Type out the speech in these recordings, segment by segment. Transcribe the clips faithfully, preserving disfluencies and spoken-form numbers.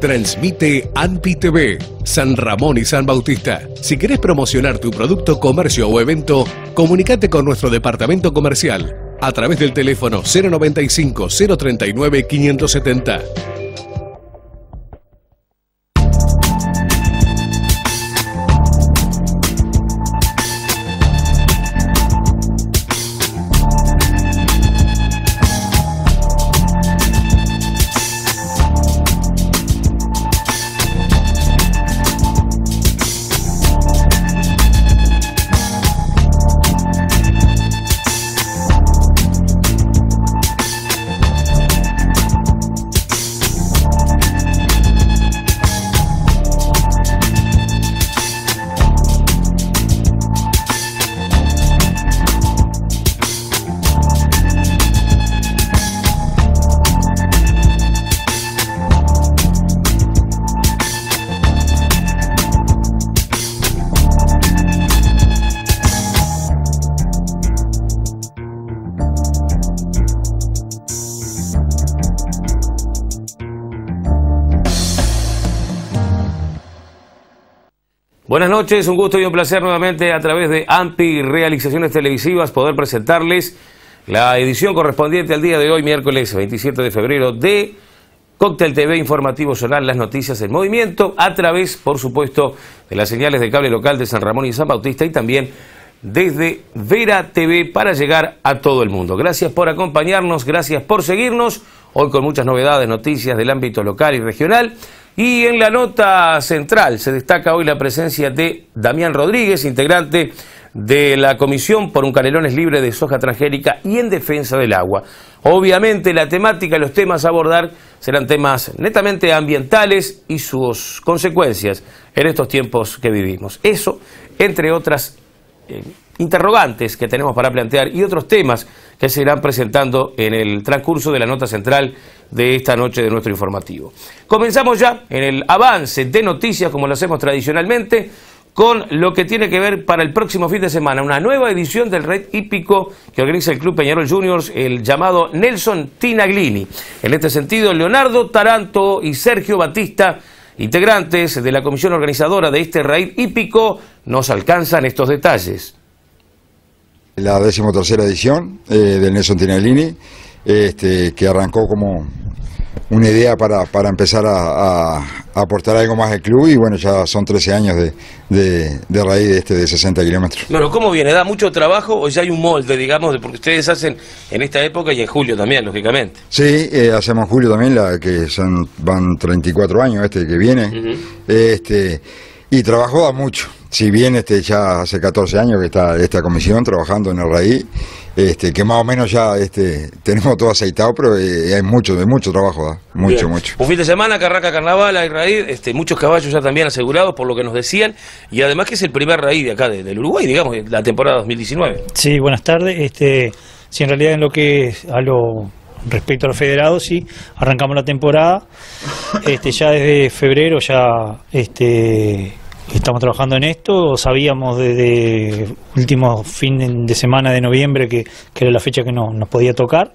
Transmite ANPI T V, San Ramón y San Bautista. Si querés promocionar tu producto, comercio o evento, comunicate con nuestro departamento comercial a través del teléfono cero noventa y cinco, cero treinta y nueve, quinientos setenta. Buenas noches, un gusto y un placer nuevamente a través de ANPI Realizaciones Televisivas poder presentarles la edición correspondiente al día de hoy, miércoles veintisiete de febrero, de Cóctel T V Informativo Zonal, las noticias en movimiento, a través, por supuesto, de las señales de cable local de San Ramón y San Bautista y también desde Vera T V para llegar a todo el mundo. Gracias por acompañarnos, gracias por seguirnos, hoy con muchas novedades, noticias del ámbito local y regional. Y en la nota central se destaca hoy la presencia de Damián Rodríguez, integrante de la Comisión por un Canelones Libre de Soja Transgénica y en Defensa del Agua. Obviamente la temática y los temas a abordar serán temas netamente ambientales y sus consecuencias en estos tiempos que vivimos. Eso, entre otras eh, interrogantes que tenemos para plantear y otros temas que se irán presentando en el transcurso de la nota central de esta noche de nuestro informativo. Comenzamos ya en el avance de noticias, como lo hacemos tradicionalmente, con lo que tiene que ver para el próximo fin de semana, una nueva edición del Raid Hípico que organiza el Club Peñarol Juniors, el llamado Nelson Tinaglini. En este sentido, Leonardo Taranto y Sergio Batista, integrantes de la comisión organizadora de este Raid Hípico, nos alcanzan estos detalles. La decimotercera edición eh, del Nelson Tinaglini, este, que arrancó como una idea para, para empezar a, a, a aportar algo más al club y bueno, ya son trece años de, de, de raíz de este de sesenta kilómetros. Bueno, ¿cómo viene? ¿Da mucho trabajo o ya hay un molde, digamos, de porque ustedes hacen en esta época y en julio también, lógicamente? Sí, eh, hacemos en julio también, la que son, van treinta y cuatro años este que viene, uh-huh. este, y trabajo da mucho. Si bien este ya hace catorce años que está esta comisión trabajando en el raíz, este, que más o menos ya este, tenemos todo aceitado, pero eh, hay mucho, de mucho trabajo, ¿da? mucho, Bien. mucho. Un fin de semana que arranca carnaval, hay raíz, este, muchos caballos ya también asegurados por lo que nos decían, y además que es el primer raíz de acá, de, del Uruguay, digamos, la temporada dos mil diecinueve. Sí, buenas tardes. Este, sí, en realidad en lo que a lo respecto a los federados, sí, arrancamos la temporada, este, ya desde febrero ya... este estamos trabajando en esto, sabíamos desde último fin de semana de noviembre que, que era la fecha que no, nos podía tocar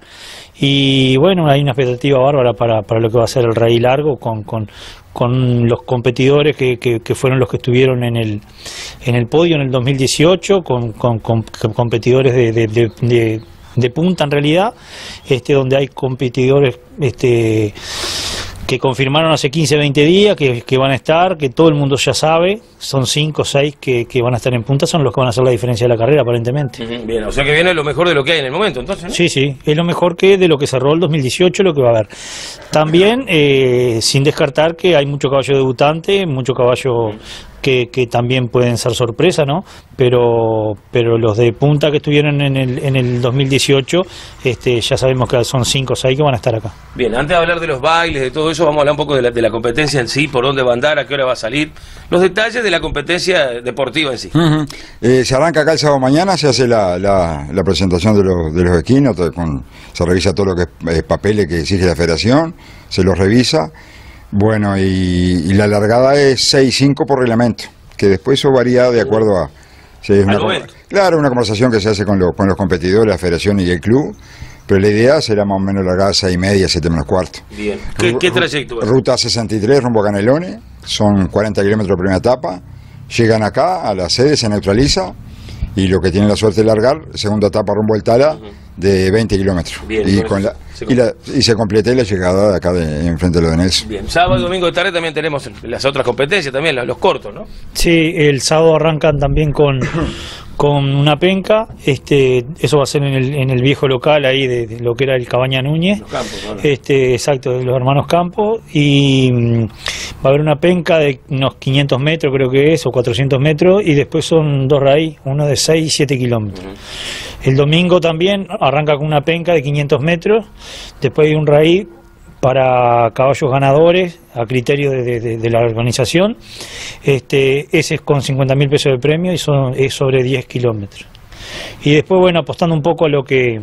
y bueno, hay una expectativa bárbara para, para lo que va a ser el Raíz Largo con, con, con los competidores que, que, que fueron los que estuvieron en el, en el podio en el dos mil dieciocho, con, con, con competidores de, de, de, de, de punta en realidad, este, donde hay competidores... este que confirmaron hace quince, veinte días que, que van a estar, que todo el mundo ya sabe, son cinco o seis que, que van a estar en punta, son los que van a hacer la diferencia de la carrera aparentemente. Uh-huh. Bien, o sea que viene lo mejor de lo que hay en el momento, entonces, ¿no? Sí, sí, es lo mejor que de lo que cerró el dos mil dieciocho, lo que va a haber. También, eh, sin descartar que hay mucho caballo debutante, mucho caballo... Uh-huh. Que, que también pueden ser sorpresa, ¿no? Pero pero los de punta que estuvieron en el en el dos mil dieciocho, este, ya sabemos que son cinco o seis que van a estar acá. Bien, antes de hablar de los bailes, de todo eso, vamos a hablar un poco de la, de la competencia en sí, por dónde va a andar, a qué hora va a salir, los detalles de la competencia deportiva en sí. Uh-huh. eh, se arranca acá el sábado mañana, se hace la, la, la presentación de los, de los esquinos, con, se revisa todo lo que es eh, papeles que exige la federación, se los revisa. Bueno, y, y la largada es seis cinco por reglamento, que después eso varía de acuerdo a... Si es una, claro, una conversación que se hace con, lo, con los competidores, la federación y el club, pero la idea será más o menos largar a seis y media, siete menos cuarto. Bien. ¿Qué, qué trayecto? Ruta sesenta y tres, rumbo a Canelones, son cuarenta kilómetros primera etapa, llegan acá, a la sede, se neutraliza, y lo que tienen la suerte de largar, segunda etapa rumbo al Tala, uh-huh. de veinte kilómetros. Bien, y, con la, se y, la, y se complete la llegada de acá de, enfrente de lo de Nelson. Bien, sábado y domingo de tarde también tenemos las otras competencias, también los cortos, ¿no? Sí, el sábado arrancan también con, con una penca, este, eso va a ser en el, en el viejo local ahí de, de lo que era el Cabaña Núñez, los Campos, ¿no? este, exacto, de los hermanos Campos, y mmm, va a haber una penca de unos quinientos metros creo que es, o cuatrocientos metros, y después son dos raíz, uno de seis y siete kilómetros. Uh-huh. El domingo también arranca con una penca de quinientos metros, después hay un raíz para caballos ganadores a criterio de, de, de la organización, este, ese es con cincuenta mil pesos de premio y son, es sobre diez kilómetros. Y después, bueno, apostando un poco a lo que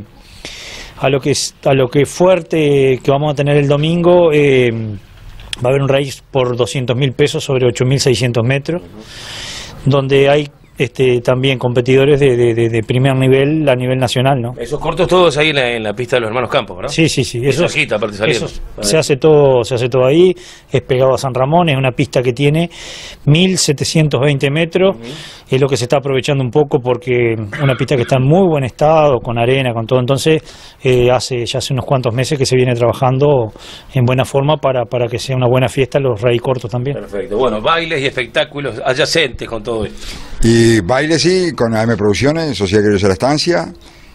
a lo que a lo que fuerte que vamos a tener el domingo, eh, va a haber un raíz por doscientos mil pesos sobre ocho mil seiscientos metros, uh-huh. donde hay Este, también competidores de, de, de, de primer nivel a nivel nacional, ¿no? Esos cortos todos ahí en la, en la pista de los hermanos Campos, ¿verdad? Sí, sí, sí. Eso, eso, agita, aparte saliendo. Eso se hace todo, se hace todo ahí, es pegado a San Ramón, es una pista que tiene mil setecientos veinte metros, uh-huh. es lo que se está aprovechando un poco porque una pista que está en muy buen estado, con arena, con todo, entonces eh, hace ya hace unos cuantos meses que se viene trabajando en buena forma para, para que sea una buena fiesta los raíz cortos también. Perfecto, bueno, bailes y espectáculos adyacentes con todo esto. Y baile sí, con A M Producciones, Sociedad Criolla de la Estancia,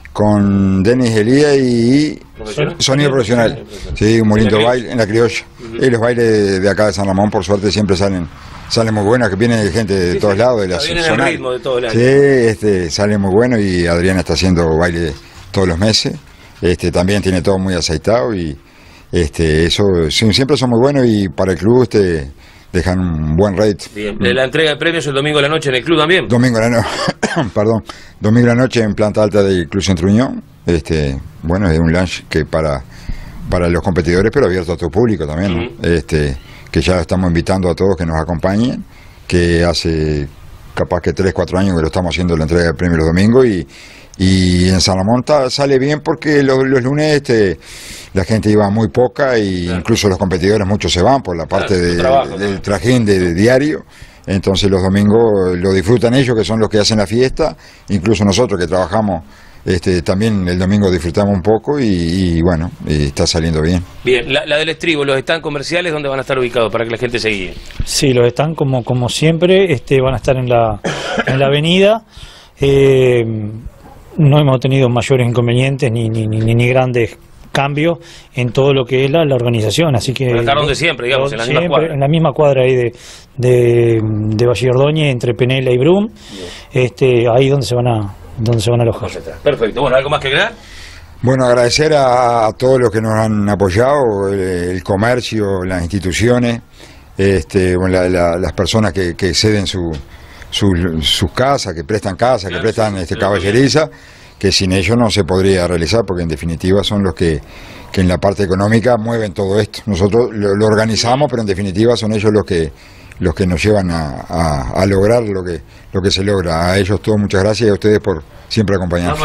con Denis Elía y ¿Profesional? Sonido Profesional. Sí, un muy lindo baile en la criolla. Uh-huh. Y los bailes de acá de San Ramón, por suerte, siempre salen salen muy buenos, que viene gente de sí, todos sí. lados. De la vienen el ritmo de todo el año. Sí, este, sale muy bueno y Adriana está haciendo baile todos los meses. Este, también tiene todo muy aceitado y este, eso siempre son muy buenos y para el club este dejan un buen rate. Bien. La entrega de premios el domingo de la noche en el club también. Domingo de la noche, perdón, domingo de la noche en planta alta del Club Centro Unión. Este, bueno, es un lunch que para para los competidores, pero abierto a todo público también, ¿no? Uh-huh. Este, que ya estamos invitando a todos que nos acompañen, que hace capaz que tres, cuatro años que lo estamos haciendo la entrega de premios los domingos y Y en San Ramón sale bien porque los, los lunes este, la gente iba muy poca y claro. incluso los competidores muchos se van por la parte claro, de, trabajo, del ¿no? trajín de, de diario. Entonces los domingos lo disfrutan ellos, que son los que hacen la fiesta. Incluso nosotros que trabajamos este, también el domingo disfrutamos un poco y, y bueno, y está saliendo bien. Bien, la, la del estribo, los stands comerciales, ¿dónde van a estar ubicados para que la gente se guíe? Sí, los stands como, como siempre este, van a estar en la, en la avenida. Eh, No hemos tenido mayores inconvenientes ni, ni, ni, ni grandes cambios en todo lo que es la, la organización, así que... Pero estar donde siempre, digamos, en la siempre, misma cuadra. En la misma cuadra ahí de, de, de Valle Ordóñez, entre Penela y Brum, este, ahí donde se van a donde se van a alojar. Perfecto, bueno, ¿algo más que agregar? Bueno, agradecer a, a todos los que nos han apoyado, el, el comercio, las instituciones, este, bueno, la, la, las personas que, que ceden su... Sus, sus casas, que prestan casas, que prestan este, caballeriza, que sin ellos no se podría realizar, porque en definitiva son los que, que en la parte económica mueven todo esto. Nosotros lo, lo organizamos, pero en definitiva son ellos los que los que nos llevan a, a, a lograr lo que, lo que se logra. A ellos todos muchas gracias y a ustedes por siempre acompañarnos.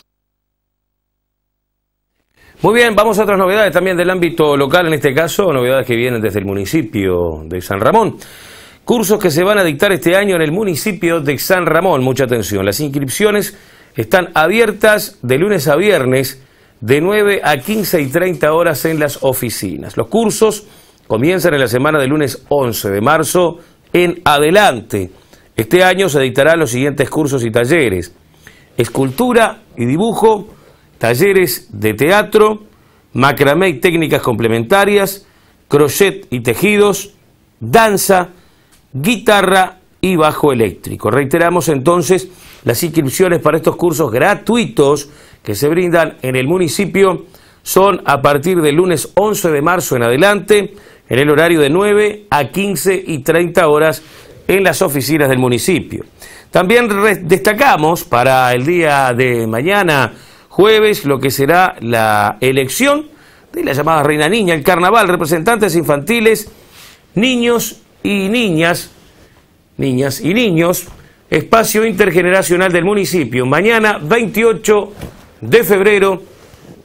Muy bien, vamos a otras novedades también del ámbito local, en este caso, novedades que vienen desde el municipio de San Ramón. Cursos que se van a dictar este año en el municipio de San Ramón. Mucha atención. Las inscripciones están abiertas de lunes a viernes de nueve a quince y treinta horas en las oficinas. Los cursos comienzan en la semana del lunes once de marzo en adelante. Este año se dictarán los siguientes cursos y talleres: escultura y dibujo, talleres de teatro, macramé y técnicas complementarias, crochet y tejidos, danza, guitarra y bajo eléctrico. Reiteramos entonces las inscripciones para estos cursos gratuitos que se brindan en el municipio son a partir del lunes once de marzo en adelante, en el horario de nueve a quince y treinta horas en las oficinas del municipio. También destacamos para el día de mañana, jueves, lo que será la elección de la llamada Reina Niña, el carnaval, representantes infantiles, niños y niñas, niñas y niños, espacio intergeneracional del municipio. Mañana, veintiocho de febrero,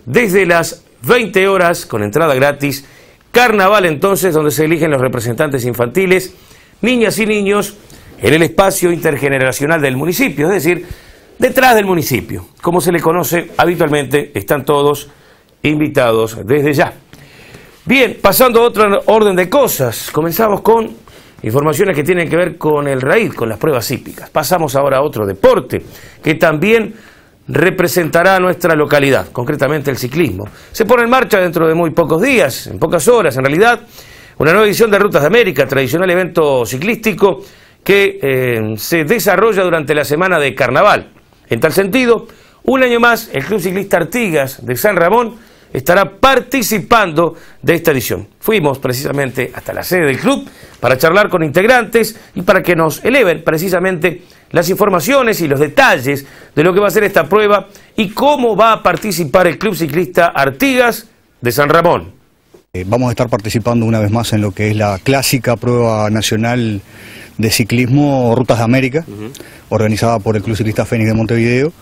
desde las veinte horas con entrada gratis. Carnaval entonces, donde se eligen los representantes infantiles, niñas y niños, en el espacio intergeneracional del municipio, es decir, detrás del municipio. Como se le conoce habitualmente, están todos invitados desde ya. Bien, pasando a otro orden de cosas, comenzamos con informaciones que tienen que ver con el raíz, con las pruebas hípicas. Pasamos ahora a otro deporte que también representará a nuestra localidad, concretamente el ciclismo. Se pone en marcha dentro de muy pocos días, en pocas horas en realidad, una nueva edición de Rutas de América, tradicional evento ciclístico que eh, se desarrolla durante la semana de Carnaval. En tal sentido, un año más, el Club Ciclista Artigas de San Ramón estará participando de esta edición. Fuimos precisamente hasta la sede del club para charlar con integrantes y para que nos eleven precisamente las informaciones y los detalles de lo que va a ser esta prueba y cómo va a participar el Club Ciclista Artigas de San Ramón. Vamos a estar participando una vez más en lo que es la clásica prueba nacional de ciclismo Rutas de América, uh-huh. organizada por el Club Ciclista Fénix de Montevideo.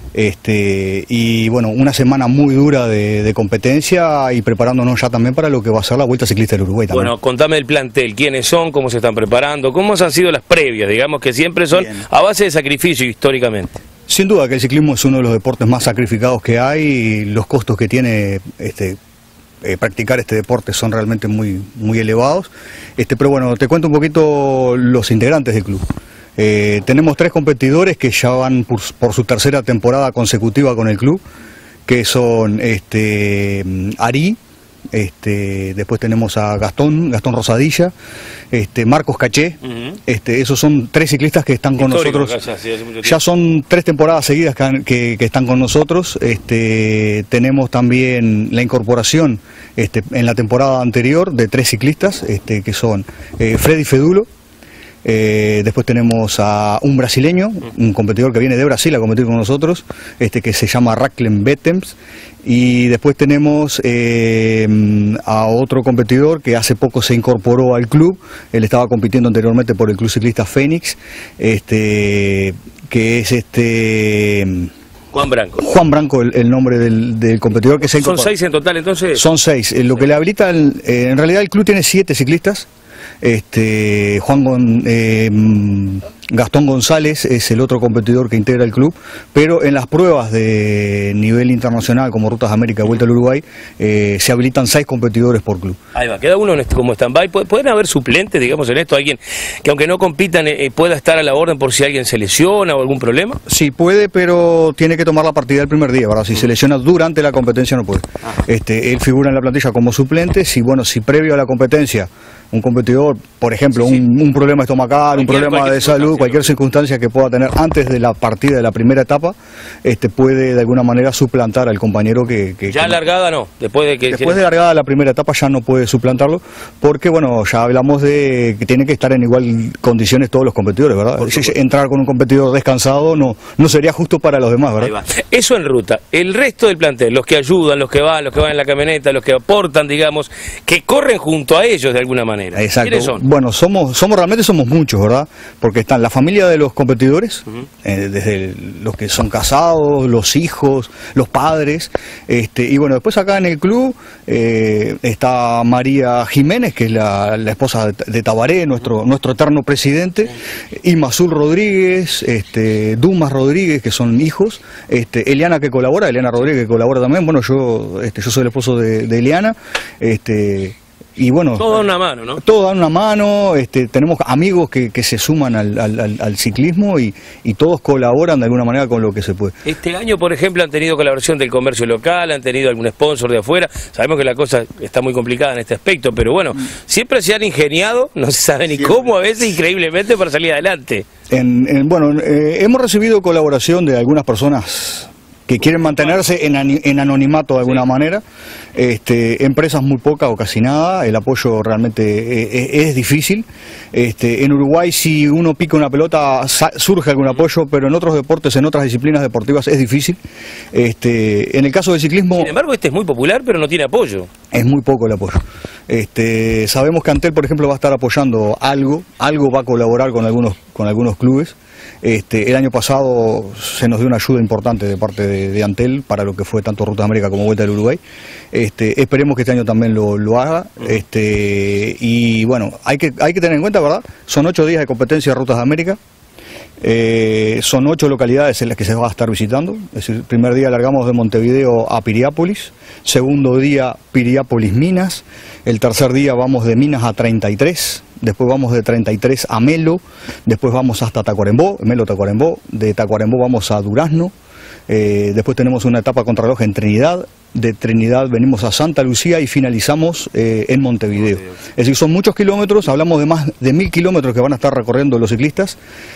Este, y bueno, una semana muy dura de, de competencia y preparándonos ya también para lo que va a ser la Vuelta Ciclista del Uruguay también. Bueno, contame el plantel, quiénes son, cómo se están preparando, cómo han sido las previas, digamos que siempre son Bien. a base de sacrificio históricamente. Sin duda que el ciclismo es uno de los deportes más sacrificados que hay y los costos que tiene este, eh, practicar este deporte son realmente muy, muy elevados. Este, pero bueno, te cuento un poquito los integrantes del club. Eh, tenemos tres competidores que ya van por, por su tercera temporada consecutiva con el club, que son este, Ari, este, después tenemos a Gastón, Gastón Rosadilla, este, Marcos Caché, uh-huh. este, esos son tres ciclistas que están con Histórico, nosotros, ya, sí, ya son tres temporadas seguidas que, que, que están con nosotros. Este, tenemos también la incorporación este, en la temporada anterior de tres ciclistas, este, que son eh, Freddy Fedulo. Eh, después tenemos a un brasileño, un competidor que viene de Brasil a competir con nosotros, este que se llama Racklem Betems, y después tenemos eh, a otro competidor que hace poco se incorporó al club. Él estaba compitiendo anteriormente por el Club Ciclista Fénix, este que es este Juan Branco. Juan Branco, el, el nombre del, del competidor que se incorporó. ¿Son seis en total entonces? Son seis. Lo que le habilita, el, eh, en realidad el club tiene siete ciclistas. Este, Juan eh, Gastón González es el otro competidor que integra el club, pero en las pruebas de nivel internacional como Rutas de América, Vuelta al Uruguay, eh, se habilitan seis competidores por club. Ahí va, queda uno en este, como stand-by. ¿Pueden haber suplentes, digamos, en esto? ¿Alguien que aunque no compitan eh, pueda estar a la orden por si alguien se lesiona o algún problema? Sí, puede, pero tiene que tomar la partida el primer día, ¿verdad? Si se lesiona durante la competencia no puede. Este, él figura en la plantilla como suplente. Si, bueno, si previo a la competencia un competidor, por ejemplo, sí, sí. Un, un problema estomacal, cualquier, un problema de salud, cualquier circunstancia que pueda tener antes de la partida de la primera etapa, este puede de alguna manera suplantar al compañero que... que ya que, largada no, después de que... Después de largada la primera etapa ya no puede suplantarlo, porque bueno, ya hablamos de que tienen que estar en igual condiciones todos los competidores, ¿verdad? Entrar con un competidor descansado no, no sería justo para los demás, ¿verdad? Ahí va. Eso en ruta. El resto del plantel, los que ayudan, los que van, los que van en la camioneta, los que aportan, digamos, que corren junto a ellos de alguna manera. Exacto. ¿Quiénes son? Bueno, somos, somos realmente somos muchos, ¿verdad? Porque están la familia de los competidores, uh-huh. eh, desde los que son casados, los hijos, los padres, este, y bueno, después acá en el club eh, está María Jiménez, que es la, la esposa de, de Tabaré, nuestro, uh-huh. nuestro eterno presidente, uh-huh. Irma Azul Rodríguez, este, Dumas Rodríguez, que son hijos, este, Eliana que colabora, Eliana Rodríguez que colabora también, bueno, yo, este, yo soy el esposo de, de Eliana, este... Y bueno, todo da una mano, ¿no? Todo da una mano, este, tenemos amigos que, que se suman al, al, al ciclismo y, y todos colaboran de alguna manera con lo que se puede. Este año, por ejemplo, han tenido colaboración del comercio local, han tenido algún sponsor de afuera. Sabemos que la cosa está muy complicada en este aspecto, pero bueno, siempre se han ingeniado, no se sabe ni siempre. Cómo a veces, increíblemente, para salir adelante. En, en, bueno, eh, hemos recibido colaboración de algunas personas que quieren mantenerse en, en anonimato de alguna sí. manera, este, empresas muy pocas o casi nada, el apoyo realmente es, es difícil. Este, en Uruguay si uno pica una pelota surge algún apoyo, pero en otros deportes, en otras disciplinas deportivas es difícil. Este, en el caso del ciclismo... Sin embargo, este es muy popular, pero no tiene apoyo. Es muy poco el apoyo. Este, sabemos que Antel, por ejemplo, va a estar apoyando algo, algo va a colaborar con algunos, con algunos clubes. Este, el año pasado se nos dio una ayuda importante de parte de, de Antel para lo que fue tanto Rutas de América como Vuelta del Uruguay. Este, esperemos que este año también lo, lo haga. Este, y bueno, hay que, hay que tener en cuenta, ¿verdad? Son ocho días de competencia de Rutas de América. Eh, son ocho localidades en las que se va a estar visitando. Es decir, el primer día largamos de Montevideo a Piriápolis, segundo día Piriápolis Minas, el tercer día vamos de Minas a treinta y tres, después vamos de treinta y tres a Melo, después vamos hasta Tacuarembó, Melo Tacuarembó, de Tacuarembó vamos a Durazno, eh, después tenemos una etapa contrarreloj en Trinidad, de Trinidad venimos a Santa Lucía y finalizamos eh, en Montevideo. Es decir, son muchos kilómetros, hablamos de más de mil kilómetros que van a estar recorriendo los ciclistas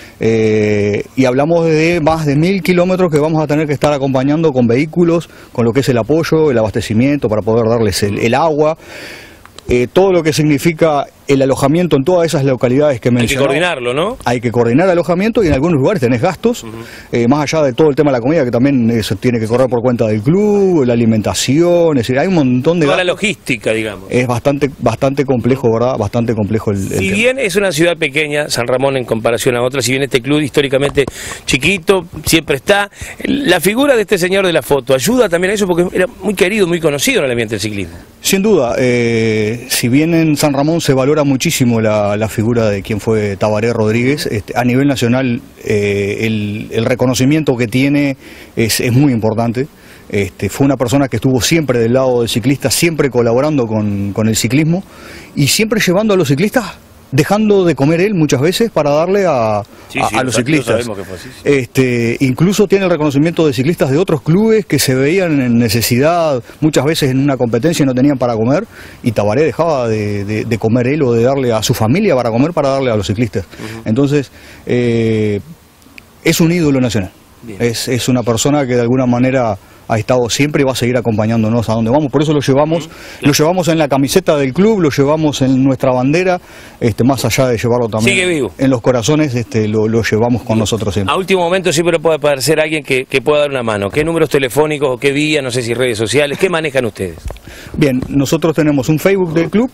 eh, y hablamos de más de mil kilómetros que vamos a tener que estar acompañando con vehículos, con lo que es el apoyo, el abastecimiento para poder darles el, el agua. Eh, todo lo que significa el alojamiento en todas esas localidades que mencioné. Hay que coordinarlo, ¿no? Hay que coordinar alojamiento y en algunos lugares tenés gastos, uh-huh. eh, más allá de todo el tema de la comida, que también eso tiene que correr por cuenta del club, la alimentación, es decir, hay un montón de Toda gastos. la logística, digamos. Es bastante bastante complejo, ¿verdad? Bastante complejo el, el Si tema. bien es una ciudad pequeña, San Ramón en comparación a otras, si bien este club históricamente chiquito, siempre está, la figura de este señor de la foto ayuda también a eso porque era muy querido, muy conocido en el ambiente del ciclismo. Sin duda, eh, si bien en San Ramón se valora muchísimo la La, la figura de quien fue Tabaré Rodríguez, este, a nivel nacional eh, el, el reconocimiento que tiene es, es muy importante. Este, fue una persona que estuvo siempre del lado del ciclista, siempre colaborando con, con el ciclismo y siempre llevando a los ciclistas, dejando de comer él muchas veces para darle a, sí, a, sí, a los ciclistas. que fue así, sí. Este, incluso tiene el reconocimiento de ciclistas de otros clubes que se veían en necesidad muchas veces en una competencia y no tenían para comer y Tabaré dejaba de, de, de comer él o de darle a su familia para comer para darle a los ciclistas. Uh-huh. Entonces eh, es un ídolo nacional. Es, es una persona que de alguna manera ha estado siempre y va a seguir acompañándonos a donde vamos, por eso lo llevamos, lo llevamos en la camiseta del club, lo llevamos en nuestra bandera, este, más allá de llevarlo también Sigue vivo. En los corazones, este, lo, lo llevamos con nosotros siempre. A último momento siempre puede aparecer alguien que, que pueda dar una mano. ¿Qué números telefónicos o qué vía, no sé si redes sociales, qué manejan ustedes? Bien, nosotros tenemos un Facebook del club,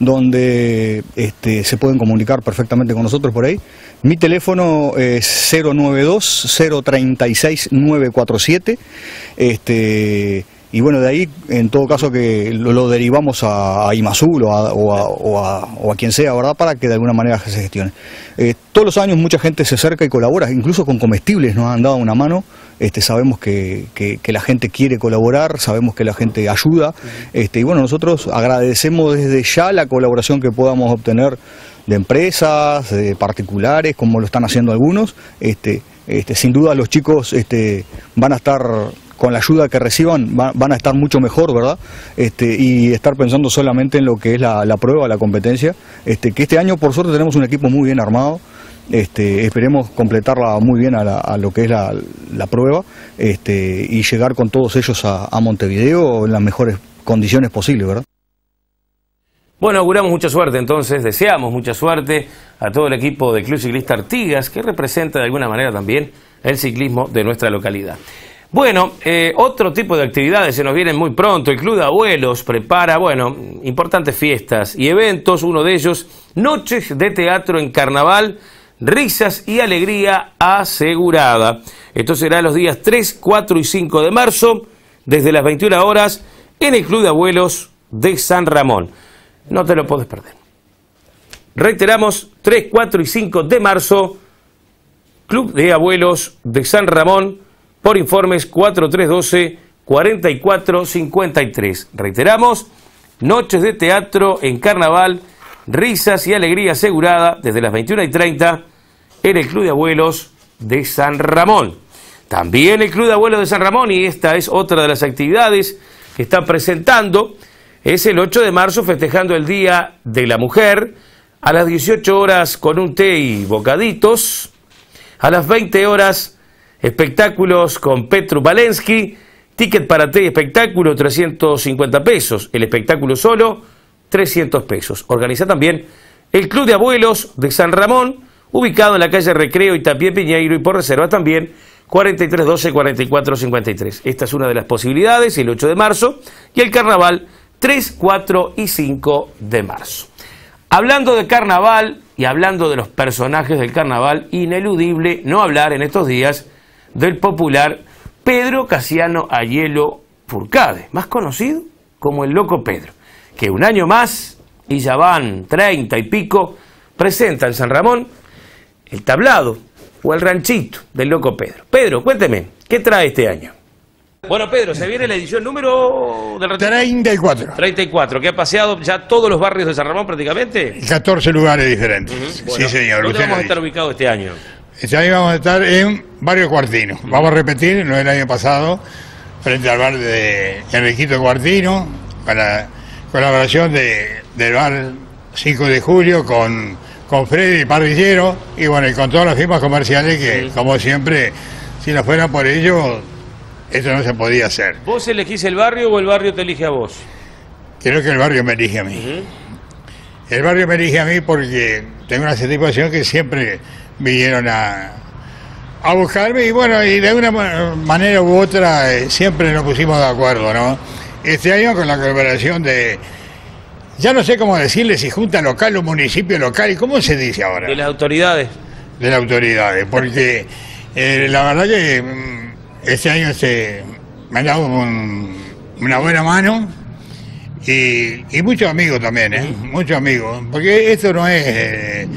donde este, se pueden comunicar perfectamente con nosotros por ahí. Mi teléfono es cero nueve dos, cero tres seis, nueve cuatro siete. Este, y bueno, de ahí, en todo caso, que lo, lo derivamos a, a IMASUL o a, o, a, o, a, o a quien sea, ¿verdad? Para que de alguna manera se gestione. Eh, todos los años mucha gente se acerca y colabora, incluso con comestibles nos han dado una mano. Este, sabemos que, que, que la gente quiere colaborar, sabemos que la gente ayuda, este, y bueno, nosotros agradecemos desde ya la colaboración que podamos obtener de empresas, de particulares, como lo están haciendo algunos. Este, este, sin duda los chicos este, van a estar, con la ayuda que reciban, van, van a estar mucho mejor, ¿verdad? Este, y estar pensando solamente en lo que es la, la prueba, la competencia, este, que este año por suerte tenemos un equipo muy bien armado. Este, esperemos completarla muy bien a, la, a lo que es la, la prueba este, y llegar con todos ellos a, a Montevideo en las mejores condiciones posibles, ¿verdad? Bueno, auguramos mucha suerte entonces, deseamos mucha suerte a todo el equipo del Club Ciclista Artigas, que representa de alguna manera también el ciclismo de nuestra localidad. Bueno, eh, otro tipo de actividades se nos vienen muy pronto. El Club de Abuelos prepara, bueno, importantes fiestas y eventos, uno de ellos, noches de teatro en carnaval, risas y alegría asegurada. Esto será los días tres, cuatro y cinco de marzo, desde las veintiuna horas, en el Club de Abuelos de San Ramón. No te lo podés perder. Reiteramos, tres, cuatro y cinco de marzo, Club de Abuelos de San Ramón, por informes cuatro tres uno dos, cuatro cuatro cinco tres. Reiteramos, noches de teatro en carnaval, risas y alegría asegurada desde las veintiuna y treinta en el Club de Abuelos de San Ramón. También el Club de Abuelos de San Ramón, y esta es otra de las actividades que está presentando, es el ocho de marzo festejando el Día de la Mujer, a las dieciocho horas con un té y bocaditos, a las veinte horas espectáculos con Petru Balensky, ticket para té y espectáculo trescientos cincuenta pesos, el espectáculo solo trescientos pesos. Organiza también el Club de Abuelos de San Ramón, ubicado en la calle Recreo y Tapie Piñeiro, y por reserva también cuatro tres uno dos, cuatro cuatro cinco tres. Esta es una de las posibilidades, el ocho de marzo, y el carnaval tres, cuatro y cinco de marzo. Hablando de carnaval, Y hablando de los personajes del carnaval, ineludible no hablar en estos días del popular Pedro Casiano Ayelo Fourcade, más conocido como el Loco Pedro, que un año más, y ya van treinta y pico, presenta en San Ramón el tablado o el ranchito del Loco Pedro. Pedro, cuénteme, ¿qué trae este año? Bueno, Pedro, se viene la edición número del treinta y cuatro. treinta y cuatro, que ha paseado ya todos los barrios de San Ramón prácticamente. catorce lugares diferentes. Uh-huh. Bueno, sí, señor. ¿dónde vamos a estar ubicados este año? Este año vamos a estar en Barrio Cuartino. Uh-huh. Vamos a repetir lo del año pasado, frente al bar de Enriquito Cuartino, con la colaboración de, del bar cinco de julio con, con Freddy Parrillero y bueno, y con todas las firmas comerciales que, uh-huh. como siempre, si no fuera por ello, esto no se podía hacer. ¿Vos elegís el barrio o el barrio te elige a vos? Creo que el barrio me elige a mí. Uh-huh. El barrio me elige a mí porque tengo una satisfacción que siempre vinieron a, a buscarme y bueno, y de una manera u otra eh, siempre nos pusimos de acuerdo, ¿no? Este año con la colaboración de, ya no sé cómo decirle, si junta local o municipio local, ¿y cómo se dice ahora? De las autoridades. De las autoridades, porque eh, la verdad que este año este, me han dado un, una buena mano y, y muchos amigos también, ¿eh? Muchos amigos, porque esto no es eh,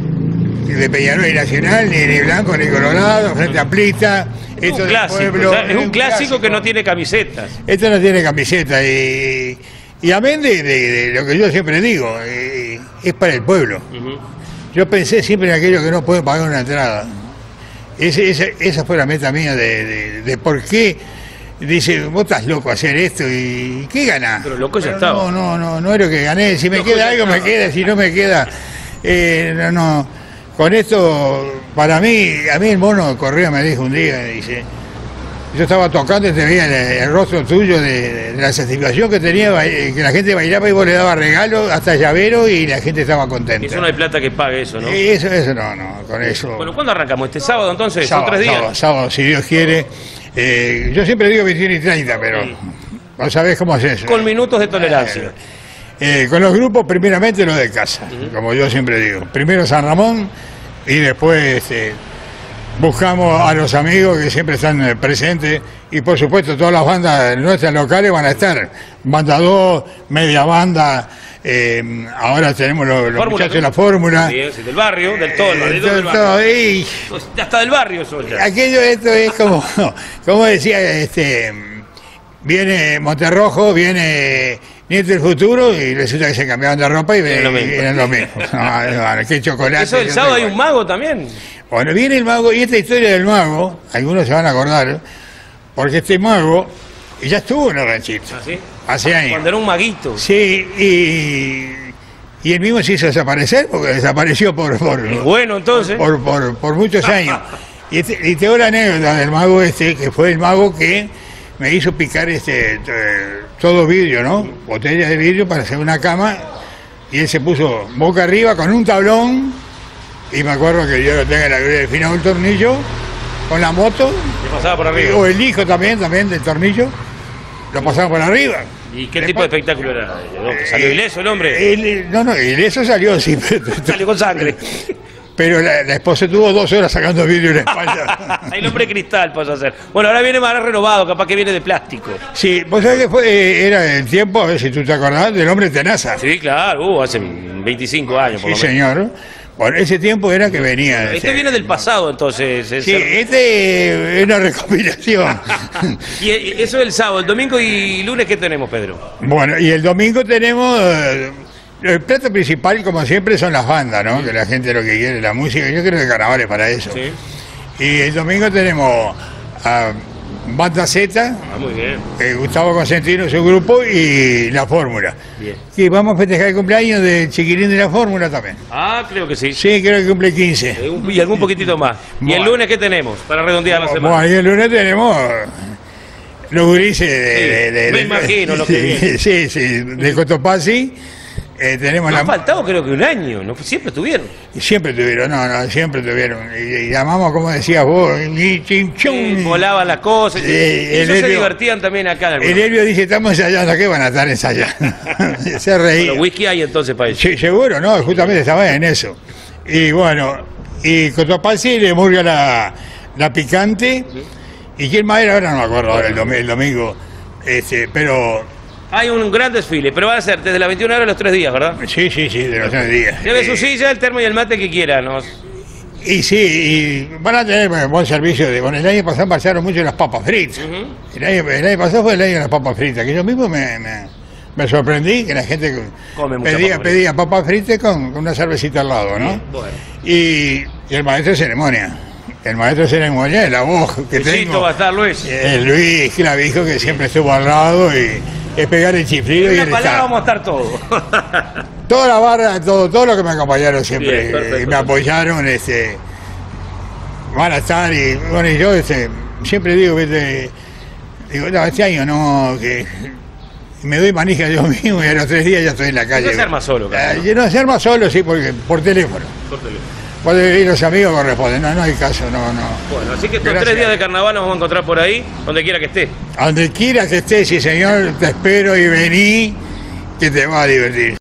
de Peñarol y Nacional, ni de Blanco, ni Colorado, Frente Amplista. Es un clásico, pueblo, o sea, es, es un clásico, clásico que no tiene camisetas. Esto no tiene camiseta y, y amén de, de, de lo que yo siempre digo, eh, es para el pueblo. Uh-huh. Yo pensé siempre en aquellos que no pueden pagar una entrada. Ese, ese, esa fue la meta mía de, de, de por qué, dice, vos estás loco a hacer esto y ¿qué ganás? Pero loco ya Pero estaba. No, no, no, no es lo que gané, si me loco queda algo estaba. me queda, si no me queda, eh, no, no. Con esto, para mí, a mí el mono Correa me dijo un día, dice, yo estaba tocando y te veía el, el rostro tuyo de, de la satisfacción que tenía, que la gente bailaba y vos le dabas regalos, hasta llavero y la gente estaba contenta. Eso no hay plata que pague eso, ¿no? Eso, eso no, no, con eso. Bueno, ¿cuándo arrancamos? ¿Este sábado entonces? Sábado, ¿Son tres días? Sábado, sábado, si Dios quiere. Eh, yo siempre digo veintiuno y treinta, pero sí. Vos sabés cómo es eso. Con minutos de tolerancia. Eh, eh, con los grupos, primeramente los de casa, uh-huh. como yo siempre digo. Primero San Ramón y después este, buscamos a los amigos que siempre están presentes y por supuesto todas las bandas nuestras locales van a estar. Banda dos, media banda, eh, ahora tenemos los, los muchachos de la Fórmula. Sí, sí, del barrio, del todo, el barrio, eh, del barrio. Todo, y, hasta del barrio soy ya. Aquello, esto es como, como decía, este, viene Monterrojo, viene Nieto del Futuro y resulta que se cambiaban de ropa y vienen lo mismo. No, no, qué chocolate. Eso del sábado hay un mago también. Bueno, viene el mago, y esta historia del mago, algunos se van a acordar, porque este mago ya estuvo en el ranchito. ¿Ah, sí? Hace años. Cuando era un maguito. Sí, y, y él mismo se hizo desaparecer, porque desapareció por... por bueno, entonces. Por, por, por muchos años. Y, este, y tengo la anécdota del mago este, que fue el mago que me hizo picar este todo vidrio, ¿no? Botellas de vidrio para hacer una cama, y él se puso boca arriba con un tablón, y me acuerdo que yo lo tengo en la gloria del final un tornillo, con la moto, le pasaba por arriba. O el hijo también, también del tornillo, lo pasaba por arriba. ¿Y qué Después, tipo de espectáculo era? ¿Salió ileso el hombre? El, no, no, ileso salió, sí. Salió con sangre. Pero la, la esposa tuvo dos horas sacando vidrio en la espalda. El hombre cristal pasó a hacer. Bueno, ahora viene más renovado, capaz que viene de plástico. Sí, vos sabés que fue, eh, era el tiempo, a ver si tú te acordás, del hombre tenaza. Sí, claro, uh, hace veinticinco años. Por sí, lo menos. señor. Bueno, ese tiempo era que venía. Este ese, viene del pasado, entonces. Sí, ser... este es una recopilación. Y eso es el sábado, el domingo y lunes, ¿qué tenemos, Pedro? Bueno, y el domingo tenemos... El plato principal, como siempre, son las bandas, ¿no? Sí. Que la gente lo que quiere, la música. Yo creo que el carnaval es para eso. Sí. Y el domingo tenemos a Banda Z, ah, muy bien. Eh, Gustavo Consentino, su grupo, y La Fórmula. Bien. Y vamos a festejar el cumpleaños del chiquilín de La Fórmula también. Ah, creo que sí. Sí, creo que cumple quince. Y algún poquitito más. Bueno. ¿Y el lunes qué tenemos para redondear la semana? Bueno, y el lunes tenemos... Los gurises de... Sí, de, de me de, imagino de, lo que viene. Sí, sí, de Cotopaxi. Eh, tenemos no la... ha faltado creo que un año, ¿no? Siempre estuvieron. Siempre tuvieron, no, no, siempre tuvieron. Y, y llamamos, como decías vos, y chimchum. Sí, volaban las cosas. Sí, y ellos Elvio, se divertían también acá. El Elvio dice, estamos ensayando, ¿qué van a estar ensayando? Se reía. Bueno, whisky hay entonces para eso. Sí, seguro, no, justamente estaba en eso. Y bueno, y Cotopaxi le murga la, la picante. ¿Y quién más era? Ahora no me acuerdo, ahora el, dom el domingo. Este, pero... Hay un gran desfile, pero va a ser desde las veintiuna horas los tres días, ¿verdad? Sí, sí, sí, de los tres días. Lleve su eh, silla, el termo y el mate que quiera, ¿no? Y sí, y van a tener bueno, buen servicio. De, bueno, el año pasado pasaron mucho las papas fritas. Uh-huh. el, año, el año pasado fue el año de las papas fritas, que yo mismo me, me, me sorprendí que la gente Come pedía, papa pedía papas fritas con, con una cervecita al lado, ¿no? Bueno. Y, y el maestro de ceremonia. El maestro de ceremonia, la voz que Luisito tengo. va a estar Luis. El Luis Clavijo, que siempre estuvo al lado y es pegar el chiflido En y una el palabra estar. vamos a estar todos. Toda la barra, todo, todo lo que me acompañaron siempre, Bien, perfecto, eh, me apoyaron, este, van a estar y bueno, y yo este, siempre digo, viste, digo, no, este año no, que me doy manija yo mismo y a los tres días ya estoy en la calle. No se arma solo, eh, No se arma solo, sí, porque por teléfono. Por teléfono. Cuando ir los amigos corresponden, no, no hay caso, no, no. Bueno, así que estos Gracias. tres días de carnaval nos vamos a encontrar por ahí, donde quiera que esté. A donde quiera que estés, sí señor, te espero y vení, que te va a divertir.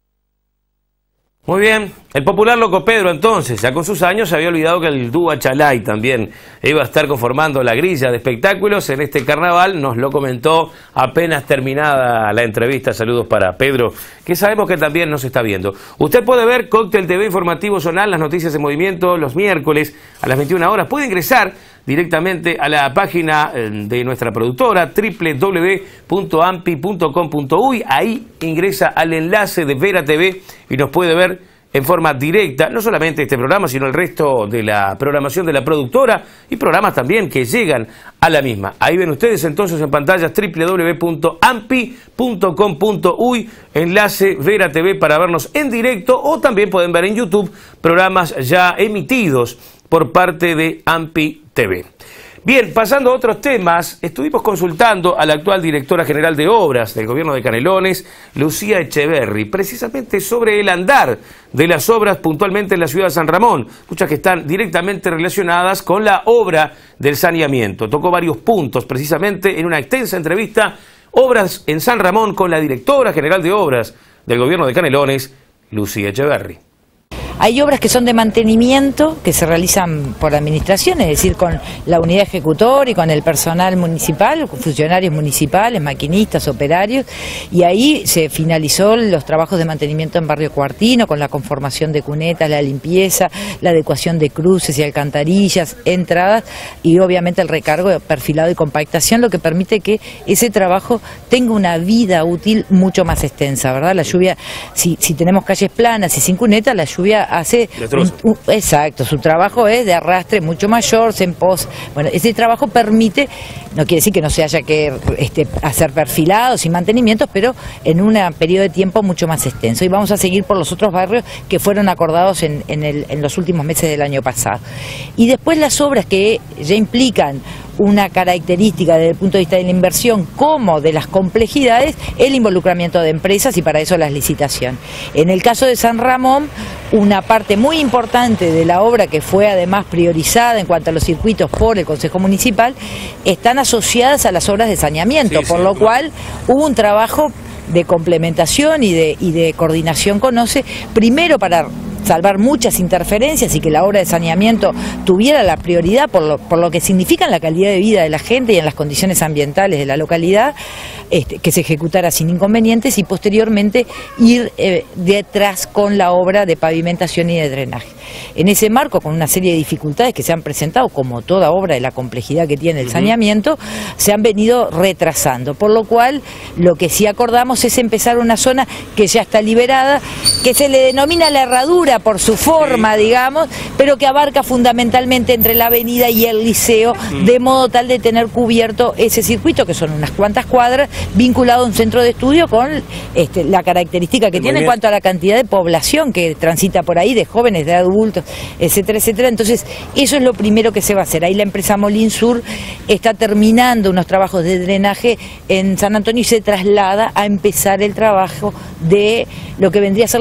Muy bien, el popular Loco Pedro entonces, ya con sus años se había olvidado que el dúo Chalay también iba a estar conformando la grilla de espectáculos en este carnaval, nos lo comentó apenas terminada la entrevista. Saludos para Pedro, que sabemos que también nos está viendo. Usted puede ver Cóctel T V Informativo Zonal, las noticias en movimiento los miércoles a las veintiuna horas, puede ingresar directamente a la página de nuestra productora doble u doble u doble u punto ampi punto com punto uy, ahí ingresa al enlace de Vera T V y nos puede ver en forma directa, no solamente este programa, sino el resto de la programación de la productora y programas también que llegan a la misma. Ahí ven ustedes entonces en pantalla doble u doble u doble u punto ampi punto com punto uy, enlace Vera T V para vernos en directo, o también pueden ver en YouTube programas ya emitidos por parte de Ampi T V. Bien, pasando a otros temas, estuvimos consultando a la actual directora general de Obras del Gobierno de Canelones, Lucía Echeverri, precisamente sobre el andar de las obras puntualmente en la ciudad de San Ramón, muchas que están directamente relacionadas con la obra del saneamiento. Tocó varios puntos precisamente en una extensa entrevista, Obras en San Ramón, con la directora general de Obras del Gobierno de Canelones, Lucía Echeverri. Hay obras que son de mantenimiento, que se realizan por administración, es decir, con la unidad ejecutora y con el personal municipal, funcionarios municipales, maquinistas, operarios, y ahí se finalizó los trabajos de mantenimiento en Barrio Cuartino, con la conformación de cunetas, la limpieza, la adecuación de cruces y alcantarillas, entradas, y obviamente el recargo de perfilado y compactación, lo que permite que ese trabajo tenga una vida útil mucho más extensa, ¿verdad? La lluvia, si, si tenemos calles planas y sin cunetas, la lluvia hace un, un, exacto, su trabajo es de arrastre mucho mayor, en pos, bueno, ese trabajo permite, no quiere decir que no se haya que este, hacer perfilados y mantenimientos, pero en un periodo de tiempo mucho más extenso, y vamos a seguir por los otros barrios que fueron acordados en, en, el, en los últimos meses del año pasado. Y después las obras que ya implican una característica desde el punto de vista de la inversión como de las complejidades, el involucramiento de empresas, y para eso las licitaciones. En el caso de San Ramón, una parte muy importante de la obra, que fue además priorizada en cuanto a los circuitos por el Consejo Municipal, están asociadas a las obras de saneamiento, sí, por sí, lo claro. cual hubo un trabajo de complementación y de, y de coordinación con O C E, primero para salvar muchas interferencias y que la obra de saneamiento tuviera la prioridad por lo, por lo que significa en la calidad de vida de la gente y en las condiciones ambientales de la localidad, este, que se ejecutara sin inconvenientes, y posteriormente ir eh, detrás con la obra de pavimentación y de drenaje. En ese marco, con una serie de dificultades que se han presentado, como toda obra de la complejidad que tiene el saneamiento, se han venido retrasando, por lo cual lo que sí acordamos es empezar una zona que ya está liberada, que se le denomina la herradura por su forma, digamos, pero que abarca fundamentalmente entre la avenida y el liceo, de modo tal de tener cubierto ese circuito, que son unas cuantas cuadras, vinculado a un centro de estudio con este, la característica que Muy tiene bien. en cuanto a la cantidad de población que transita por ahí, de jóvenes, de adultos, etcétera, etcétera. Entonces, eso es lo primero que se va a hacer. Ahí la empresa Molin Sur está terminando unos trabajos de drenaje en San Antonio y se traslada a empezar el trabajo de lo que vendría a ser la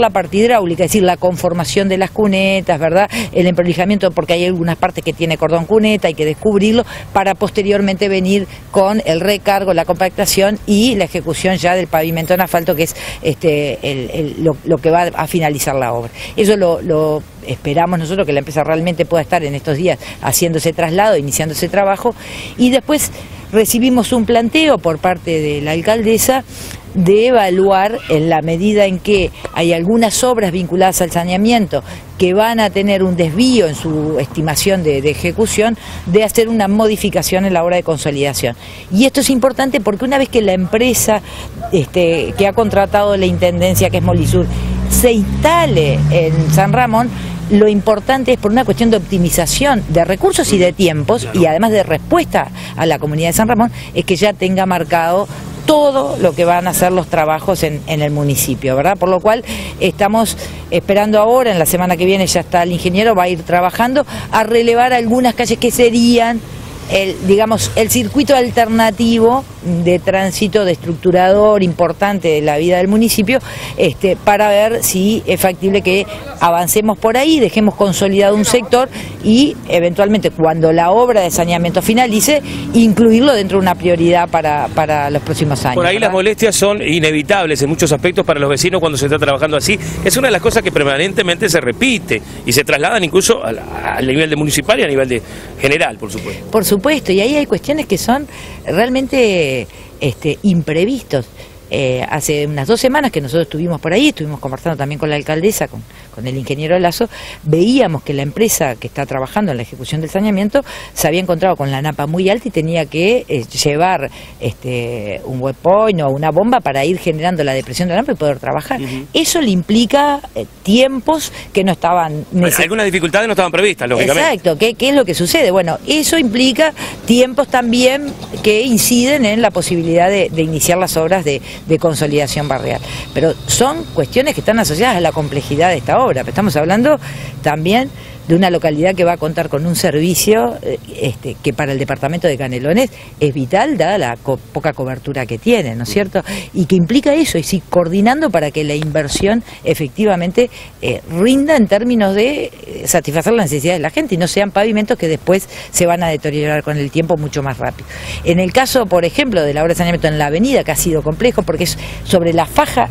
la parte hidráulica, es decir, la conformación de las cunetas, ¿verdad? El emprolijamiento, porque hay algunas partes que tiene cordón cuneta, hay que descubrirlo, para posteriormente venir con el recargo, la compactación y la ejecución ya del pavimento en asfalto, que es este el, el, lo, lo que va a finalizar la obra. Eso lo, lo esperamos nosotros, que la empresa realmente pueda estar en estos días haciendo ese traslado, iniciando ese trabajo, y después recibimos un planteo por parte de la alcaldesa de evaluar, en la medida en que hay algunas obras vinculadas al saneamiento que van a tener un desvío en su estimación de, de ejecución, de hacer una modificación en la obra de consolidación. Y esto es importante porque una vez que la empresa este, que ha contratado la Intendencia, que es Molisur, se instale en San Ramón, lo importante es, por una cuestión de optimización de recursos y de tiempos, y además de respuesta a la comunidad de San Ramón, es que ya tenga marcado todo lo que van a hacer los trabajos en, en el municipio, ¿verdad? Por lo cual estamos esperando ahora, en la semana que viene ya está el ingeniero, va a ir trabajando a relevar algunas calles que serían el, digamos, el circuito alternativo de tránsito de estructurador importante de la vida del municipio, este, para ver si es factible que avancemos por ahí, dejemos consolidado un sector y eventualmente, cuando la obra de saneamiento finalice, incluirlo dentro de una prioridad para, para los próximos años. Por ahí, ¿verdad? Las molestias son inevitables en muchos aspectos para los vecinos cuando se está trabajando así. Es una de las cosas que permanentemente se repite y se trasladan incluso al, al nivel de municipal y a nivel de general, por supuesto. Por supuesto, y ahí hay cuestiones que son realmente este, imprevistos. Eh, hace unas dos semanas que nosotros estuvimos por ahí, estuvimos conversando también con la alcaldesa, con, con el ingeniero Lazo, veíamos que la empresa que está trabajando en la ejecución del saneamiento se había encontrado con la napa muy alta y tenía que eh, llevar este, un webpoint o una bomba para ir generando la depresión de la napa y poder trabajar. Uh-huh. Eso le implica eh, tiempos que no estaban... Bueno, algunas dificultades no estaban previstas, lógicamente. Exacto, ¿qué, qué es lo que sucede? Bueno, eso implica tiempos también que inciden en la posibilidad de, de iniciar las obras de de consolidación barrial. Pero son cuestiones que están asociadas a la complejidad de esta obra. Estamos hablando también de una localidad que va a contar con un servicio eh, este, que para el departamento de Canelones es vital, dada la co poca cobertura que tiene, ¿no es cierto? Y que implica eso, es decir, coordinando para que la inversión efectivamente eh, rinda en términos de eh, satisfacer las necesidades de la gente y no sean pavimentos que después se van a deteriorar con el tiempo mucho más rápido. En el caso, por ejemplo, de la obra de saneamiento en la avenida, que ha sido complejo porque es sobre la faja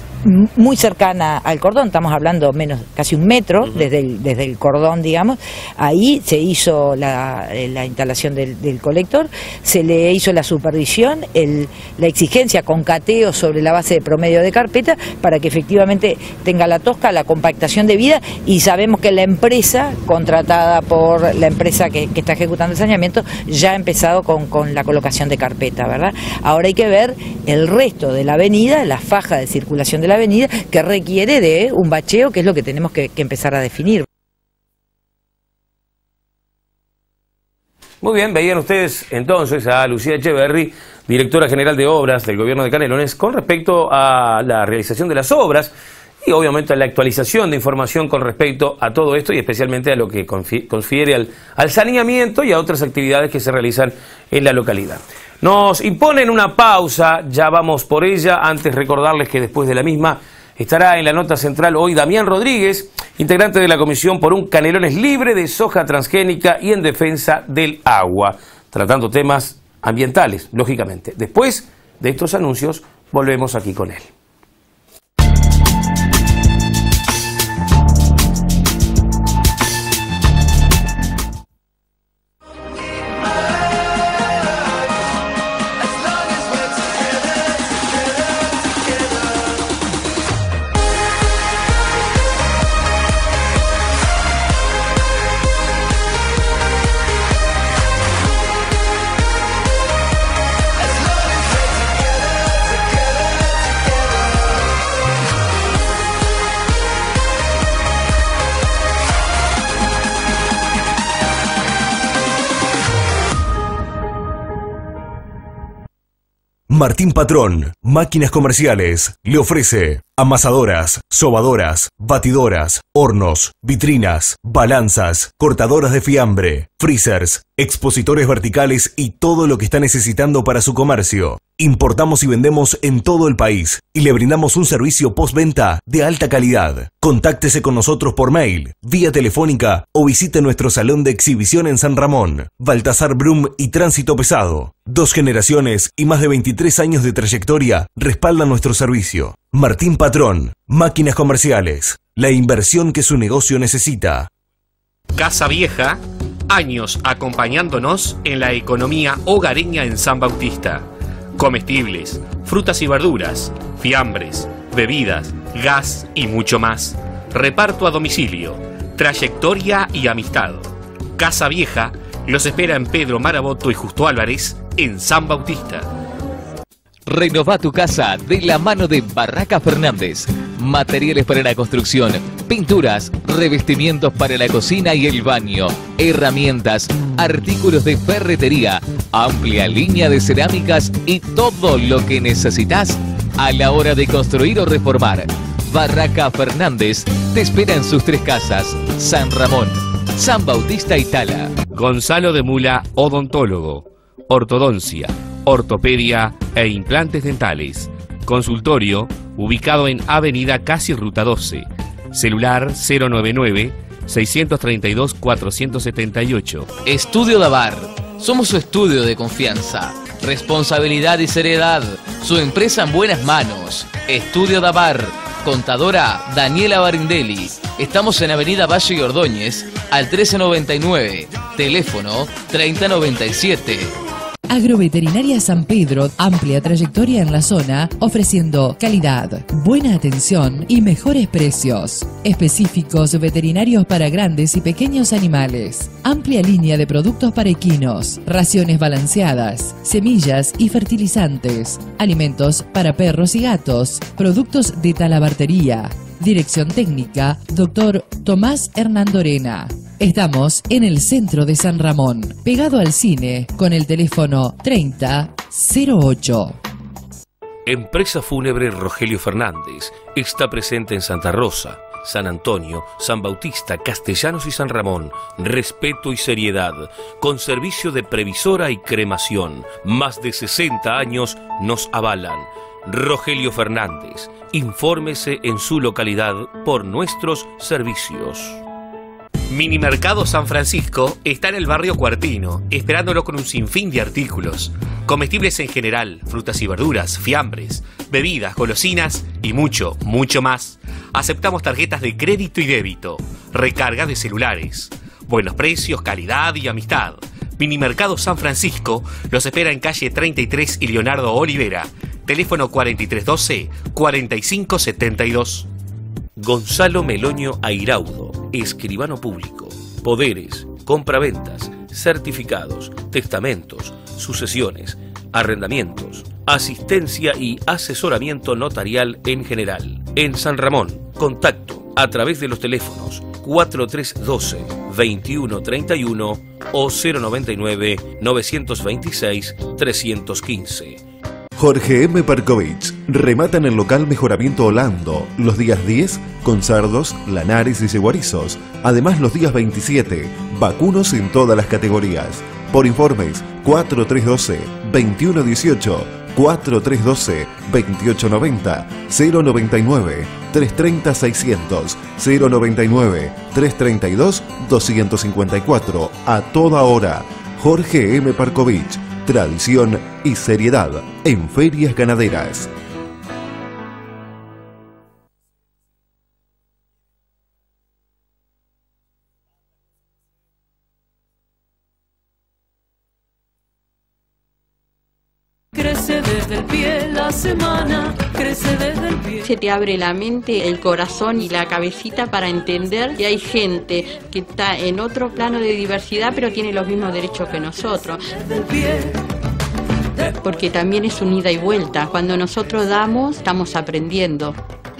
muy cercana al cordón, estamos hablando menos, casi un metro desde el, desde el cordón, digamos. Ahí se hizo la, la instalación del, del colector, se le hizo la supervisión, el, la exigencia con cateo sobre la base de promedio de carpeta para que efectivamente tenga la tosca, la compactación debida, y sabemos que la empresa contratada por la empresa que, que está ejecutando el saneamiento ya ha empezado con, con la colocación de carpeta, ¿verdad? Ahora hay que ver el resto de la avenida, la faja de circulación de la avenida, que requiere de un bacheo, que es lo que tenemos que, que empezar a definir. Muy bien, veían ustedes entonces a Lucía Echeverri, directora general de obras del gobierno de Canelones, con respecto a la realización de las obras y obviamente a la actualización de información con respecto a todo esto y especialmente a lo que confiere al, al saneamiento y a otras actividades que se realizan en la localidad. Nos imponen una pausa, ya vamos por ella. Antes recordarles que después de la misma estará en la nota central hoy Damián Rodríguez, integrante de la Comisión por un Canelones libre de soja transgénica y en defensa del agua, tratando temas ambientales, lógicamente. Después de estos anuncios, volvemos aquí con él. Martín Patrón, Máquinas Comerciales, le ofrece Amasadoras, sobadoras, batidoras, hornos, vitrinas, balanzas, cortadoras de fiambre, freezers, expositores verticales y todo lo que está necesitando para su comercio. Importamos y vendemos en todo el país y le brindamos un servicio postventa de alta calidad. Contáctese con nosotros por mail, vía telefónica o visite nuestro salón de exhibición en San Ramón, Baltasar Brum y Tránsito Pesado. Dos generaciones y más de veintitrés años de trayectoria respaldan nuestro servicio. Martín Patrón, Máquinas Comerciales, la inversión que su negocio necesita. Casa Vieja, años acompañándonos en la economía hogareña en San Bautista. Comestibles, frutas y verduras, fiambres, bebidas, gas y mucho más. Reparto a domicilio, trayectoria y amistad. Casa Vieja los espera en Pedro Maraboto y Justo Álvarez en San Bautista. Renová tu casa de la mano de Barraca Fernández. Materiales para la construcción, pinturas, revestimientos para la cocina y el baño, herramientas, artículos de ferretería, amplia línea de cerámicas y todo lo que necesitas a la hora de construir o reformar. Barraca Fernández te espera en sus tres casas: San Ramón, San Bautista y Tala. Gonzalo de Mula, odontólogo, ortodoncia, ortopedia e implantes dentales. Consultorio ubicado en Avenida Casi Ruta doce. Celular cero nueve nueve, seis tres dos, cuatro siete ocho. Estudio Davar. Somos su estudio de confianza. Responsabilidad y seriedad. Su empresa en buenas manos. Estudio Davar. Contadora Daniela Barindelli. Estamos en Avenida Valle y Ordóñez al trece noventa y nueve. Teléfono treinta noventa y siete. Agroveterinaria San Pedro, amplia trayectoria en la zona, ofreciendo calidad, buena atención y mejores precios. Específicos veterinarios para grandes y pequeños animales. Amplia línea de productos para equinos, raciones balanceadas, semillas y fertilizantes, alimentos para perros y gatos, productos de talabartería. Dirección técnica, doctor Tomás Hernandorena. Estamos en el centro de San Ramón, pegado al cine, con el teléfono treinta cero ocho. Empresa Fúnebre Rogelio Fernández está presente en Santa Rosa, San Antonio, San Bautista, Castellanos y San Ramón. Respeto y seriedad, con servicio de previsora y cremación. Más de sesenta años nos avalan. Rogelio Fernández, infórmese en su localidad por nuestros servicios. Minimercado San Francisco está en el barrio Cuartino, esperándolo con un sinfín de artículos. Comestibles en general, frutas y verduras, fiambres, bebidas, golosinas y mucho, mucho más. Aceptamos tarjetas de crédito y débito, recarga de celulares. Buenos precios, calidad y amistad. Minimercado San Francisco los espera en calle treinta y tres y Leonardo Olivera. Teléfono cuarenta y tres doce, cuarenta y cinco setenta y dos. Gonzalo Meloño Airaudo, escribano público. Poderes, compraventas, certificados, testamentos, sucesiones, arrendamientos, asistencia y asesoramiento notarial en general. En San Ramón, contacto a través de los teléfonos cuatro tres uno dos, veintiuno treinta y uno o cero noventa y nueve, novecientos veintiséis, trescientos quince. Jorge M. Perkovich remata en el local Mejoramiento Holando los días diez con cerdos, lanares y yeguarizos. Además los días veintisiete, vacunos en todas las categorías. Por informes cuatro tres uno dos, veintiuno dieciocho, cuatro tres uno dos, veintiocho noventa, cero noventa y nueve, trescientos treinta, seiscientos, cero noventa y nueve, trescientos treinta y dos, doscientos cincuenta y cuatro. A toda hora. Jorge M. Perkovich. Tradición y seriedad en ferias ganaderas. Crece desde el pie la semana, crece desde el pie. Se te abre la mente, el corazón y la cabecita para entender que hay gente que está en otro plano de diversidad pero tiene los mismos derechos que nosotros. Desde el pie. Porque también es un ida y vuelta. Cuando nosotros damos, estamos aprendiendo.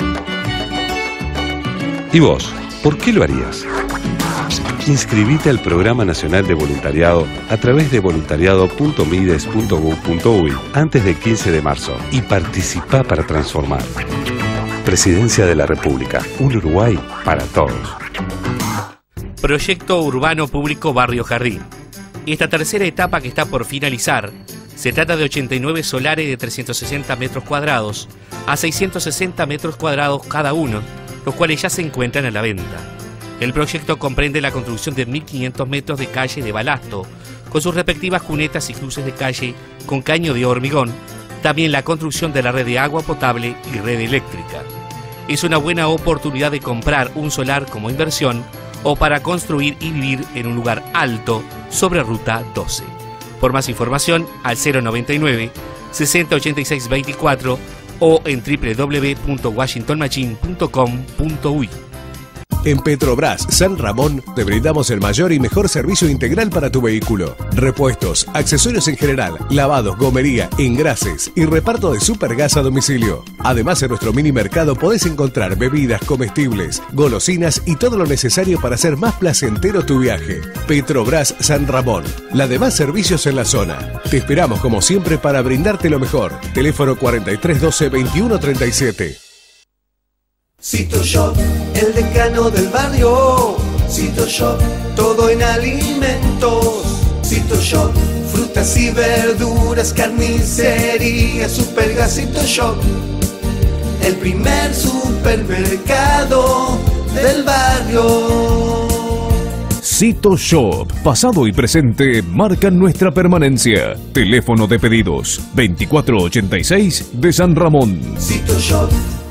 ¿Y vos? ¿Por qué lo harías? Inscribite al Programa Nacional de Voluntariado a través de voluntariado punto mides punto gob punto uy antes del quince de marzo y participa para transformar. Presidencia de la República. Un Uruguay para todos. Proyecto Urbano Público Barrio Jardín. Esta tercera etapa que está por finalizar, se trata de ochenta y nueve solares de trescientos sesenta metros cuadrados a seiscientos sesenta metros cuadrados cada uno, los cuales ya se encuentran a la venta. El proyecto comprende la construcción de mil quinientos metros de calle de balasto, con sus respectivas cunetas y cruces de calle con caño de hormigón, también la construcción de la red de agua potable y red eléctrica. Es una buena oportunidad de comprar un solar como inversión o para construir y vivir en un lugar alto sobre Ruta doce. Por más información al cero noventa y nueve, sesenta ochenta y seis veinticuatro o en doble u doble u doble u punto washington machine punto com punto uy. En Petrobras San Ramón te brindamos el mayor y mejor servicio integral para tu vehículo. Repuestos, accesorios en general, lavados, gomería, engrases y reparto de supergas a domicilio. Además, en nuestro mini mercado podés encontrar bebidas, comestibles, golosinas y todo lo necesario para hacer más placentero tu viaje. Petrobras San Ramón, la de más servicios en la zona. Te esperamos como siempre para brindarte lo mejor. Teléfono cuarenta y tres doce veintiuno treinta y siete. Cito Shop, el decano del barrio. Cito Shop, todo en alimentos. Cito Shop, frutas y verduras, carnicería, supergas. Cito Shop, el primer supermercado del barrio. Cito Shop, pasado y presente marcan nuestra permanencia. Teléfono de pedidos veinticuatro ochenta y seis de San Ramón. Cito Shop.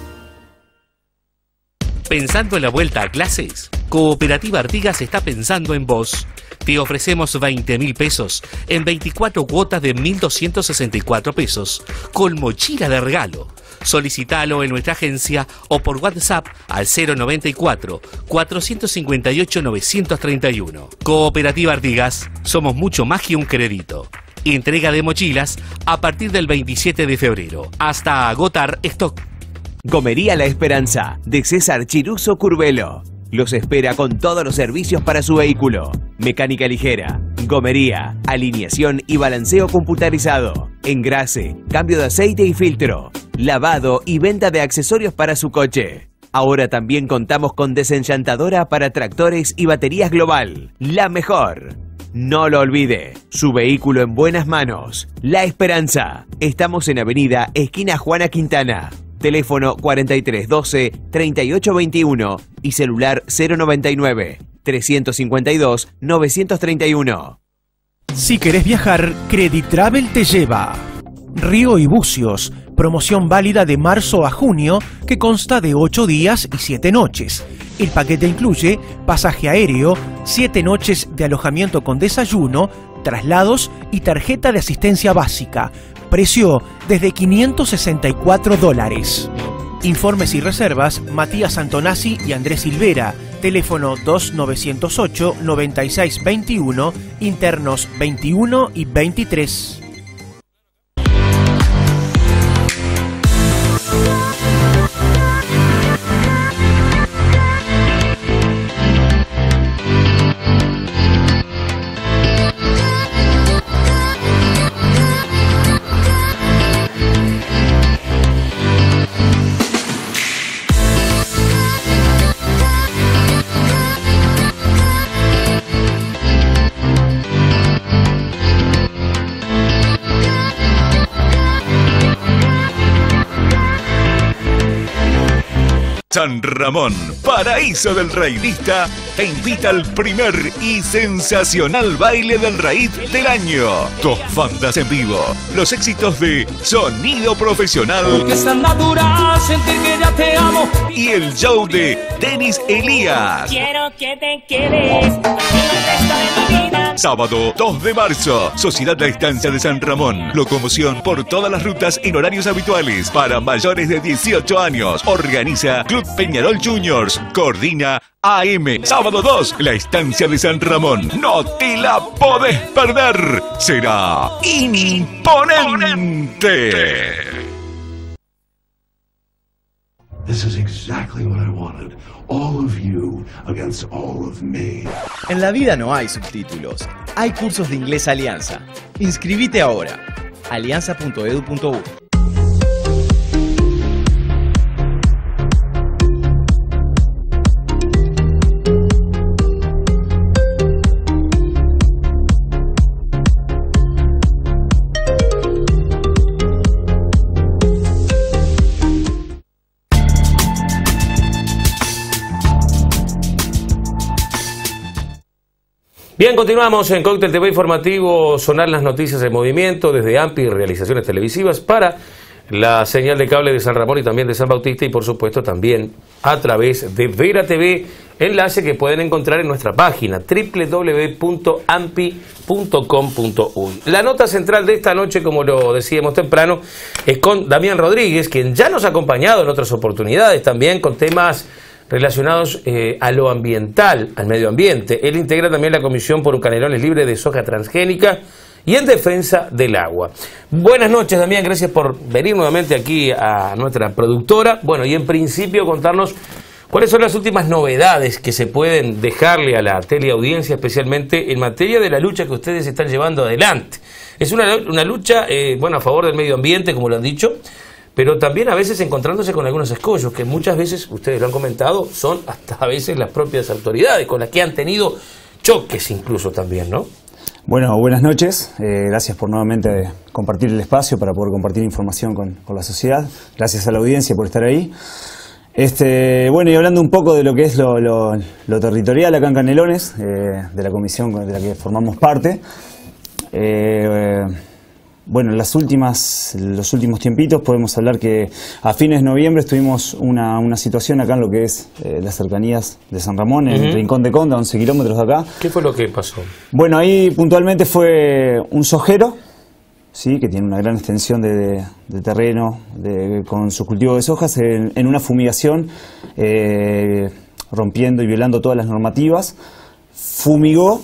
¿Pensando en la vuelta a clases? Cooperativa Artigas está pensando en vos. Te ofrecemos veinte mil pesos en veinticuatro cuotas de mil doscientos sesenta y cuatro pesos, con mochila de regalo. Solicitalo en nuestra agencia o por WhatsApp al cero noventa y cuatro, cuatrocientos cincuenta y ocho, novecientos treinta y uno. Cooperativa Artigas, somos mucho más que un crédito. Entrega de mochilas a partir del veintisiete de febrero, hasta agotar stock. Gomería La Esperanza, de César Chiruso Curvelo. Los espera con todos los servicios para su vehículo. Mecánica ligera, gomería, alineación y balanceo computarizado, engrase, cambio de aceite y filtro, lavado y venta de accesorios para su coche. Ahora también contamos con desenchantadora para tractores y baterías global. La mejor. No lo olvide, su vehículo en buenas manos. La Esperanza. Estamos en Avenida Esquina Juana Quintana. Teléfono cuarenta y tres doce, treinta y ocho veintiuno y celular cero noventa y nueve, trescientos cincuenta y dos, novecientos treinta y uno. Si querés viajar, Credit Travel te lleva. Río y Bucios, promoción válida de marzo a junio que consta de ocho días y siete noches. El paquete incluye pasaje aéreo, siete noches de alojamiento con desayuno, traslados y tarjeta de asistencia básica. Precio desde quinientos sesenta y cuatro dólares. Informes y reservas, Matías Antonazzi y Andrés Silvera. Teléfono dos nueve cero ocho, noventa y seis veintiuno, internos veintiuno y veintitrés. San Ramón, paraíso del raidista, te invita al primer y sensacional baile del raíz del año. Dos bandas en vivo, los éxitos de Sonido Profesional Porque es tan natural sentir que ya te amo. y el show de Denis Elías. Quiero que te quedes el resto de mi vida. Sábado dos de marzo, Sociedad La Estancia de San Ramón. Locomoción por todas las rutas en horarios habituales para mayores de dieciocho años. Organiza Club Peñarol Juniors. Coordina A M. Sábado dos, La Estancia de San Ramón. No te la podés perder. Será imponente. This is exactly what I wanted. All of you against all of me. En la vida no hay subtítulos. Hay cursos de inglés Alianza. Inscribite ahora. alianza punto edu punto u. Bien, continuamos en Cóctel T V Informativo, sonar las noticias en movimiento desde AMPI Realizaciones Televisivas para la señal de cable de San Ramón y también de San Bautista y por supuesto también a través de Vera T V, enlace que pueden encontrar en nuestra página doble u doble u doble u punto ampi punto com punto uy. La nota central de esta noche, como lo decíamos temprano, es con Damián Rodríguez, quien ya nos ha acompañado en otras oportunidades también con temas relacionados eh, a lo ambiental, al medio ambiente. Él integra también la Comisión por Canelones Libres de Soja Transgénica y en defensa del agua. Buenas noches, Damián, gracias por venir nuevamente aquí a nuestra productora. Bueno, y en principio contarnos cuáles son las últimas novedades que se pueden dejarle a la teleaudiencia, especialmente en materia de la lucha que ustedes están llevando adelante. Es una, una lucha, eh, bueno, a favor del medio ambiente, como lo han dicho, pero también a veces encontrándose con algunos escollos que muchas veces, ustedes lo han comentado, son hasta a veces las propias autoridades con las que han tenido choques incluso también, ¿no? Bueno, buenas noches, eh, gracias por nuevamente compartir el espacio para poder compartir información con, con la sociedad, gracias a la audiencia por estar ahí. Este, bueno, y hablando un poco de lo que es lo, lo, lo territorial acá en Canelones, eh, de la comisión de la que formamos parte, eh, bueno, en las últimas, los últimos tiempitos podemos hablar que a fines de noviembre tuvimos una, una situación acá en lo que es eh, las cercanías de San Ramón, en Uh-huh. el Rincón de Conde, a once kilómetros de acá. ¿Qué fue lo que pasó? Bueno, ahí puntualmente fue un sojero, sí, que tiene una gran extensión de, de, de terreno de, con su cultivo de sojas, en, en una fumigación, eh, rompiendo y violando todas las normativas, fumigó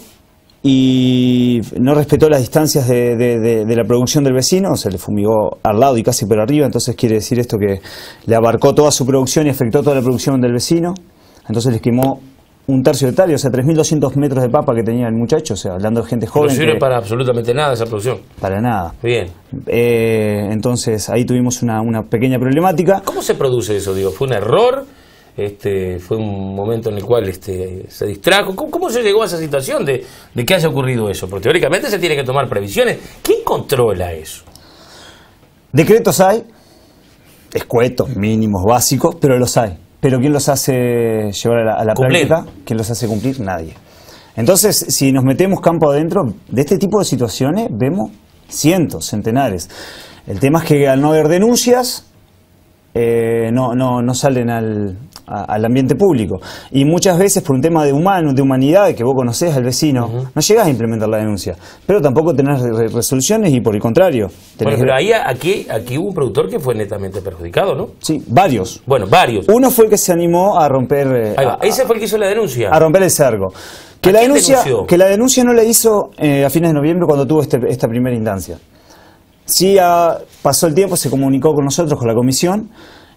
y no respetó las distancias de, de, de, de la producción del vecino, se le fumigó al lado y casi por arriba, entonces quiere decir esto que le abarcó toda su producción y afectó toda la producción del vecino, entonces les quemó un tercio de hectárea, o sea, tres mil doscientos metros de papa que tenía el muchacho, o sea, hablando de gente joven. No sirve que, para absolutamente nada esa producción. Para nada. Bien. Eh, entonces ahí tuvimos una, una pequeña problemática. ¿Cómo se produce eso? Digo, ¿fue un error? Este, ¿Fue un momento en el cual este, se distrajo? ¿Cómo, cómo se llegó a esa situación de, de que haya ocurrido eso? Porque teóricamente se tiene que tomar previsiones. ¿Quién controla eso? Decretos hay, escuetos, mínimos, básicos, pero los hay. Pero ¿quién los hace llevar a la, a la práctica? ¿Quién los hace cumplir? Nadie. Entonces, si nos metemos campo adentro, de este tipo de situaciones vemos cientos, centenares. El tema es que al no haber denuncias, eh, no, no, no salen al, a, al ambiente público. Y muchas veces por un tema de humano, de humanidad, que vos conocés al vecino, uh-huh. no llegás a implementar la denuncia. Pero tampoco tenés re resoluciones y por el contrario. Bueno, pero ahí aquí, aquí hubo un productor que fue netamente perjudicado, ¿no? Sí, varios. Bueno, varios. Uno fue el que se animó a romper... Eh, ahí va. A, Ese fue el que hizo la denuncia. A romper el cerco. Que la denuncia, que la denuncia no la hizo eh, a fines de noviembre cuando tuvo este, esta primera instancia. Sí, a, pasó el tiempo, se comunicó con nosotros, con la comisión,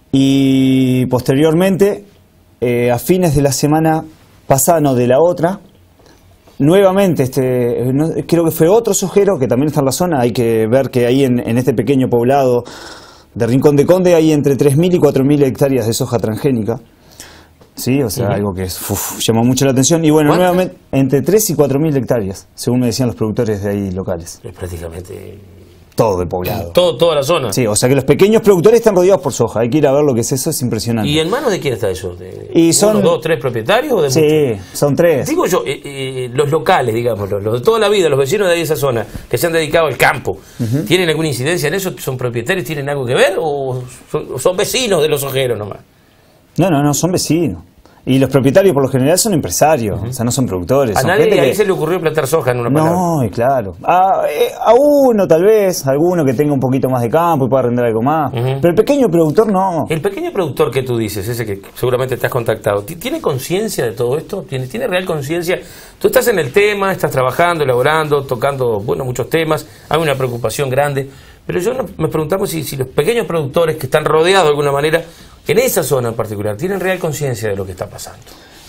y posteriormente, eh, a fines de la semana pasada, no, de la otra, nuevamente, este, no, creo que fue otro sojero que también está en la zona. Hay que ver que ahí en, en este pequeño poblado de Rincón de Conde hay entre tres mil y cuatro mil hectáreas de soja transgénica. Sí, o sea, uh-huh. algo que es, uf, llamó mucho la atención. Y bueno, ¿cuánto? Nuevamente, entre tres y cuatro mil hectáreas, según me decían los productores de ahí locales. Es prácticamente... todo el poblado. Todo, toda la zona. Sí, o sea que los pequeños productores están rodeados por soja. Hay que ir a ver lo que es eso, es impresionante. ¿Y en manos de quién está eso? ¿De y son, uno, dos, tres propietarios? ¿O de sí, muchos? Son tres. Digo yo, eh, eh, los locales, digamos, los, los de toda la vida, los vecinos de ahí esa zona, que se han dedicado al campo, uh-huh. ¿tienen alguna incidencia en eso? ¿Son propietarios? ¿Tienen algo que ver? ¿O son, son vecinos de los ojeros nomás? No, no, no, son vecinos. Y los propietarios por lo general son empresarios, uh-huh. o sea, no son productores. A son nadie gente ahí que... se le ocurrió plantar soja en una palabra. No, y claro. A, eh, a uno tal vez, a alguno que tenga un poquito más de campo y pueda arrendar algo más. Uh-huh. Pero el pequeño productor no. El pequeño productor que tú dices, ese que seguramente te has contactado, ¿tiene conciencia de todo esto? ¿Tiene, ¿Tiene real conciencia? Tú estás en el tema, estás trabajando, elaborando, tocando, bueno, muchos temas, hay una preocupación grande. Pero yo no, me preguntamos si, si los pequeños productores que están rodeados de alguna manera, en esa zona en particular, ¿tienen real conciencia de lo que está pasando?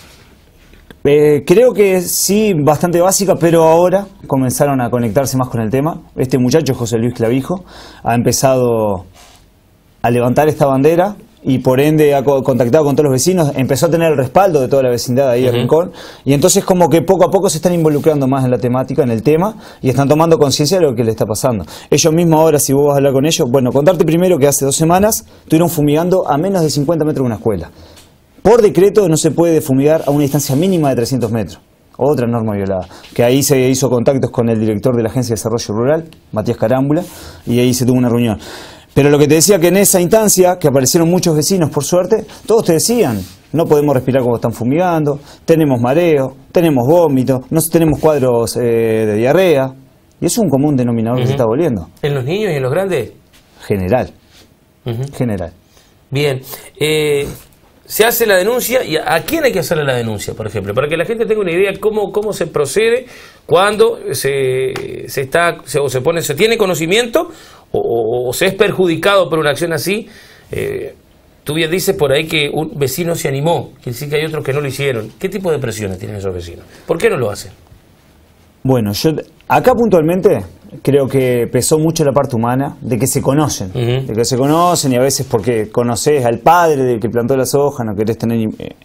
Eh, creo que sí, bastante básica, pero ahora comenzaron a conectarse más con el tema. Este muchacho, José Luis Clavijo, ha empezado a levantar esta bandera y por ende ha contactado con todos los vecinos, empezó a tener el respaldo de toda la vecindad ahí de uh-huh. Rincón, y entonces como que poco a poco se están involucrando más en la temática, en el tema, y están tomando conciencia de lo que le está pasando. Ellos mismos ahora, si vos vas a hablar con ellos, bueno, contarte primero que hace dos semanas estuvieron fumigando a menos de cincuenta metros de una escuela. Por decreto no se puede fumigar a una distancia mínima de trescientos metros. Otra norma violada. Que ahí se hizo contactos con el director de la Agencia de Desarrollo Rural, Matías Carámbula, y ahí se tuvo una reunión. Pero lo que te decía que en esa instancia, que aparecieron muchos vecinos, por suerte, todos te decían, no podemos respirar como están fumigando, tenemos mareo, tenemos vómito, no tenemos cuadros eh, de diarrea. Y eso es un común denominador uh-huh. que se está volviendo. ¿En los niños y en los grandes? General. Uh-huh. General. Bien. Eh, se hace la denuncia, ¿y a quién hay que hacerle la denuncia, por ejemplo? Para que la gente tenga una idea de cómo, cómo se procede cuando se, se está se, o se pone, se tiene conocimiento o, o, o se es perjudicado por una acción así. Eh, tú bien dices por ahí que un vecino se animó, quiere decir que hay otros que no lo hicieron. ¿Qué tipo de presiones tienen esos vecinos? ¿Por qué no lo hacen? Bueno, yo acá puntualmente creo que pesó mucho la parte humana, de que se conocen, uh-huh. de que se conocen y a veces porque conoces al padre del que plantó la soja, no querés tener eh,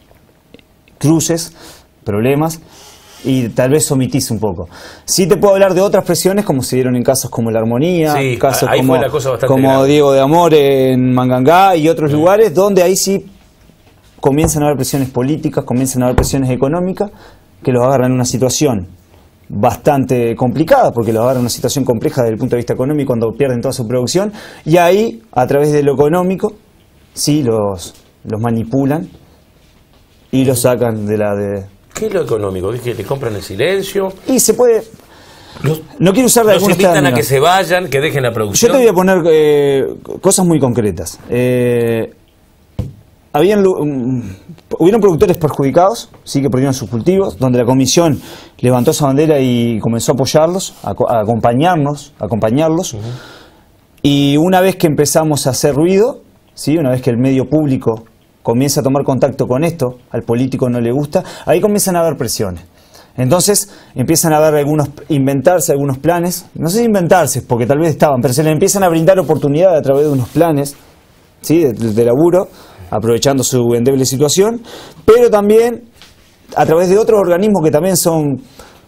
cruces, problemas, y tal vez omitís un poco. Sí te puedo hablar de otras presiones como se dieron en casos como La Armonía, sí, casos ahí como, fue la cosa bastante como grave. Diego de Amor en Mangangá y otros uh-huh. lugares donde ahí sí comienzan a haber presiones políticas, comienzan a haber presiones económicas que los agarran en una situación bastante complicada, porque los agarran en una situación compleja desde el punto de vista económico cuando pierden toda su producción, y ahí, a través de lo económico, sí los, los manipulan y los sacan de la... de ¿Qué es lo económico? ¿Es que le compran el silencio? Y se puede... Los, no quiero usar de los invitan términos. A que se vayan, que dejen la producción. Yo te voy a poner eh, cosas muy concretas. Eh, habían... Um, Hubieron productores perjudicados, sí, que perdieron sus cultivos, donde la comisión levantó esa bandera y comenzó a apoyarlos, a, a acompañarnos, a acompañarlos. Uh-huh. Y una vez que empezamos a hacer ruido, sí, una vez que el medio público comienza a tomar contacto con esto, al político no le gusta, ahí comienzan a haber presiones. Entonces empiezan a haber algunos, inventarse algunos planes, no sé si inventarse, porque tal vez estaban, pero se les empiezan a brindar oportunidades a través de unos planes, sí, de, de laburo, aprovechando su endeble situación, pero también a través de otros organismos que también son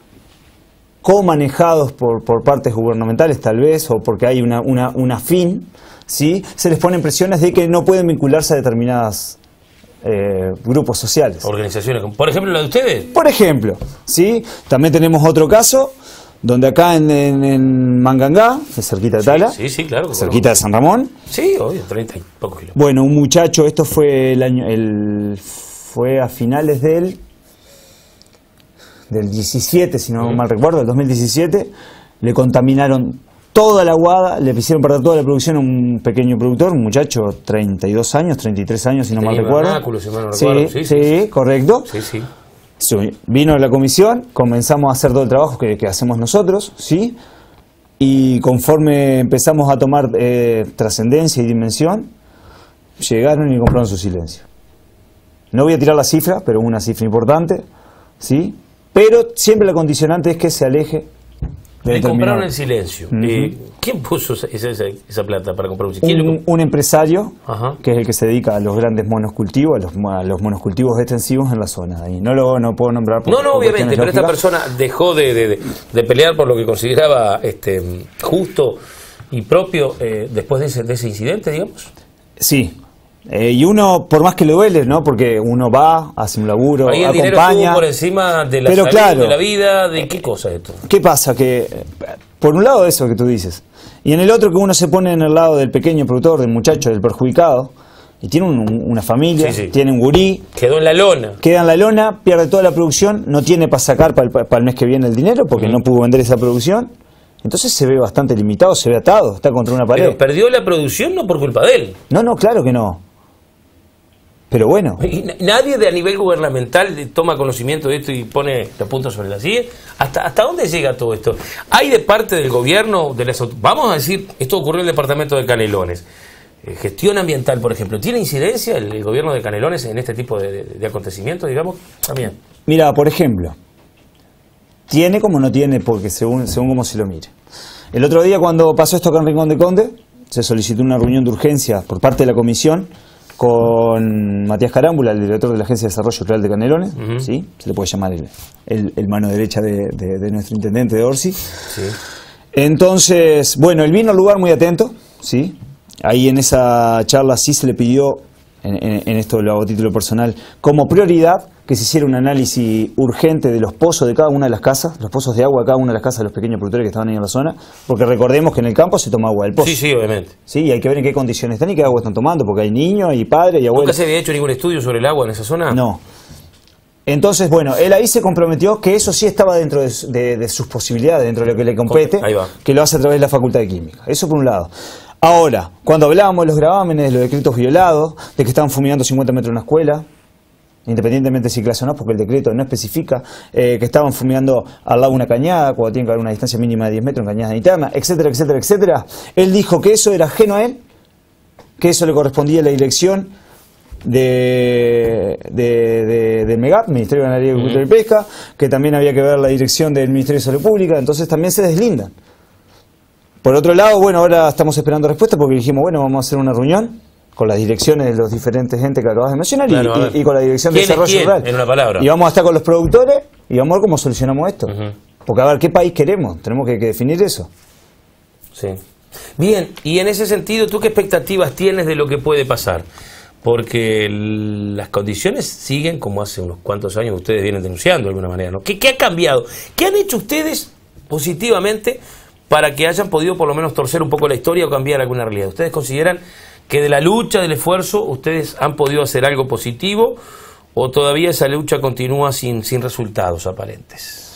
co-manejados por, por partes gubernamentales tal vez, o porque hay una, una, una fin, ¿sí? Se les ponen presiones de que no pueden vincularse a determinadas eh, grupos sociales. Organizaciones, por ejemplo la de ustedes. Por ejemplo, ¿sí? También tenemos otro caso, donde acá en, en, en Mangangá, cerquita de Tala, sí, sí, sí, claro, cerquita de San Ramón. Sí, obvio, treinta y pocos kilómetros. Bueno, un muchacho, esto fue el año, el, fue a finales del, del diecisiete, si no uh-huh. mal recuerdo, del dos mil diecisiete, le contaminaron toda la aguada, le hicieron perder toda la producción a un pequeño productor, un muchacho, treinta y dos años, treinta y tres años, si no mal recuerdo. Si mal no sí, recuerdo. Sí, sí, sí, correcto. Sí, sí. Vino la comisión, comenzamos a hacer todo el trabajo que, que hacemos nosotros, ¿sí? Y conforme empezamos a tomar eh, trascendencia y dimensión, llegaron y compraron su silencio. No voy a tirar la cifra, pero una cifra importante, ¿sí? Pero siempre la condicionante es que se aleje. Le compraron el silencio. Uh-huh. eh, ¿Quién puso esa, esa, esa plata para comprar un silencio? Un, un empresario, Ajá. que es el que se dedica a los grandes monoscultivos, a los, a los monoscultivos extensivos en la zona. Y no lo no puedo nombrar. Por, no, no, por obviamente, pero esta persona dejó de, de, de pelear por lo que consideraba este justo y propio eh, después de ese, de ese incidente, digamos. Sí. Eh, y uno, por más que le duele, ¿no? Porque uno va, hace un laburo, ahí el acompaña. Dinero estuvo por encima de la pero salud, claro, de la vida, ¿de qué cosa es esto? ¿Qué pasa? Que por un lado eso que tú dices, y en el otro que uno se pone en el lado del pequeño productor, del muchacho, del perjudicado, y tiene un, una familia, sí, sí. tiene un gurí. Quedó en la lona. Queda en la lona, pierde toda la producción, no tiene para sacar para el, para el mes que viene el dinero, porque uh-huh. no pudo vender esa producción. Entonces se ve bastante limitado, se ve atado, está contra una pared. Pero perdió la producción no por culpa de él. No, no, claro que no. Pero bueno. Y nadie de a nivel gubernamental toma conocimiento de esto y pone los puntos sobre las sillas. ¿Hasta, ¿Hasta dónde llega todo esto? ¿Hay de parte del gobierno, de las, vamos a decir, esto ocurrió en el departamento de Canelones, eh, gestión ambiental, por ejemplo, ¿tiene incidencia el, el gobierno de Canelones en este tipo de, de, de acontecimientos, digamos? También. Mira, por ejemplo, tiene como no tiene, porque según, según cómo se lo mire. El otro día cuando pasó esto acá en Rincón de Conde, se solicitó una reunión de urgencia por parte de la comisión con Matías Carámbula, el director de la Agencia de Desarrollo Rural de Canelones, uh-huh. ¿sí? Se le puede llamar el, el, el mano derecha de, de, de nuestro intendente de Orsi. Sí. Entonces, bueno, él vino al lugar muy atento, ¿sí? Ahí en esa charla sí se le pidió, en, en, en esto lo hago a título personal, como prioridad, que se hiciera un análisis urgente de los pozos de cada una de las casas, los pozos de agua de cada una de las casas de los pequeños productores que estaban ahí en la zona, porque recordemos que en el campo se toma agua del pozo. Sí, sí, obviamente. Sí, y hay que ver en qué condiciones están y qué agua están tomando, porque hay niños y padres y abuelos. ¿Nunca se había hecho ningún estudio sobre el agua en esa zona? No. Entonces, bueno, él ahí se comprometió que eso sí estaba dentro de, de, de sus posibilidades, dentro de lo que le compete, ahí va. que lo hace a través de la Facultad de Química. Eso por un lado. Ahora, cuando hablábamos de los gravámenes, de los decretos violados, de que estaban fumigando cincuenta metros de una escuela, independientemente de si clase o no, porque el decreto no especifica, eh, que estaban fumigando al lado de una cañada, cuando tienen que haber una distancia mínima de diez metros en cañadas internas, etcétera, etcétera, etcétera. Él dijo que eso era ajeno a él, que eso le correspondía a la dirección de, de, de, de MEGAP, Ministerio de Ganadería, Agricultura y Pesca, que también había que ver la dirección del Ministerio de Salud Pública, entonces también se deslindan. Por otro lado, bueno, ahora estamos esperando respuesta porque dijimos, bueno, vamos a hacer una reunión con las direcciones de los diferentes entes que acabas de mencionar claro, y, y, y con la dirección de desarrollo quién, rural. En una palabra. Y vamos a estar con los productores y vamos a ver cómo solucionamos esto. Uh-huh. Porque a ver, ¿qué país queremos? Tenemos que, que definir eso. Sí. Bien, y en ese sentido, ¿tú qué expectativas tienes de lo que puede pasar? Porque el, las condiciones siguen como hace unos cuantos años ustedes vienen denunciando de alguna manera, ¿no? ¿Qué, qué ha cambiado? ¿Qué han hecho ustedes positivamente para que hayan podido por lo menos torcer un poco la historia o cambiar alguna realidad? ¿Ustedes consideran que de la lucha, del esfuerzo, ustedes han podido hacer algo positivo o todavía esa lucha continúa sin, sin resultados aparentes?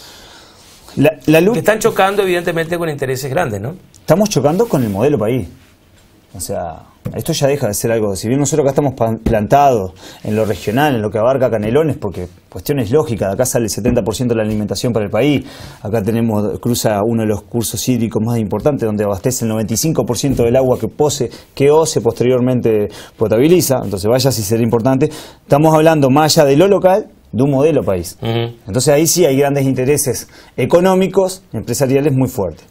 La, la lucha... Están chocando evidentemente con intereses grandes, ¿no? Estamos chocando con el modelo país. O sea, esto ya deja de ser algo, si bien nosotros acá estamos plantados en lo regional, en lo que abarca Canelones, porque cuestiones lógicas, de acá sale el setenta por ciento de la alimentación para el país, acá tenemos, cruza uno de los cursos hídricos más importantes, donde abastece el noventa y cinco por ciento del agua que pose, que OCE posteriormente potabiliza, entonces vaya si será importante, estamos hablando más allá de lo local, de un modelo país. Uh-huh. Entonces ahí sí hay grandes intereses económicos, empresariales muy fuertes.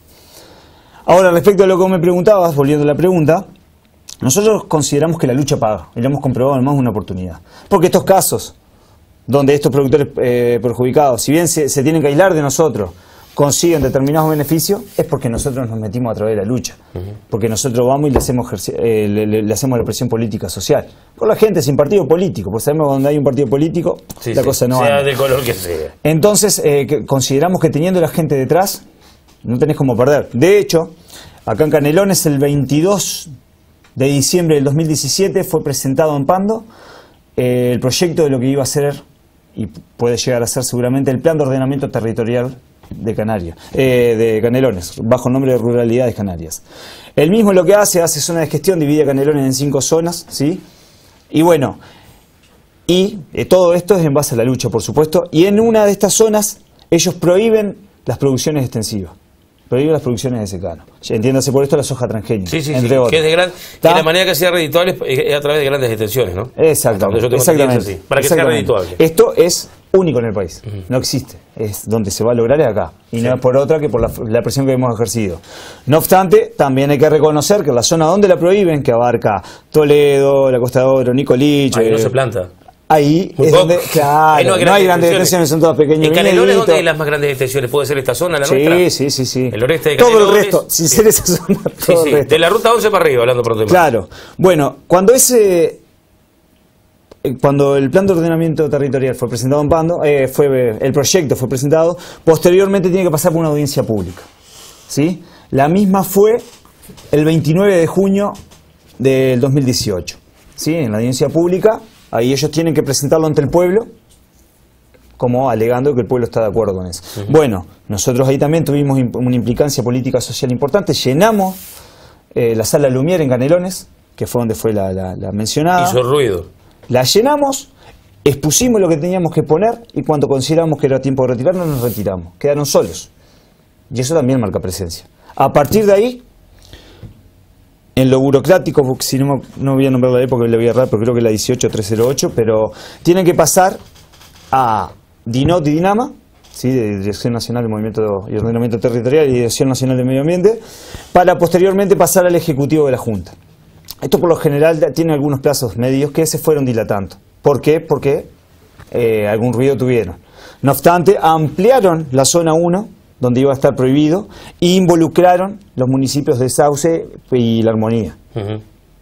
Ahora, respecto a lo que me preguntabas, volviendo a la pregunta, nosotros consideramos que la lucha paga, y lo hemos comprobado en más de una oportunidad. Porque estos casos, donde estos productores eh, perjudicados, si bien se, se tienen que aislar de nosotros, consiguen determinados beneficios, es porque nosotros nos metimos a través de la lucha. Uh-huh. Porque nosotros vamos y le hacemos, eh, le, le, le hacemos la presión política social. Con la gente sin partido político, pues sabemos que donde hay un partido político, sí, la sí, cosa no sea anda. del color que sea. Entonces, eh, que consideramos que teniendo la gente detrás, no tenés cómo perder. De hecho, acá en Canelones, el veintidós de diciembre del dos mil diecisiete, fue presentado en Pando eh, el proyecto de lo que iba a ser, y puede llegar a ser seguramente, el Plan de Ordenamiento Territorial de Canarias, eh, de Canelones, bajo el nombre de Ruralidades Canarias. El mismo lo que hace, hace zona de gestión, divide a Canelones en cinco zonas, ¿sí? Y bueno, y eh, todo esto es en base a la lucha, por supuesto, y en una de estas zonas ellos prohíben las producciones extensivas. Prohíbe las producciones de secano. Entiéndase por esto la soja transgénica, sí, sí, entre sí, otros. Que es de gran, que la manera que sea redituable es a través de grandes extensiones, ¿no? Exactamente. Exactamente. Así, para que sea redituable. Esto es único en el país. Uh-huh. No existe. Es donde se va a lograr es acá. Y sí. No es por otra que por la, la presión que hemos ejercido. No obstante, también hay que reconocer que la zona donde la prohíben, que abarca Toledo, la Costa de Oro, Nicolich... Ahí eh, no se planta. Ahí Muy es poco. donde, claro, ahí no hay, no hay grandes extensiones, son todas pequeñas. ¿En Canelones dónde hay las más grandes extensiones? ¿Puede ser esta zona, la sí, nuestra? Sí, sí, sí. El oeste de Canelones. Todo el resto, sin ser esa zona, todo sí, sí. el resto. De la ruta once para arriba, hablando pronto. Claro. Bueno, cuando ese... Cuando el plan de ordenamiento territorial fue presentado en Pando, eh, fue, el proyecto fue presentado, posteriormente tiene que pasar por una audiencia pública. ¿Sí? La misma fue el veintinueve de junio del dos mil dieciocho. ¿Sí? En la audiencia pública... Ahí ellos tienen que presentarlo ante el pueblo, como alegando que el pueblo está de acuerdo con eso. Uh-huh. Bueno, nosotros ahí también tuvimos imp una implicancia política social importante. Llenamos eh, la sala Lumière en Canelones, que fue donde fue la, la, la mencionada. Hizo ruido. La llenamos, expusimos lo que teníamos que poner y cuando consideramos que era tiempo de retirarnos, nos retiramos. Quedaron solos. Y eso también marca presencia. A partir de ahí... En lo burocrático, porque si no, no voy a nombrar la ley porque le voy a errar, pero creo que es la dieciocho mil trescientos ocho, pero tienen que pasar a DINOT y DINAMA, ¿sí? De Dirección Nacional de Movimiento y Ordenamiento Territorial y Dirección Nacional de Medio Ambiente, para posteriormente pasar al Ejecutivo de la Junta. Esto por lo general tiene algunos plazos medios que se fueron dilatando. ¿Por qué? Porque eh, algún ruido tuvieron. No obstante, ampliaron la zona uno, donde iba a estar prohibido, e involucraron los municipios de Sauce y La Armonía. Uh-huh.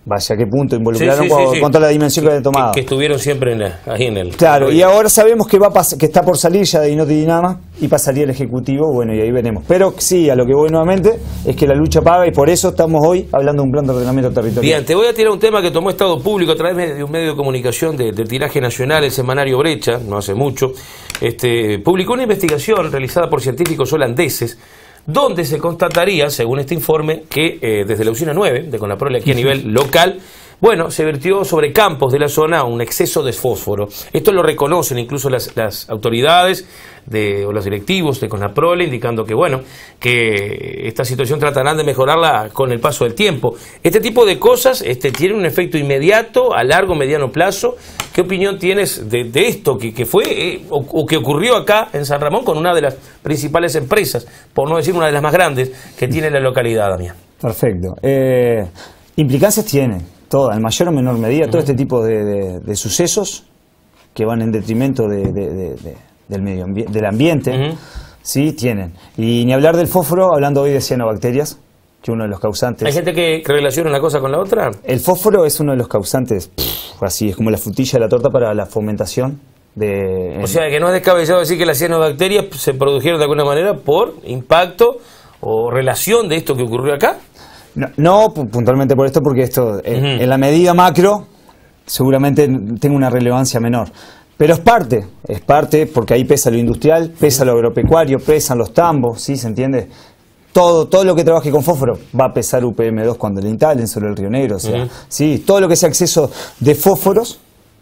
vaya, qué punto involucraron sí, sí, con, sí, sí. con toda la dimensión que habían tomado. Que, que estuvieron siempre en la, ahí en el... Claro, y ahora sabemos que va a pas que está por salir ya de Inoti Dinama y pasaría el Ejecutivo, bueno, y ahí veremos. Pero sí, a lo que voy nuevamente es que la lucha paga y por eso estamos hoy hablando de un plan de ordenamiento territorial. Bien, te voy a tirar un tema que tomó Estado Público a través de un medio de comunicación de, de tiraje nacional, el semanario Brecha, no hace mucho. Este, publicó una investigación realizada por científicos holandeses donde se constataría, según este informe, que eh, desde la usina nueve de Conaprole aquí a nivel local, bueno, se vertió sobre campos de la zona un exceso de fósforo. Esto lo reconocen incluso las, las autoridades de, o los directivos de Conaprole, indicando que, bueno, que esta situación tratarán de mejorarla con el paso del tiempo. Este tipo de cosas este, tienen un efecto inmediato, a largo, mediano plazo. ¿Qué opinión tienes de, de esto que, que fue eh, o, o que ocurrió acá en San Ramón con una de las principales empresas, por no decir una de las más grandes, que tiene la localidad, Damián? Perfecto. Eh, implicancias tienen, todas, en mayor o menor medida, uh-huh. todo este tipo de, de, de sucesos que van en detrimento de, de, de, de, del, medio ambi del ambiente, uh-huh. sí, tienen. Y ni hablar del fósforo, hablando hoy de cianobacterias, que uno de los causantes... ¿Hay gente que relaciona una cosa con la otra? El fósforo es uno de los causantes, pff, así, es como la frutilla de la torta para la fomentación de... O sea, que no es descabellado decir que las cianobacterias se produjeron de alguna manera por impacto o relación de esto que ocurrió acá. No, no puntualmente por esto, porque esto, en, uh-huh. en la medida macro, seguramente tenga una relevancia menor. Pero es parte, es parte, porque ahí pesa lo industrial, pesa lo agropecuario, pesan los tambos, ¿sí? ¿Se entiende? Todo, todo lo que trabaje con fósforo va a pesar U P M dos cuando le instalen sobre el Río Negro. O sea, uh-huh. sí, todo lo que sea exceso de fósforos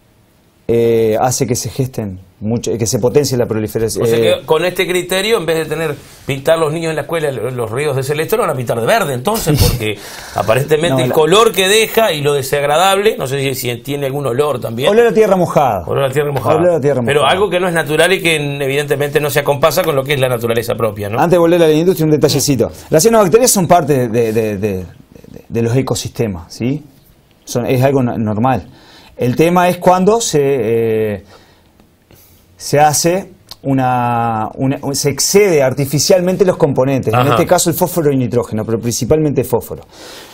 eh, hace que se gesten, mucho, que se potencie la proliferación. O sea que con este criterio, en vez de tener pintar los niños en la escuela los ríos de celeste, lo van a pintar de verde entonces, porque aparentemente no, el la... color que deja y lo desagradable, no sé si, si tiene algún olor también. Olor a tierra mojada. Olor a tierra mojada. Olor a tierra mojada. Pero algo que no es natural y que evidentemente no se acompasa con lo que es la naturaleza propia, ¿no? Antes de volver a la industria, un detallecito. Las cianobacterias son parte de, de, de, de, de, de los ecosistemas, ¿sí? Son, es algo normal. El tema es cuando se, eh, se hace una, una... se excede artificialmente los componentes. Ajá. En este caso el fósforo y nitrógeno, pero principalmente fósforo.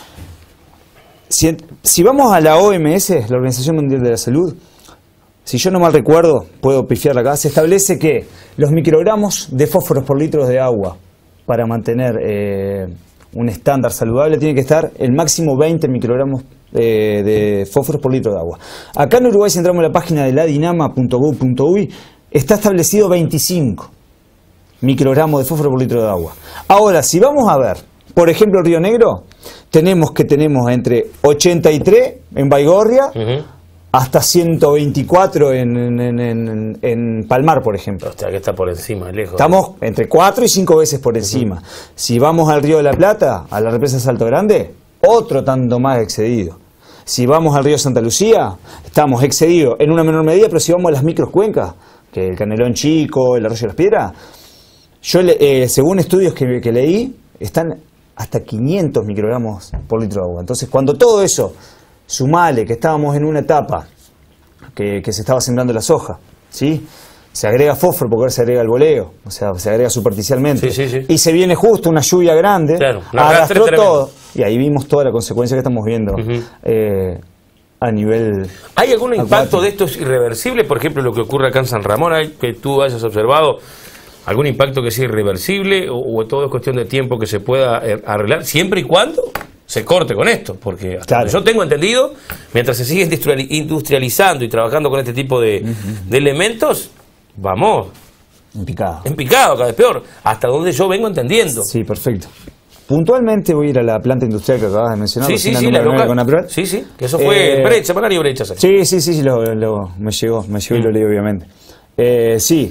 Si, si vamos a la O M S, la Organización Mundial de la Salud, si yo no mal recuerdo, puedo pifiar acá, se establece que los microgramos de fósforos por litros de agua para mantener eh, un estándar saludable tiene que estar el máximo veinte microgramos de, de fósforos por litro de agua. Acá en Uruguay, si entramos en la página de ladinama punto gov punto uy, está establecido veinticinco microgramos de fósforo por litro de agua. Ahora, si vamos a ver, por ejemplo, el Río Negro, tenemos que tenemos entre ochenta y tres en Baigorria, uh-huh. hasta ciento veinticuatro en, en, en, en Palmar, por ejemplo. O sea, que está por encima, lejos. Estamos entre cuatro y cinco veces por encima. Uh-huh. Si vamos al Río de la Plata, a la represa Salto Grande, otro tanto más excedido. Si vamos al río Santa Lucía, estamos excedidos en una menor medida, pero si vamos a las microcuencas, que el Canelón Chico, el Arroyo de las Piedras, yo eh, según estudios que, que leí, están hasta quinientos microgramos por litro de agua. Entonces, cuando todo eso, sumale que estábamos en una etapa que, que se estaba sembrando la soja, ¿sí? Se agrega fósforo porque ahora se agrega el boleo, o sea, se agrega superficialmente. Sí, sí, sí. Y se viene justo una lluvia grande, claro, arrastró todo, y ahí vimos toda la consecuencia que estamos viendo uh-huh. eh, a nivel... ¿Hay algún acuático. impacto de esto irreversible? Por ejemplo, lo que ocurre acá en San Ramón, ¿hay que tú hayas observado algún impacto que sea irreversible o, o todo es cuestión de tiempo que se pueda eh, arreglar, siempre y cuando se corte con esto? Porque hasta claro. yo tengo entendido, mientras se sigue industrializando y trabajando con este tipo de, uh-huh. de elementos, vamos... En picado. En picado, cada vez peor. Hasta donde yo vengo entendiendo. Sí, perfecto. Puntualmente voy a ir a la planta industrial que acabas de mencionar. Sí, sí, sí, la local. Con sí, sí, que eso fue eh, brecha, semanario brecha. ¿Sabes? Sí, sí, sí, sí lo, lo, me llegó, me llegó mm. y lo leí obviamente. Eh, sí,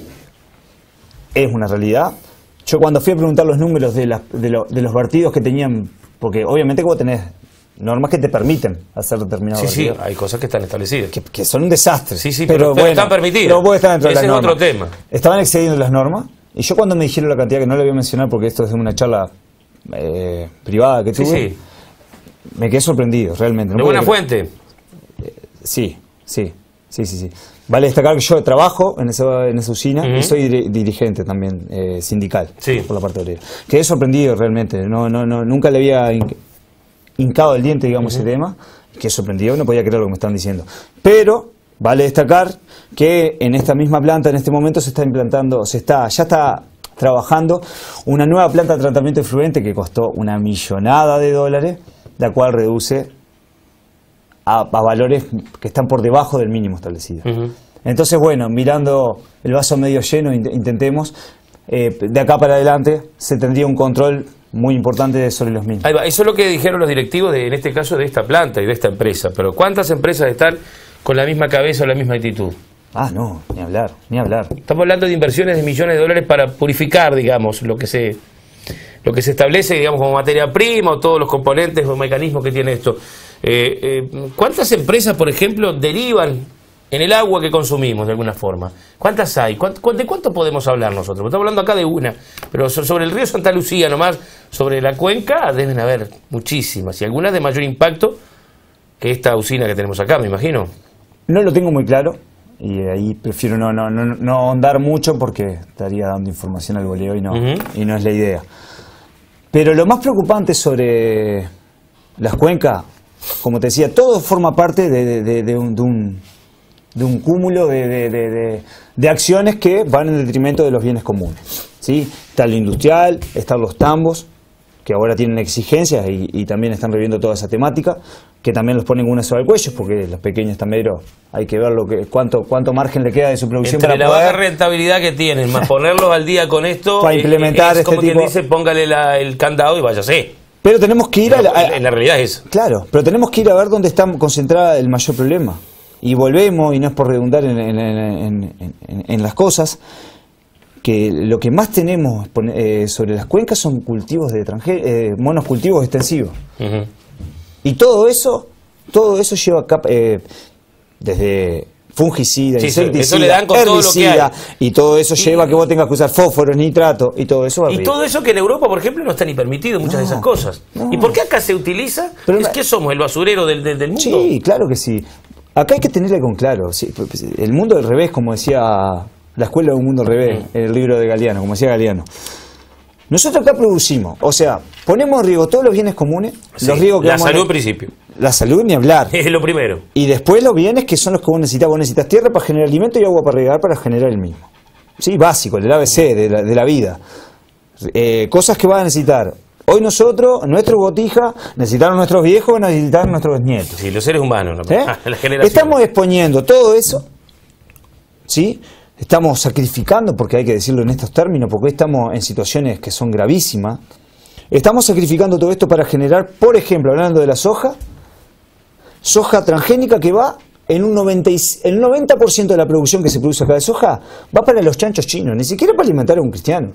es una realidad. Yo cuando fui a preguntar los números de, la, de, lo, de los vertidos que tenían, porque obviamente que vos tenés normas que te permiten hacer determinados sí, vertidos. Sí, hay cosas que están establecidas. Que, que son un desastre. Sí, sí, pero, pero, pero bueno, están permitidas. Pero puede estar dentro Ese de las es normas. Otro tema. Estaban excediendo las normas. Y yo cuando me dijeron la cantidad, que no la voy a mencionar porque esto es una charla eh, privada que tuve, sí, sí. me quedé sorprendido, realmente. ¿De no buena fuente? Eh, sí, sí, sí, sí, sí. Vale destacar que yo trabajo en esa, en esa usina uh-huh. y soy dir dirigente también eh, sindical sí. por la parte obrera. Quedé sorprendido realmente. No, no, no, nunca le había hincado el diente, digamos, uh-huh. ese tema. quedé sorprendido, no podía creer lo que me estaban diciendo. Pero vale destacar que en esta misma planta, en este momento, se está implantando, se está, ya está trabajando una nueva planta de tratamiento de efluente que costó una millonada de dólares, la cual reduce a, a valores que están por debajo del mínimo establecido. Uh-huh. Entonces, bueno, mirando el vaso medio lleno, int- intentemos, eh, de acá para adelante, se tendría un control muy importante sobre los mismos. Ahí va. Eso es lo que dijeron los directivos, de, en este caso, de esta planta y de esta empresa. Pero ¿cuántas empresas están con la misma cabeza o la misma actitud? Ah, no, ni hablar, ni hablar. Estamos hablando de inversiones de millones de dólares para purificar, digamos, lo que se lo que se establece, digamos, como materia prima o todos los componentes o mecanismos que tiene esto. Eh, eh, ¿Cuántas empresas, por ejemplo, derivan en el agua que consumimos de alguna forma? ¿Cuántas hay? ¿Cuánto, ¿De cuánto podemos hablar nosotros? Estamos hablando acá de una, pero sobre el río Santa Lucía nomás, sobre la cuenca, deben haber muchísimas, y algunas de mayor impacto que esta usina que tenemos acá, me imagino. No lo tengo muy claro, y ahí prefiero no, no, no, no ahondar mucho porque estaría dando información al voleo y no, uh-huh. y no es la idea. Pero lo más preocupante sobre las cuencas, como te decía, todo forma parte de, de, de, de, un, de, un, de un cúmulo de, de, de, de, de acciones que van en detrimento de los bienes comunes, ¿sí? Está lo industrial, están los tambos, que ahora tienen exigencias y, y también están reviendo toda esa temática, que también los ponen una sola al cuello, porque los pequeños tamberos hay que ver lo que, cuánto, cuánto margen le queda de su producción. Entre para la poder, baja rentabilidad que tienen, más ponerlos al día con esto, para implementar es, es como este quien tipo... dice, póngale la, el candado y váyase. Pero tenemos que ir pero, a, la, a... En la realidad es eso. Claro, pero tenemos que ir a ver dónde está concentrada el mayor problema. Y volvemos, y no es por redundar en, en, en, en, en, en las cosas, que lo que más tenemos eh, sobre las cuencas son cultivos de extranjeros, eh, monocultivos extensivos. Uh-huh. Y todo eso, todo eso lleva capa, eh, desde fungicida, sí, insecticida, eso le dan con herbicida, todo lo que hay. Y todo eso y, lleva a que vos tengas que usar fósforos, nitrato, y todo eso va Y arriba. todo eso que en Europa, por ejemplo, no está ni permitido, muchas no, de esas cosas. No. ¿Y por qué acá se utiliza? Pero ¿Es que somos el basurero del, del, del mundo? Sí, claro que sí. Acá hay que tenerle con claro. Sí, el mundo del revés, como decía la escuela de un mundo al revés, en el libro de Galeano, como decía Galeano. Nosotros acá producimos, o sea, ponemos en riesgo todos los bienes comunes, sí, los riesgos que la vamos salud a... al principio. La salud ni hablar. Es lo primero. Y después los bienes que son los que vos necesitas. Vos necesitas tierra para generar alimento y agua para regar para generar el mismo. Sí, básico, el A B C de la, de la vida. Eh, cosas que vas a necesitar. Hoy nosotros, nuestros botijas, necesitaron nuestros viejos, necesitaron nuestros nietos. Sí, los seres humanos, ¿no? ¿Eh? La Estamos exponiendo todo eso, ¿sí? Estamos sacrificando, porque hay que decirlo en estos términos, porque hoy estamos en situaciones que son gravísimas. Estamos sacrificando todo esto para generar, por ejemplo, hablando de la soja, soja transgénica que va en un noventa, el noventa por ciento de la producción que se produce acá de soja, va para los chanchos chinos, ni siquiera para alimentar a un cristiano.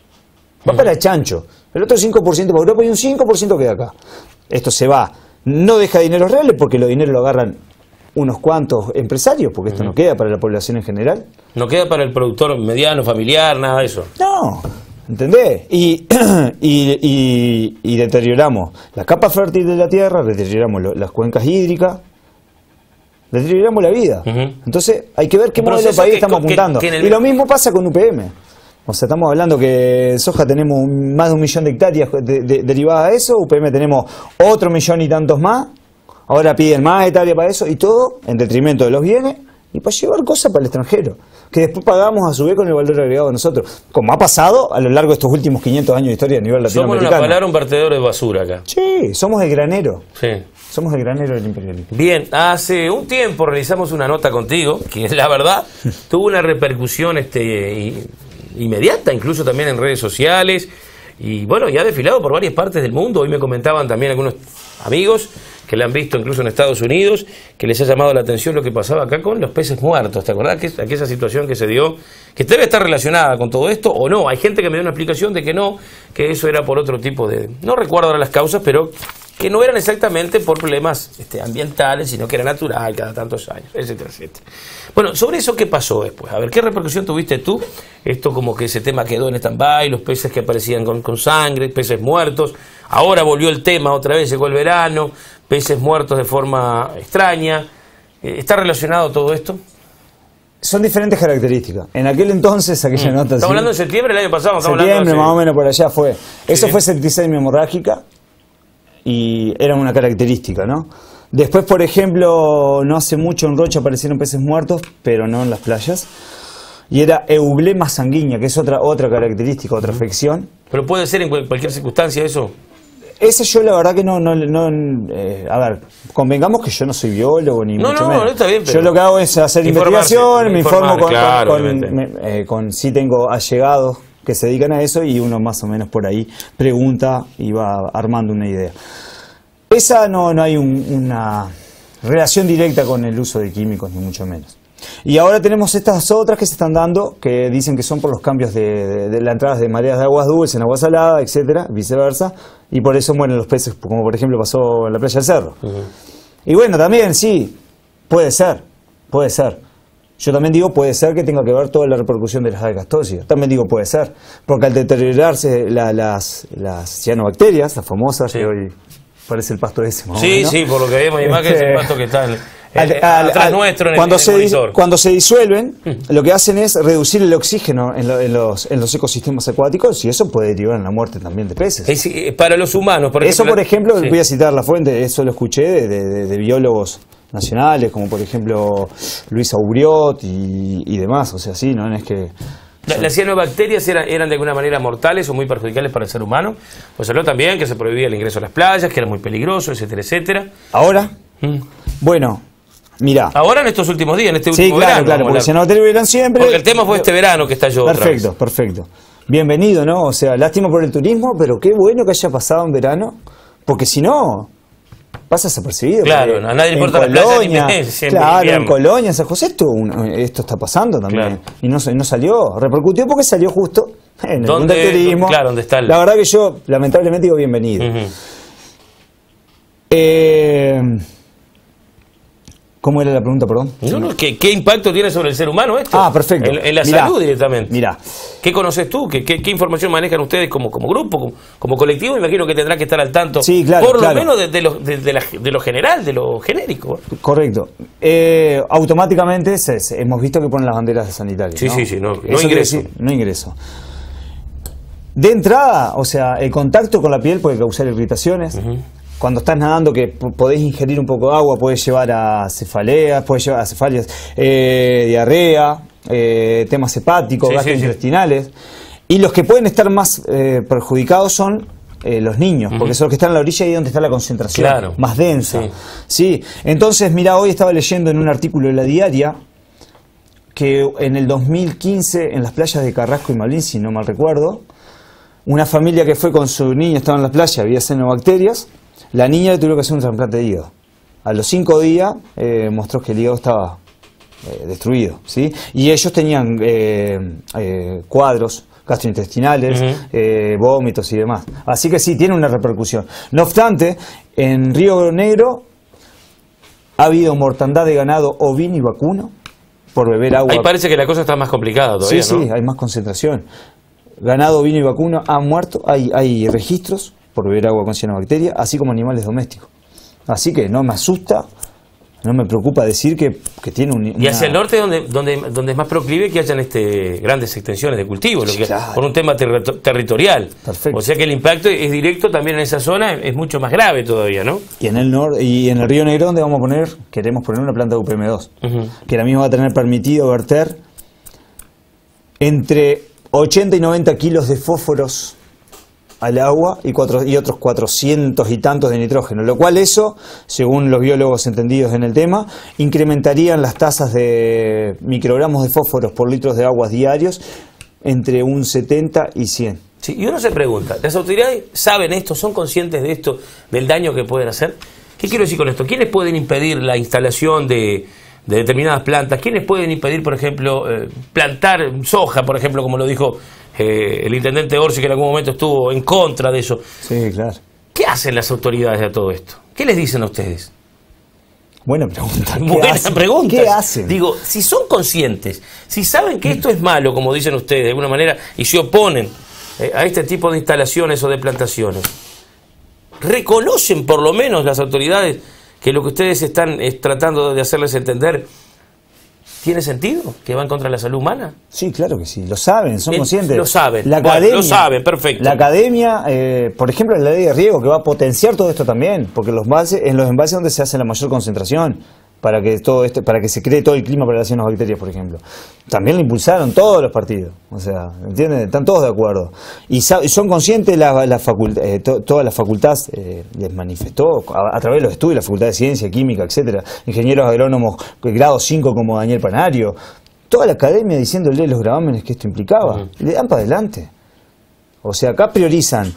Va para el chancho. El otro cinco por ciento para Europa y un cinco por ciento queda acá. Esto se va. No deja dinero reales porque los dineros lo agarran unos cuantos empresarios, porque esto uh-huh. no queda para la población en general. No queda para el productor mediano, familiar, nada de eso. No, ¿entendés? Y, y, y, y deterioramos la capa fértil de la tierra, deterioramos lo, las cuencas hídricas, deterioramos la vida. Uh-huh. Entonces hay que ver qué modelo de país que, estamos apuntando. Que, que el... Y lo mismo pasa con U P M. O sea, estamos hablando que en soja tenemos más de un millón de hectáreas de, de, derivadas a eso, U P M tenemos otro millón y tantos más, ahora piden más hectáreas para eso, y todo en detrimento de los bienes y para llevar cosas para el extranjero, que después pagamos a su vez con el valor agregado de nosotros, como ha pasado a lo largo de estos últimos quinientos años de historia a nivel latinoamericano. Somos una palabra, un vertedor de basura acá. Sí, somos el granero. Sí. Somos el granero del imperialismo. Bien, hace un tiempo realizamos una nota contigo, que la verdad tuvo una repercusión este... Y... inmediata, incluso también en redes sociales, y bueno, ya ha desfilado por varias partes del mundo. Hoy me comentaban también algunos amigos que la han visto incluso en Estados Unidos, que les ha llamado la atención lo que pasaba acá con los peces muertos. ¿Te acordás que aquella situación que se dio, que debe estar relacionada con todo esto o no? Hay gente que me dio una explicación de que no, que eso era por otro tipo de... No recuerdo ahora las causas, pero que no eran exactamente por problemas este, ambientales, sino que era natural cada tantos años, etcétera, etcétera. Bueno, sobre eso, ¿qué pasó después? A ver, ¿qué repercusión tuviste tú? Esto como que ese tema quedó en stand-by, los peces que aparecían con, con sangre, peces muertos. Ahora volvió el tema otra vez, llegó el verano, peces muertos de forma extraña. ¿Está relacionado todo esto? Son diferentes características. En aquel entonces, aquella mm. nota... Estamos sí, hablando de septiembre del año pasado. Estamos septiembre, hablando de... más o menos por allá fue. Sí. Eso fue septicemia hemorrágica y era una característica, ¿no? Después, por ejemplo, no hace mucho en Rocha aparecieron peces muertos, pero no en las playas. Y era eublema sanguínea, que es otra otra característica, otra afección. ¿Pero puede ser en cualquier circunstancia eso? Ese yo la verdad que no... no, no eh, a ver, convengamos que yo no soy biólogo ni no, mucho no, menos. No, está bien, pero yo lo que hago es hacer investigación, me informo con... Claro, con, con, me, eh, con sí tengo allegados que se dedican a eso y uno más o menos por ahí pregunta y va armando una idea. Esa no, no hay un, una relación directa con el uso de químicos, ni mucho menos. Y ahora tenemos estas otras que se están dando, que dicen que son por los cambios de, de, de las entradas de mareas de aguas dulces en agua salada, etcétera, viceversa, y por eso mueren los peces, como por ejemplo pasó en la playa del Cerro. Uh-huh. Y bueno, también sí, puede ser, puede ser. Yo también digo, puede ser que tenga que ver toda la repercusión de las algas tóxicas. También digo, puede ser, porque al deteriorarse la, las, las cianobacterias, las famosas, sí. que hoy parece el pasto ese. Sí, menos. Sí, por lo que vemos en imagen es el pasto que está en... Al, al, al, nuestro en cuando, el, en el se, cuando se disuelven, mm. lo que hacen es reducir el oxígeno en, lo, en, los, en los ecosistemas acuáticos y eso puede derivar en la muerte también de peces. Es, para los humanos, por eso, ejemplo, por ejemplo, sí. voy a citar la fuente, eso lo escuché de, de, de biólogos nacionales, como por ejemplo Luis Auriot y, y demás, o sea, sí, no es que... La, ¿Las cianobacterias eran, eran de alguna manera mortales o muy perjudiciales para el ser humano? Pues habló también que se prohibía el ingreso a las playas, que era muy peligroso, etcétera, etcétera. ¿Ahora? Mm. Bueno... Mirá. Ahora en estos últimos días, en este sí, último claro, verano. Claro, porque si no te hubieran siempre. Porque el tema fue este verano que estalló. Perfecto, otra vez. perfecto. Bienvenido, ¿no? O sea, lástima por el turismo, pero qué bueno que haya pasado en verano, porque si no, pasa desapercibido. Claro, a nadie le importa la Colonia, playa ni claro, en Colonia, en San José, esto, esto está pasando también. Claro. Y no, no salió, repercutió porque salió justo en el mundo del turismo. Claro, ¿dónde está el... La verdad que yo, lamentablemente, digo bienvenido. Uh-huh. Eh. ¿Cómo era la pregunta, perdón? No, no, ¿qué, ¿qué impacto tiene sobre el ser humano esto? Ah, perfecto. En, en la mirá, salud directamente. Mira. ¿Qué conoces tú? ¿Qué, qué, qué información manejan ustedes como, como grupo, como, como colectivo? Me imagino que tendrán que estar al tanto, sí, claro, por claro. lo menos de, de, lo, de, de, la, de lo general, de lo genérico. Correcto. Eh, automáticamente se, se, hemos visto que ponen las banderas de sanitarios. Sí, ¿no? sí, sí, no, no ingreso. Decir, no ingreso. De entrada, o sea, el contacto con la piel puede causar irritaciones. Uh-huh. Cuando estás nadando que podés ingerir un poco de agua, puede llevar a cefaleas, puede llevar a cefalias, eh, diarrea, eh, temas hepáticos, sí, gastrointestinales. Sí, sí. Y los que pueden estar más eh, perjudicados son eh, los niños, uh-huh. porque son los que están en la orilla y donde está la concentración claro. más densa. Sí. Sí. Entonces, mira, hoy estaba leyendo en un artículo de La Diaria que en el dos mil quince, en las playas de Carrasco y Malvin, si no mal recuerdo, una familia que fue con su niño, estaba en la playa, había cianobacterias. La niña le tuvo que hacer un trasplante de hígado. A los cinco días eh, mostró que el hígado estaba eh, destruido, ¿sí? Y ellos tenían eh, eh, cuadros gastrointestinales, uh-huh. eh, vómitos y demás. Así que sí, tiene una repercusión. No obstante, en Río Negro ha habido mortandad de ganado ovino y vacuno por beber agua. Ahí parece que la cosa está más complicada todavía, sí, ¿no? Sí, hay más concentración. Ganado, ovino y vacuno han muerto, hay, hay registros por beber agua con cianobacteria, así como animales domésticos. Así que no me asusta, no me preocupa decir que, que tiene un... Y hacia una... el norte donde, donde, donde es más proclive que hayan este, grandes extensiones de cultivo, lo que, claro. por un tema ter territorial. Perfecto. O sea que el impacto es directo también en esa zona, es mucho más grave todavía, ¿no? Y en el norte y en el Río Negro, donde vamos a poner, queremos poner una planta de U P M dos, uh-huh. que ahora mismo va a tener permitido verter entre ochenta y noventa kilos de fósforos al agua y, cuatro, y otros cuatrocientos y tantos de nitrógeno, lo cual eso, según los biólogos entendidos en el tema, incrementarían las tasas de microgramos de fósforos por litros de aguas diarios entre un setenta y cien. Sí, y uno se pregunta, ¿las autoridades saben esto, son conscientes de esto, del daño que pueden hacer? ¿Qué quiero decir con esto? ¿Quiénes pueden impedir la instalación de, de determinadas plantas? ¿Quiénes pueden impedir, por ejemplo, eh, plantar soja, por ejemplo, como lo dijo Eh, el intendente Orsi, que en algún momento estuvo en contra de eso? Sí, claro. ¿Qué hacen las autoridades de todo esto? ¿Qué les dicen a ustedes? Buena pregunta. ¿Qué Buena hacen? pregunta. ¿Qué hacen? Digo, si son conscientes, si saben que esto es malo, como dicen ustedes de alguna manera, y se oponen eh, a este tipo de instalaciones o de plantaciones, ¿reconocen por lo menos las autoridades que lo que ustedes están es, tratando de hacerles entender ¿Tiene sentido que va en contra de la salud humana? Sí, claro que sí, lo saben, son Eh, conscientes. Lo saben, La bueno, academia, lo saben, perfecto. La academia, eh, por ejemplo, la ley de riego, que va a potenciar todo esto también, porque los bases, en los envases donde se hace la mayor concentración, para que todo este, para que se cree todo el clima para las cianobacterias, por ejemplo. También lo impulsaron todos los partidos, o sea, ¿entienden? Están todos de acuerdo. Y, y son conscientes, la, la facultad, eh, to, toda la facultad eh, les manifestó, a, a través de los estudios, la Facultad de Ciencia, Química, etcétera, ingenieros agrónomos, grado cinco como Daniel Panario, toda la academia diciéndole los gravámenes que esto implicaba, uh-huh. Le dan para adelante. O sea, acá priorizan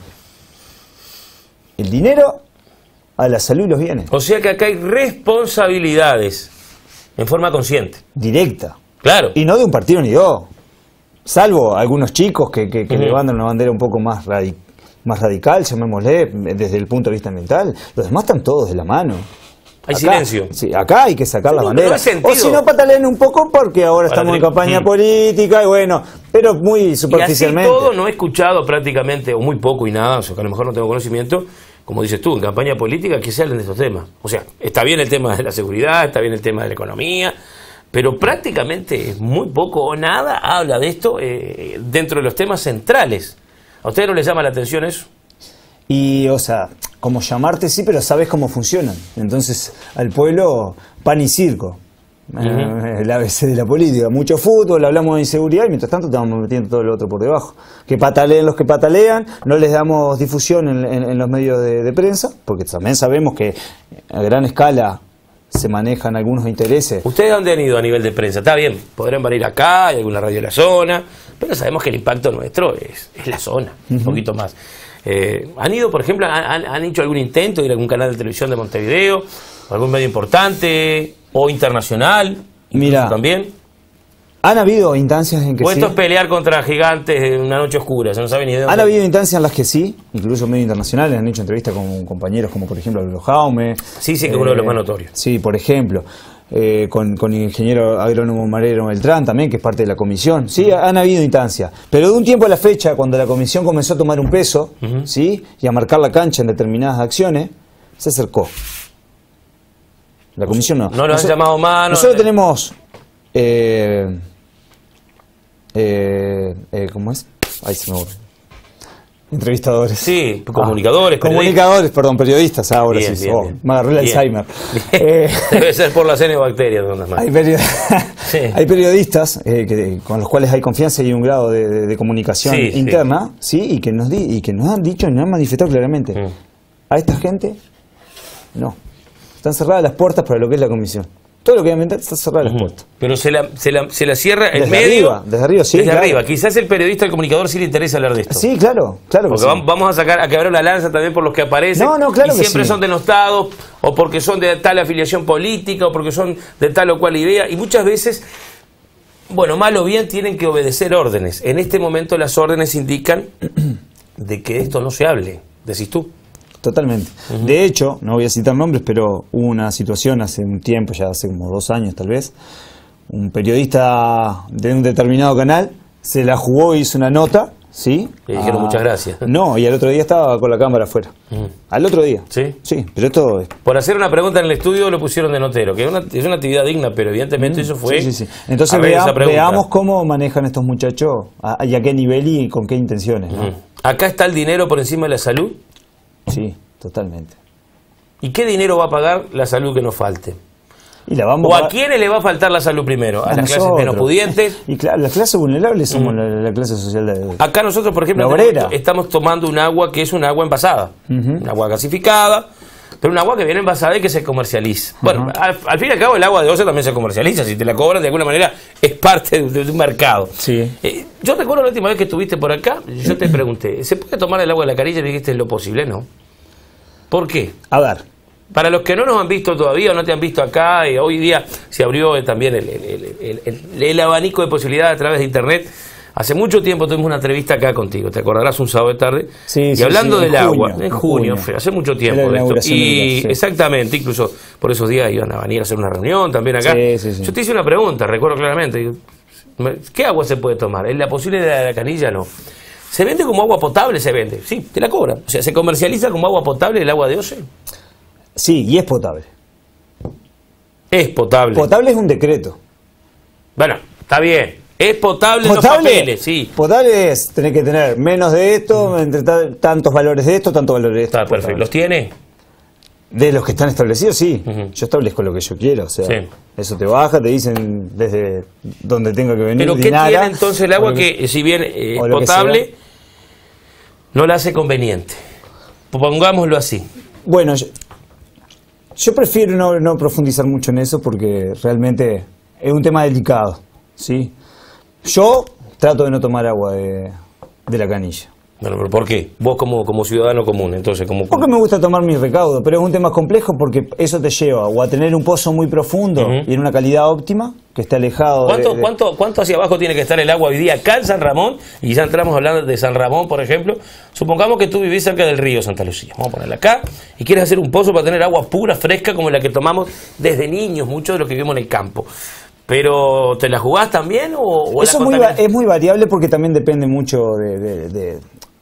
el dinero a la salud y los bienes. O sea que acá hay responsabilidades en forma consciente. Directa. Claro. Y no de un partido ni dos. Salvo algunos chicos que, que, que uh-huh. levantan una bandera un poco más, radi más radical, llamémosle, desde el punto de vista ambiental. Los demás están todos de la mano. Hay acá, silencio. Sí, acá hay que sacar sí, la no, bandera. O si no, patalean un poco porque ahora Para estamos en campaña mm. política y bueno, pero muy superficialmente. Y así todo no he escuchado prácticamente, o muy poco y nada, o sea, que a lo mejor no tengo conocimiento, como dices tú, en campaña política que se hablen de estos temas. O sea, está bien el tema de la seguridad, está bien el tema de la economía, pero prácticamente muy poco o nada habla de esto eh, dentro de los temas centrales. ¿A ustedes no les llama la atención eso? Y, o sea, como llamarte sí, pero sabes cómo funcionan. Entonces, al pueblo, pan y circo. Uh-huh. El A B C de la política. Mucho fútbol, hablamos de inseguridad y mientras tanto estamos metiendo todo lo otro por debajo. Que pataleen los que patalean, no les damos difusión en, en, en los medios de, de prensa, porque también sabemos que a gran escala se manejan algunos intereses. ¿Ustedes dónde han ido a nivel de prensa? Está bien, podrán venir acá, hay alguna radio de la zona, pero sabemos que el impacto nuestro es, es la zona, uh-huh. un poquito más. Eh, ¿Han ido, por ejemplo, han, han hecho algún intento de ir a algún canal de televisión de Montevideo, algún medio importante o internacional? Mira, también. Han habido instancias en que o esto sí. es pelear contra gigantes en una noche oscura, se no sabe ni de dónde. Han habido instancias en las que sí, incluso medios internacionales han hecho entrevistas con compañeros como por ejemplo Alberto Jaume. Sí, sí, que es eh, uno de los más notorios. Sí, por ejemplo. Eh, con, con el ingeniero agrónomo Marero Beltrán también, que es parte de la comisión. Sí, uh-huh. han habido instancias. Pero de un tiempo a la fecha, cuando la comisión comenzó a tomar un peso, uh-huh. ¿sí? y a marcar la cancha en determinadas acciones, se acercó. La comisión no. No lo han llamado más. Nosotros no, tenemos... Eh, eh, eh, ¿Cómo es? Ahí se me ocurre. Entrevistadores. Sí, comunicadores. Ah, comunicadores, perdón, periodistas ahora bien, sí. Bien, oh, bien. Me agarró el bien. Alzheimer. Eh, Debe ser por las cianobacterias. Hay, period sí. hay periodistas eh, que, con los cuales hay confianza y un grado de, de, de comunicación sí, interna, sí. sí, y que nos di, y que nos han dicho y nos han manifestado claramente. Mm. A esta gente, no. Están cerradas las puertas para lo que es la comisión. Todo lo que hay ambiental está cerrada uh-huh. las puertas. Pero se la, se la, se la cierra en desde medio. Arriba, desde arriba, sí. Desde claro. arriba. Quizás el periodista, el comunicador, sí le interesa hablar de esto. Sí, claro, claro. Porque sí. vamos a sacar a quebrar la lanza también por los que aparecen. No, no, claro y que siempre sí. son denostados, o porque son de tal afiliación política, o porque son de tal o cual idea. Y muchas veces, bueno, mal o bien, tienen que obedecer órdenes. En este momento las órdenes indican de que esto no se hable, decís tú. Totalmente. Uh-huh. De hecho, no voy a citar nombres, pero hubo una situación hace un tiempo, ya hace como dos años tal vez, un periodista de un determinado canal se la jugó y hizo una nota, ¿sí? Le dijeron ah, muchas gracias. No, y al otro día estaba con la cámara afuera. Uh-huh. Al otro día. Sí. Sí, pero esto es... Por hacer una pregunta en el estudio lo pusieron de notero, que es una, es una actividad digna, pero evidentemente uh-huh. eso fue... Sí, sí, sí. Entonces vea, veamos cómo manejan estos muchachos, a, y a qué nivel y con qué intenciones. ¿no? Uh-huh. ¿Acá está el dinero por encima de la salud? Sí, totalmente. ¿Y qué dinero va a pagar la salud que nos falte? Y la vamos ¿O a... a quiénes le va a faltar la salud primero? ¿A, a las nosotros. clases menos pudientes? Y claro, las clases vulnerables somos mm. la, la clase social de... Acá nosotros, por ejemplo, estamos, estamos tomando un agua que es un agua envasada. Uh-huh. Un agua gasificada, pero un agua que viene envasada y que se comercializa. Uh-huh. Bueno, al, al fin y al cabo el agua de Osa también se comercializa. Si te la cobran de alguna manera es parte de, de, de un mercado. Sí. Eh, yo recuerdo la última vez que estuviste por acá, yo te pregunté, ¿se puede tomar el agua de la Canilla? Y me dijiste, lo posible, ¿no? ¿Por qué? A ver. Para los que no nos han visto todavía o no te han visto acá, eh, hoy día se abrió eh, también el, el, el, el, el abanico de posibilidades a través de internet. Hace mucho tiempo tuvimos una entrevista acá contigo, te acordarás, un sábado de tarde. Sí, y sí, hablando sí, del en agua, junio, en junio, junio. hace mucho tiempo de esto. Y sí. exactamente, incluso por esos días iban a venir a hacer una reunión también acá. Sí, sí, sí. Yo te hice una pregunta, recuerdo claramente. ¿Qué agua se puede tomar? ¿Es la posibilidad de la Canilla? No. ¿Se vende como agua potable? Se vende, sí, te la cobran. O sea, ¿se comercializa como agua potable el agua de Ose? Sí, y es potable. Es potable. Potable es un decreto. Está bien. Es potable, potable en los papeles, sí. Potable es tener que tener menos de esto, entre tantos valores de esto, tantos valores de esto. Está perfecto. ¿Los tiene? De los que están establecidos, sí. Uh-huh. Yo establezco lo que yo quiero. O sea, sí. Eso te baja, te dicen desde donde tenga que venir. ¿Pero qué nada, tiene entonces el agua que, que, si bien es potable, no la hace conveniente? Pongámoslo así. Bueno, yo, yo prefiero no, no profundizar mucho en eso porque realmente es un tema delicado, ¿sí? Yo trato de no tomar agua de, de la canilla. Bueno, pero ¿por qué? Vos como, como ciudadano común, entonces, como... Porque me gusta tomar mi recaudo, pero es un tema complejo porque eso te lleva o a tener un pozo muy profundo uh-huh. y en una calidad óptima, que esté alejado ¿Cuánto, de, de... ¿cuánto, ¿Cuánto hacia abajo tiene que estar el agua hoy día acá en San Ramón? Y ya entramos hablando de San Ramón, por ejemplo. Supongamos que tú vivís cerca del río Santa Lucía, vamos a ponerla acá, y quieres hacer un pozo para tener agua pura, fresca, como la que tomamos desde niños, muchos de los que vivimos en el campo. ¿Pero te la jugás también? O, o eso es muy, es muy variable porque también depende mucho de... de, de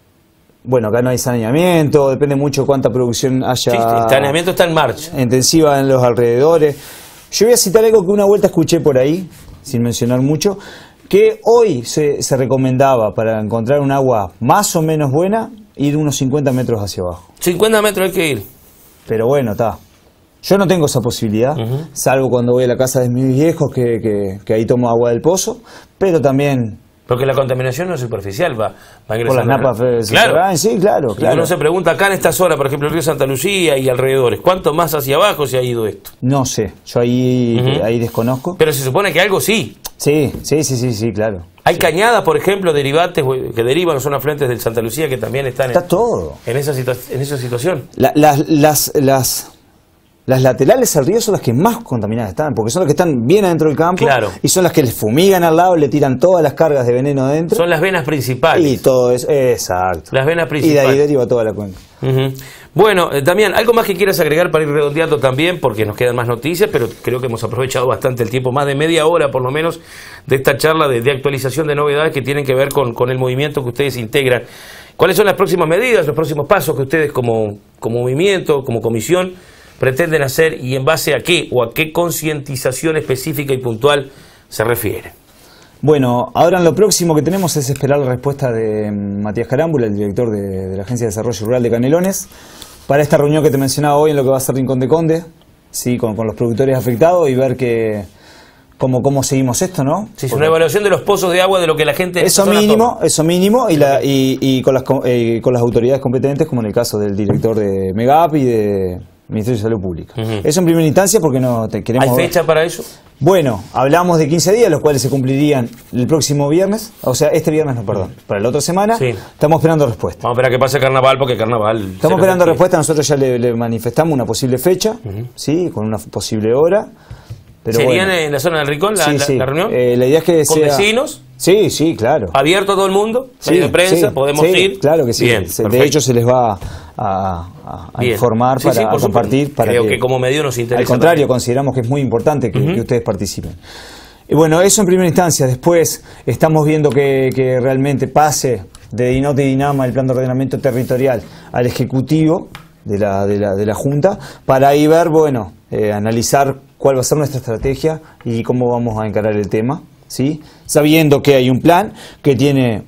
Bueno, acá no hay saneamiento, depende mucho cuánta producción haya. Sí, el saneamiento está en marcha. Intensiva en los alrededores. Yo voy a citar algo que una vuelta escuché por ahí, sin mencionar mucho, que hoy se, se recomendaba para encontrar un agua más o menos buena, ir unos cincuenta metros hacia abajo. cincuenta metros hay que ir. Pero bueno, está. Yo no tengo esa posibilidad, uh-huh. salvo cuando voy a la casa de mis viejos, que, que, que ahí tomo agua del pozo, pero también... Porque la contaminación no es superficial, va, va por las napas claro. Sí, claro, claro. Y uno se pregunta acá en esta zona, por ejemplo, el río Santa Lucía y alrededores, ¿cuánto más hacia abajo se ha ido esto? No sé, yo ahí, uh-huh. ahí desconozco. Pero se supone que algo sí. Sí, sí, sí, sí, sí, claro. Hay sí. cañadas, por ejemplo, derivantes que derivan, son afluentes del Santa Lucía que también están Está en, todo. en, esa situa en esa situación. La, las, las, las, las laterales al río son las que más contaminadas están, porque son las que están bien adentro del campo claro. y son las que les fumigan al lado, le tiran todas las cargas de veneno adentro. Son las venas principales. Y todo eso, exacto. Las venas principales. Y de ahí deriva toda la cuenca. Uh-huh. Bueno, eh, Damián, ¿algo más que quieras agregar para ir redondeando también? Porque nos quedan más noticias, pero creo que hemos aprovechado bastante el tiempo, más de media hora por lo menos, de esta charla de, de actualización de novedades que tienen que ver con, con el movimiento que ustedes integran. ¿Cuáles son las próximas medidas, los próximos pasos que ustedes como, como movimiento, como comisión, pretenden hacer y en base a qué o a qué concientización específica y puntual se refiere? Bueno, ahora lo próximo que tenemos es esperar la respuesta de Matías Carámbula, el director de, de la Agencia de Desarrollo Rural de Canelones, para esta reunión que te mencionaba hoy en lo que va a ser Rincón de Conde, sí, con, con los productores afectados y ver que cómo, cómo seguimos esto, ¿no? Sí, es una evaluación de los pozos de agua de lo que la gente... Eso mínimo, toma. eso mínimo, y, la, y, y con, las, eh, con las autoridades competentes, como en el caso del director de MEGAP y de Ministerio de Salud Pública. Uh-huh. Eso en primera instancia porque no te queremos... ¿Hay fecha para eso? Bueno, hablamos de quince días, los cuales se cumplirían el próximo viernes, o sea, este viernes no, perdón, para la otra semana. Sí. Estamos esperando respuesta. Vamos a esperar que pase Carnaval, porque Carnaval... Estamos esperando respuesta, nosotros ya le, le manifestamos una posible fecha, uh-huh. sí, con una posible hora. Pero ¿Serían bueno. en la zona del Rincón la, sí, la, sí. la reunión? Eh, la idea es que ¿Con sea... vecinos? Sí, sí, claro. ¿Abierto a todo el mundo? Sí, ¿Medio de prensa? sí, ¿Podemos sí, ir? Claro que sí. Bien, se, de hecho, se les va a, a, a informar, sí, para sí, a compartir. Para Creo que, que como medio nos interesa. Al contrario, también. consideramos que es muy importante que, Uh-huh. que ustedes participen. Y bueno, eso en primera instancia. Después estamos viendo que, que realmente pase de DINOT y DINAMA, el plan de ordenamiento territorial, al Ejecutivo de la, de la, de la Junta, para ahí ver, bueno, eh, analizar cuál va a ser nuestra estrategia y cómo vamos a encarar el tema, ¿sí? Sabiendo que hay un plan que tiene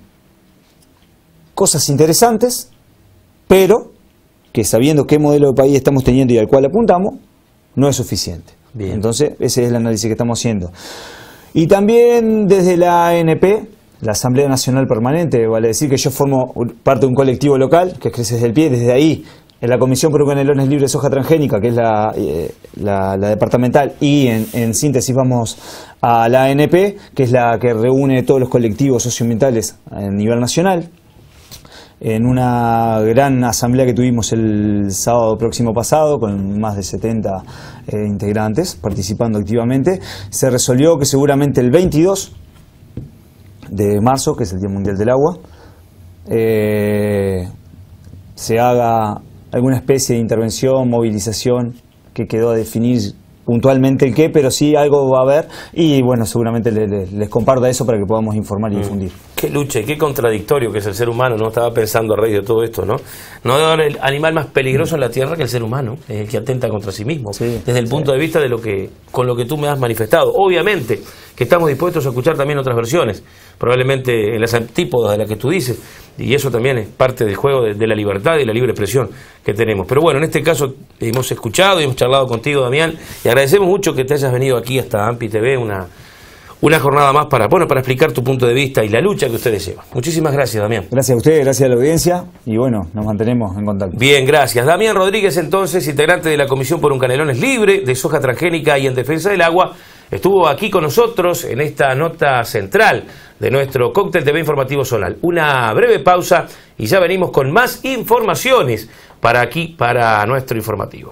cosas interesantes, pero que sabiendo qué modelo de país estamos teniendo y al cual apuntamos, no es suficiente. Bien. Entonces, ese es el análisis que estamos haciendo. Y también desde la A N P, la Asamblea Nacional Permanente, vale decir que yo formo parte de un colectivo local, que es Creces del Pie, desde ahí, en la Comisión por Canelones Libres de Soja Transgénica, que es la, eh, la, la departamental, y en, en síntesis vamos a la A N P, que es la que reúne todos los colectivos socioambientales a nivel nacional. En una gran asamblea que tuvimos el sábado próximo pasado, con más de setenta eh, integrantes participando activamente, se resolvió que seguramente el veintidós de marzo, que es el Día Mundial del Agua, eh, se haga alguna especie de intervención, movilización, que quedó a definir puntualmente el qué, pero sí algo va a haber, y bueno, seguramente les, les, les comparto eso para que podamos informar y difundir. Qué lucha y qué contradictorio que es el ser humano, ¿no? Estaba pensando a raíz de todo esto, ¿no? No debe haber el animal más peligroso en la tierra que el ser humano, es el que atenta contra sí mismo, sí, desde el sí. punto de vista de lo que, con lo que tú me has manifestado. Obviamente que estamos dispuestos a escuchar también otras versiones, probablemente en las antípodas de las que tú dices, y eso también es parte del juego de, de la libertad y la libre expresión que tenemos. Pero bueno, en este caso hemos escuchado y hemos charlado contigo, Damián, y agradecemos mucho que te hayas venido aquí hasta AMPI T V, una... Una jornada más para, bueno, para explicar tu punto de vista y la lucha que ustedes llevan. Muchísimas gracias, Damián. Gracias a ustedes, gracias a la audiencia y bueno, nos mantenemos en contacto. Bien, gracias. Damián Rodríguez, entonces, integrante de la Comisión por un Canelones Libre, de Soja Transgénica y en Defensa del Agua, estuvo aquí con nosotros en esta nota central de nuestro Cóctel T V Informativo Zonal. Una breve pausa y ya venimos con más informaciones para aquí, para nuestro informativo.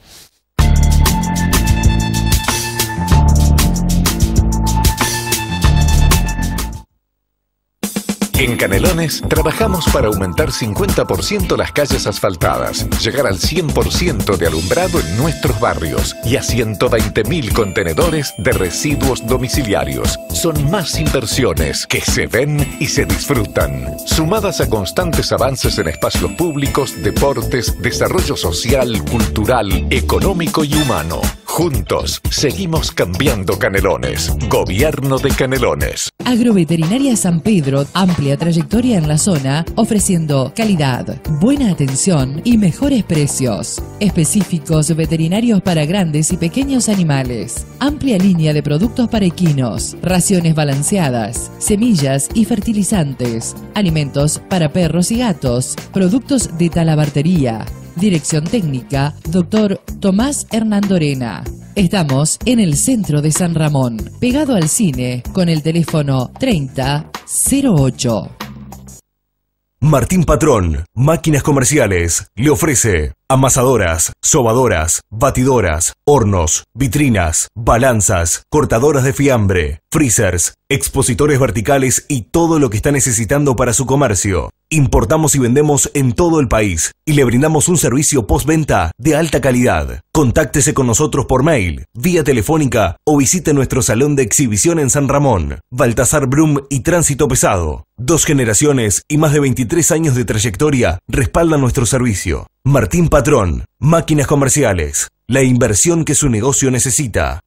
En Canelones trabajamos para aumentar cincuenta por ciento las calles asfaltadas, llegar al cien por ciento de alumbrado en nuestros barrios y a ciento veinte mil contenedores de residuos domiciliarios. Son más inversiones que se ven y se disfrutan, sumadas a constantes avances en espacios públicos, deportes, desarrollo social, cultural, económico y humano. Juntos seguimos cambiando Canelones. Gobierno de Canelones. Agroveterinaria San Pedro, amplia trayectoria en la zona, ofreciendo calidad, buena atención y mejores precios. Específicos veterinarios para grandes y pequeños animales. Amplia línea de productos para equinos, raciones balanceadas, semillas y fertilizantes, alimentos para perros y gatos, productos de talabartería. Dirección técnica, doctor Tomás Hernandorena. Estamos en el centro de San Ramón, pegado al cine, con el teléfono treinta cero ocho. Martín Patrón, Máquinas Comerciales, le ofrece amasadoras, sobadoras, batidoras, hornos, vitrinas, balanzas, cortadoras de fiambre, freezers, expositores verticales y todo lo que está necesitando para su comercio. Importamos y vendemos en todo el país y le brindamos un servicio postventa de alta calidad. Contáctese con nosotros por mail, vía telefónica o visite nuestro salón de exhibición en San Ramón, Baltasar Brum y Tránsito Pesado. Dos generaciones y más de veintitrés años de trayectoria respaldan nuestro servicio. Martín Patrón, Máquinas Comerciales, la inversión que su negocio necesita.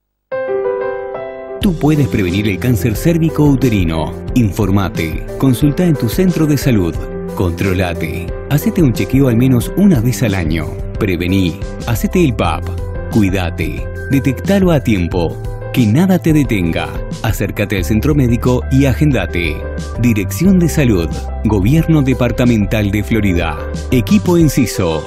Tú puedes prevenir el cáncer cérvico-uterino. Informate, consulta en tu centro de salud, controlate, hacete un chequeo al menos una vez al año. Prevení, hacete el P A P, cuídate, detectalo a tiempo, que nada te detenga. Acércate al centro médico y agendate. Dirección de Salud, Gobierno Departamental de Florida. Equipo Enciso.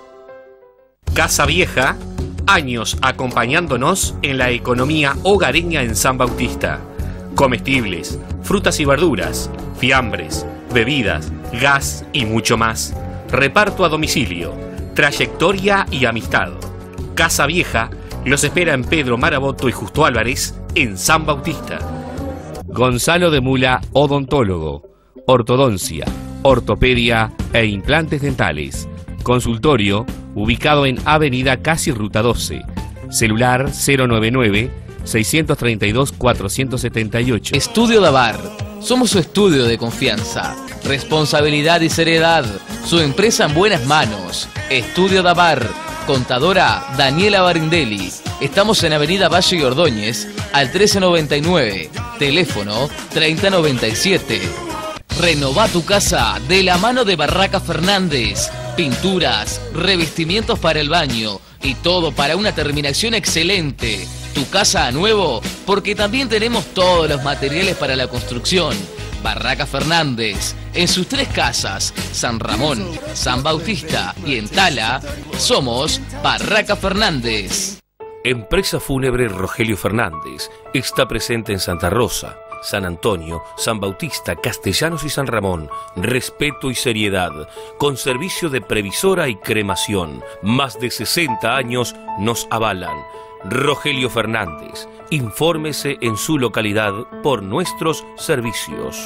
Casa Vieja, años acompañándonos en la economía hogareña en San Bautista. Comestibles, frutas y verduras, fiambres, bebidas, gas y mucho más. Reparto a domicilio, trayectoria y amistad. Casa Vieja los espera en Pedro Maraboto y Justo Álvarez en San Bautista. Gonzalo de Mula, odontólogo, ortodoncia, ortopedia e implantes dentales. Consultorio ubicado en Avenida Casi Ruta doce. Celular cero nueve nueve, seis tres dos, cuatro siete ocho. Estudio Dabar. Somos su estudio de confianza. Responsabilidad y seriedad. Su empresa en buenas manos. Estudio Dabar. Contadora Daniela Barindelli. Estamos en Avenida Valle y Ordóñez al trece noventa y nueve. Teléfono treinta noventa y siete. Renová tu casa de la mano de Barraca Fernández. Pinturas, revestimientos para el baño y todo para una terminación excelente. Tu casa a nuevo, porque también tenemos todos los materiales para la construcción. Barraca Fernández, en sus tres casas, San Ramón, San Bautista y en Tala, somos Barraca Fernández. Empresa Fúnebre Rogelio Fernández está presente en Santa Rosa, San Antonio, San Bautista, Castellanos y San Ramón. Respeto y seriedad, con servicio de previsora y cremación. Más de sesenta años nos avalan. Rogelio Fernández, infórmese en su localidad por nuestros servicios.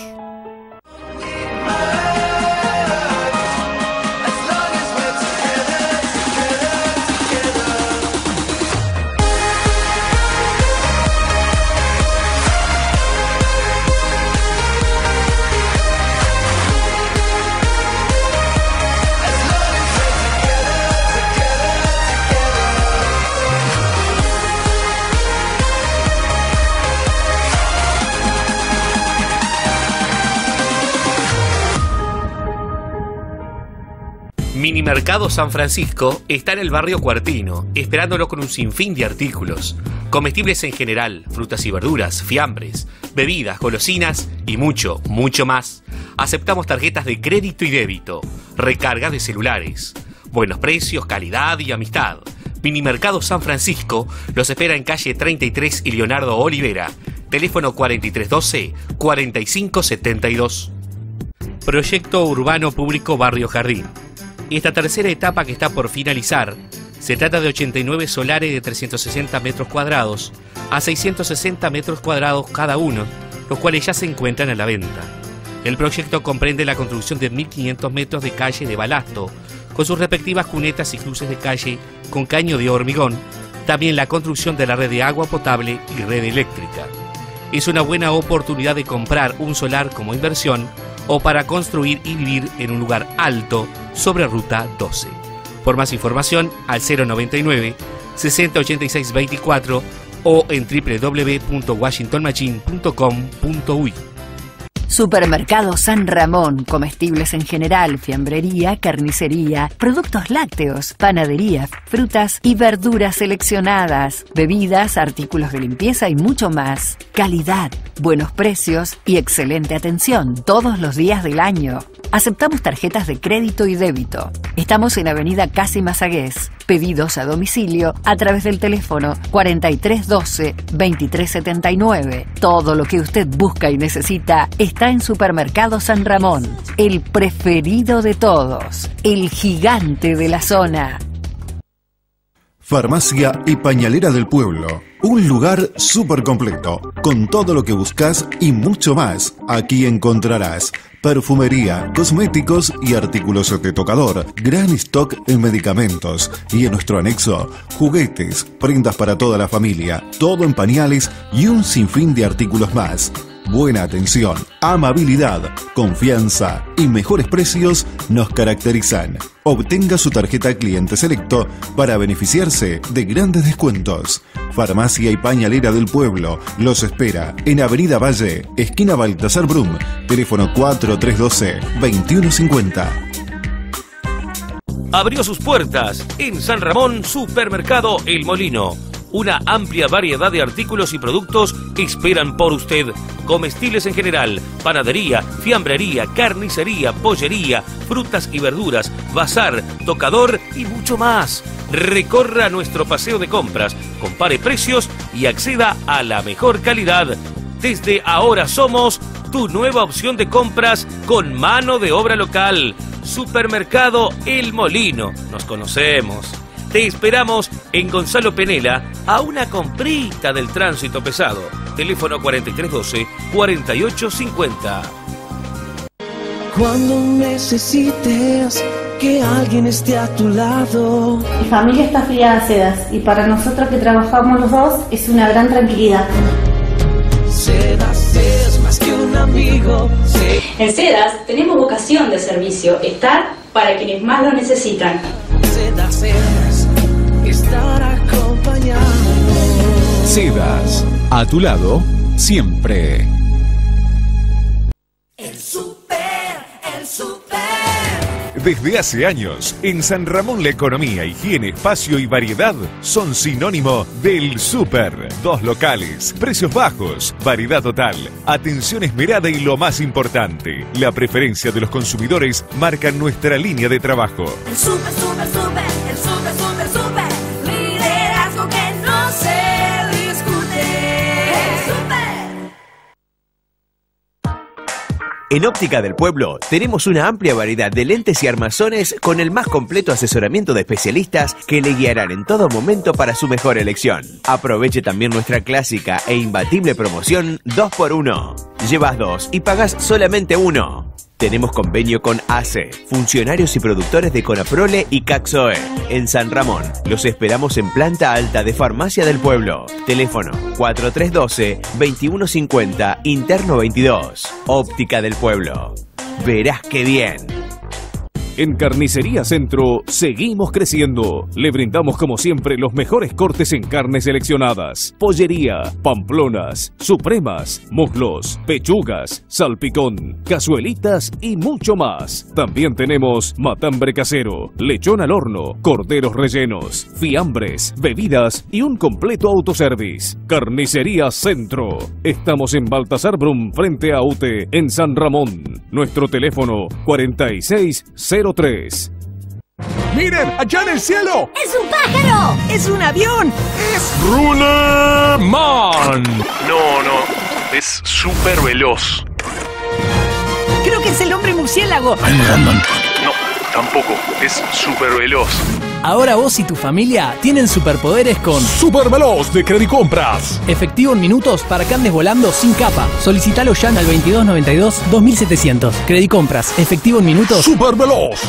Minimercado San Francisco está en el barrio Cuartino, esperándolo con un sinfín de artículos. Comestibles en general, frutas y verduras, fiambres, bebidas, golosinas y mucho, mucho más. Aceptamos tarjetas de crédito y débito, recargas de celulares. Buenos precios, calidad y amistad. Minimercado San Francisco los espera en calle treinta y tres y Leonardo Olivera. Teléfono cuarenta y tres doce, cuarenta y cinco setenta y dos. Proyecto Urbano Público Barrio Jardín. Esta tercera etapa que está por finalizar, se trata de ochenta y nueve solares de trescientos sesenta metros cuadrados a seiscientos sesenta metros cuadrados cada uno, los cuales ya se encuentran a la venta. El proyecto comprende la construcción de mil quinientos metros de calle de balasto, con sus respectivas cunetas y cruces de calle con caño de hormigón, también la construcción de la red de agua potable y red eléctrica. Es una buena oportunidad de comprar un solar como inversión o para construir y vivir en un lugar alto sobre Ruta doce. Por más información al cero noventa y nueve, sesenta ochenta y seis veinticuatro o en doble u doble u doble u punto washington machine punto com punto uy. Supermercado San Ramón, comestibles en general, fiambrería, carnicería, productos lácteos, panadería, frutas y verduras seleccionadas, bebidas, artículos de limpieza y mucho más. Calidad, buenos precios y excelente atención todos los días del año. Aceptamos tarjetas de crédito y débito. Estamos en Avenida Casi Mazagués. Pedidos a domicilio a través del teléfono cuarenta y tres doce, veintitrés setenta y nueve. Todo lo que usted busca y necesita está en Supermercado San Ramón, el preferido de todos, el gigante de la zona. Farmacia y Pañalera del Pueblo. Un lugar súper completo, con todo lo que buscas y mucho más. Aquí encontrarás perfumería, cosméticos y artículos de tocador, gran stock en medicamentos y en nuestro anexo, juguetes, prendas para toda la familia, todo en pañales y un sinfín de artículos más. Buena atención, amabilidad, confianza y mejores precios nos caracterizan. Obtenga su tarjeta Cliente Selecto para beneficiarse de grandes descuentos. Farmacia y Pañalera del Pueblo los espera en Avenida Valle, esquina Baltasar Brum, teléfono cuatro tres doce, veintiuno cincuenta. Abrió sus puertas en San Ramón Supermercado El Molino. Una amplia variedad de artículos y productos esperan por usted. Comestibles en general, panadería, fiambrería, carnicería, pollería, frutas y verduras, bazar, tocador y mucho más. Recorra nuestro paseo de compras, compare precios y acceda a la mejor calidad. Desde ahora somos tu nueva opción de compras con mano de obra local. Supermercado El Molino. Nos conocemos. Te esperamos en Gonzalo Penela a una comprita del tránsito pesado. Teléfono cuarenta y tres doce, cuarenta y ocho cincuenta. Cuando necesites que alguien esté a tu lado. Mi familia está afiliada a Sedas y para nosotros que trabajamos los dos es una gran tranquilidad. Sedas es más que un amigo. En Sedas tenemos vocación de servicio, estar para quienes más lo necesitan. Sedas es estar acompañado. Sedas, a tu lado, siempre. El super, el super. Desde hace años, en San Ramón la economía, higiene, espacio y variedad son sinónimo del súper. Dos locales, precios bajos, variedad total, atención esmerada y lo más importante, la preferencia de los consumidores marcan nuestra línea de trabajo. El super, super, super, el super, super, super. Liderazgo que no se discute. El super. En Óptica del Pueblo tenemos una amplia variedad de lentes y armazones con el más completo asesoramiento de especialistas que le guiarán en todo momento para su mejor elección. Aproveche también nuestra clásica e imbatible promoción dos por uno. Llevas dos y pagas solamente uno. Tenemos convenio con A C E, funcionarios y productores de Conaprole y Caxoe. En San Ramón, los esperamos en planta alta de Farmacia del Pueblo. Teléfono cuatro tres doce, veintiuno cincuenta, interno veintidós. Óptica del Pueblo. Verás qué bien. En Carnicería Centro seguimos creciendo. Le brindamos como siempre los mejores cortes en carnes seleccionadas, pollería, pamplonas, supremas, muslos, pechugas, salpicón, cazuelitas y mucho más. También tenemos matambre casero, lechón al horno, corderos rellenos, fiambres, bebidas y un completo autoservice. Carnicería Centro. Estamos en Baltasar Brum frente a U T E en San Ramón. Nuestro teléfono cuarenta y seis cero tres. ¡Miren! ¡Allá en el cielo! ¡Es un pájaro! ¡Es un avión! ¡Es Rulerman! No, no. Es súper veloz. Creo que es el hombre murciélago. No, tampoco. Es súper veloz. Ahora vos y tu familia tienen superpoderes con Super Veloz de Credicompras. Efectivo en minutos para que andes volando sin capa. Solicitalo ya al veintidós noventa y dos dos mil setecientos. Credicompras. Efectivo en minutos. Super Veloz.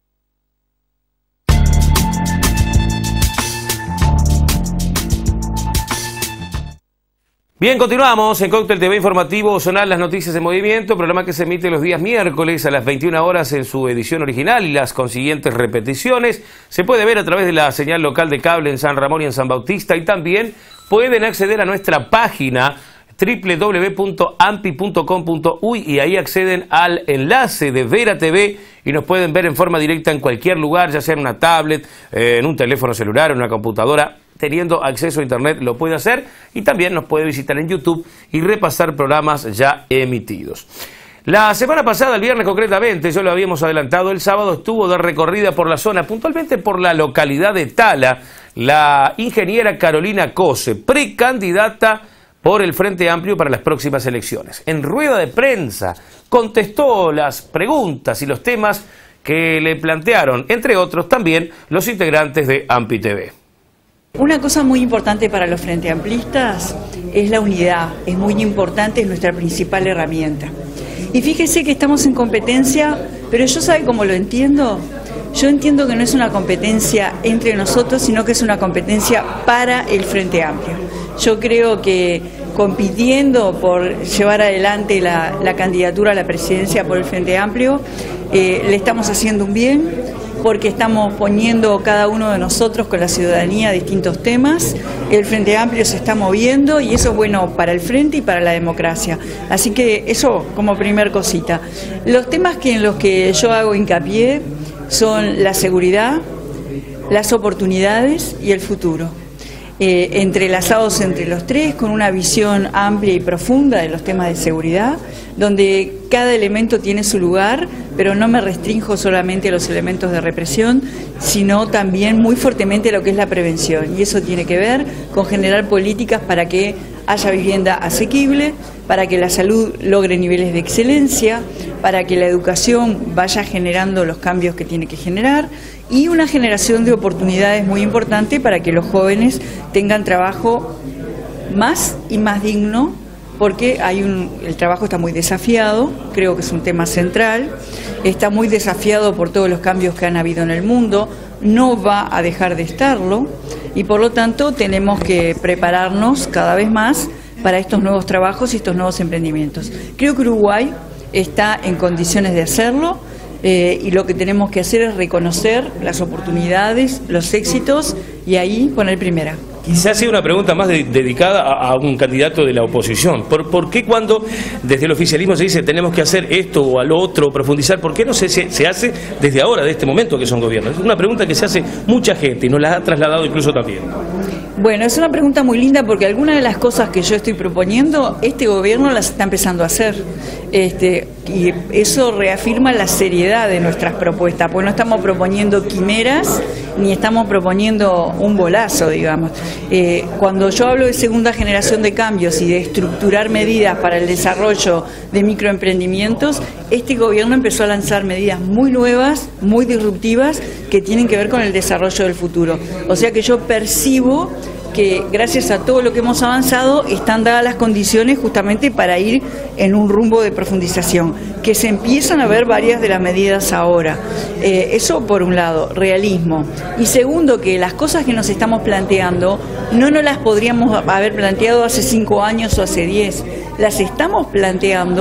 Bien, continuamos en Cóctel T V Informativo, sonar las noticias en movimiento, programa que se emite los días miércoles a las veintiuna horas en su edición original y las consiguientes repeticiones. Se puede ver a través de la señal local de cable en San Ramón y en San Bautista, y también pueden acceder a nuestra página doble u doble u doble u punto ampi punto com punto uy y ahí acceden al enlace de Vera T V y nos pueden ver en forma directa en cualquier lugar, ya sea en una tablet, eh, en un teléfono celular, en una computadora. Teniendo acceso a internet lo puede hacer, y también nos puede visitar en YouTube y repasar programas ya emitidos. La semana pasada, el viernes concretamente, ya lo habíamos adelantado, el sábado estuvo de recorrida por la zona, puntualmente por la localidad de Tala, la ingeniera Carolina Cose, precandidata por el Frente Amplio para las próximas elecciones. En rueda de prensa contestó las preguntas y los temas que le plantearon, entre otros también los integrantes de AMPI T V. Una cosa muy importante para los Frente Amplistas es la unidad, es muy importante, es nuestra principal herramienta. Y fíjese que estamos en competencia, pero yo ¿sabe cómo lo entiendo? Yo entiendo que no es una competencia entre nosotros, sino que es una competencia para el Frente Amplio. Yo creo que compitiendo por llevar adelante la, la candidatura a la presidencia por el Frente Amplio, eh, le estamos haciendo un bien, porque estamos poniendo cada uno de nosotros con la ciudadanía distintos temas. El Frente Amplio se está moviendo y eso es bueno para el Frente y para la democracia. Así que eso como primer cosita. Los temas que en los que yo hago hincapié son la seguridad, las oportunidades y el futuro. Eh, entrelazados entre los tres, con una visión amplia y profunda de los temas de seguridad, donde cada elemento tiene su lugar, pero no me restrinjo solamente a los elementos de represión, sino también muy fuertemente a lo que es la prevención. Y eso tiene que ver con generar políticas para que haya vivienda asequible, para que la salud logre niveles de excelencia, para que la educación vaya generando los cambios que tiene que generar, y una generación de oportunidades muy importante para que los jóvenes tengan trabajo más y más digno, porque hay un, el trabajo está muy desafiado, creo que es un tema central, está muy desafiado por todos los cambios que han habido en el mundo, no va a dejar de estarlo, y por lo tanto tenemos que prepararnos cada vez más para estos nuevos trabajos y estos nuevos emprendimientos. Creo que Uruguay está en condiciones de hacerlo, eh, y lo que tenemos que hacer es reconocer las oportunidades, los éxitos, y ahí poner primera. Quizás sea una pregunta más de, dedicada a, a un candidato de la oposición. ¿Por, ¿Por qué cuando desde el oficialismo se dice tenemos que hacer esto o al otro, profundizar, por qué no se, se, se hace desde ahora, de este momento que son gobiernos? Es una pregunta que se hace mucha gente y nos la ha trasladado incluso también. Bueno, es una pregunta muy linda porque algunas de las cosas que yo estoy proponiendo, este gobierno las está empezando a hacer. Este, y eso reafirma la seriedad de nuestras propuestas, porque no estamos proponiendo quimeras ni estamos proponiendo un bolazo, digamos. Eh, cuando yo hablo de segunda generación de cambios y de estructurar medidas para el desarrollo de microemprendimientos, este gobierno empezó a lanzar medidas muy nuevas, muy disruptivas, que tienen que ver con el desarrollo del futuro. O sea que yo percibo que gracias a todo lo que hemos avanzado están dadas las condiciones justamente para ir en un rumbo de profundización, que se empiezan a ver varias de las medidas ahora. Eh, eso por un lado, realismo. Y segundo, que las cosas que nos estamos planteando no nos las podríamos haber planteado hace cinco años o hace diez. Las estamos planteando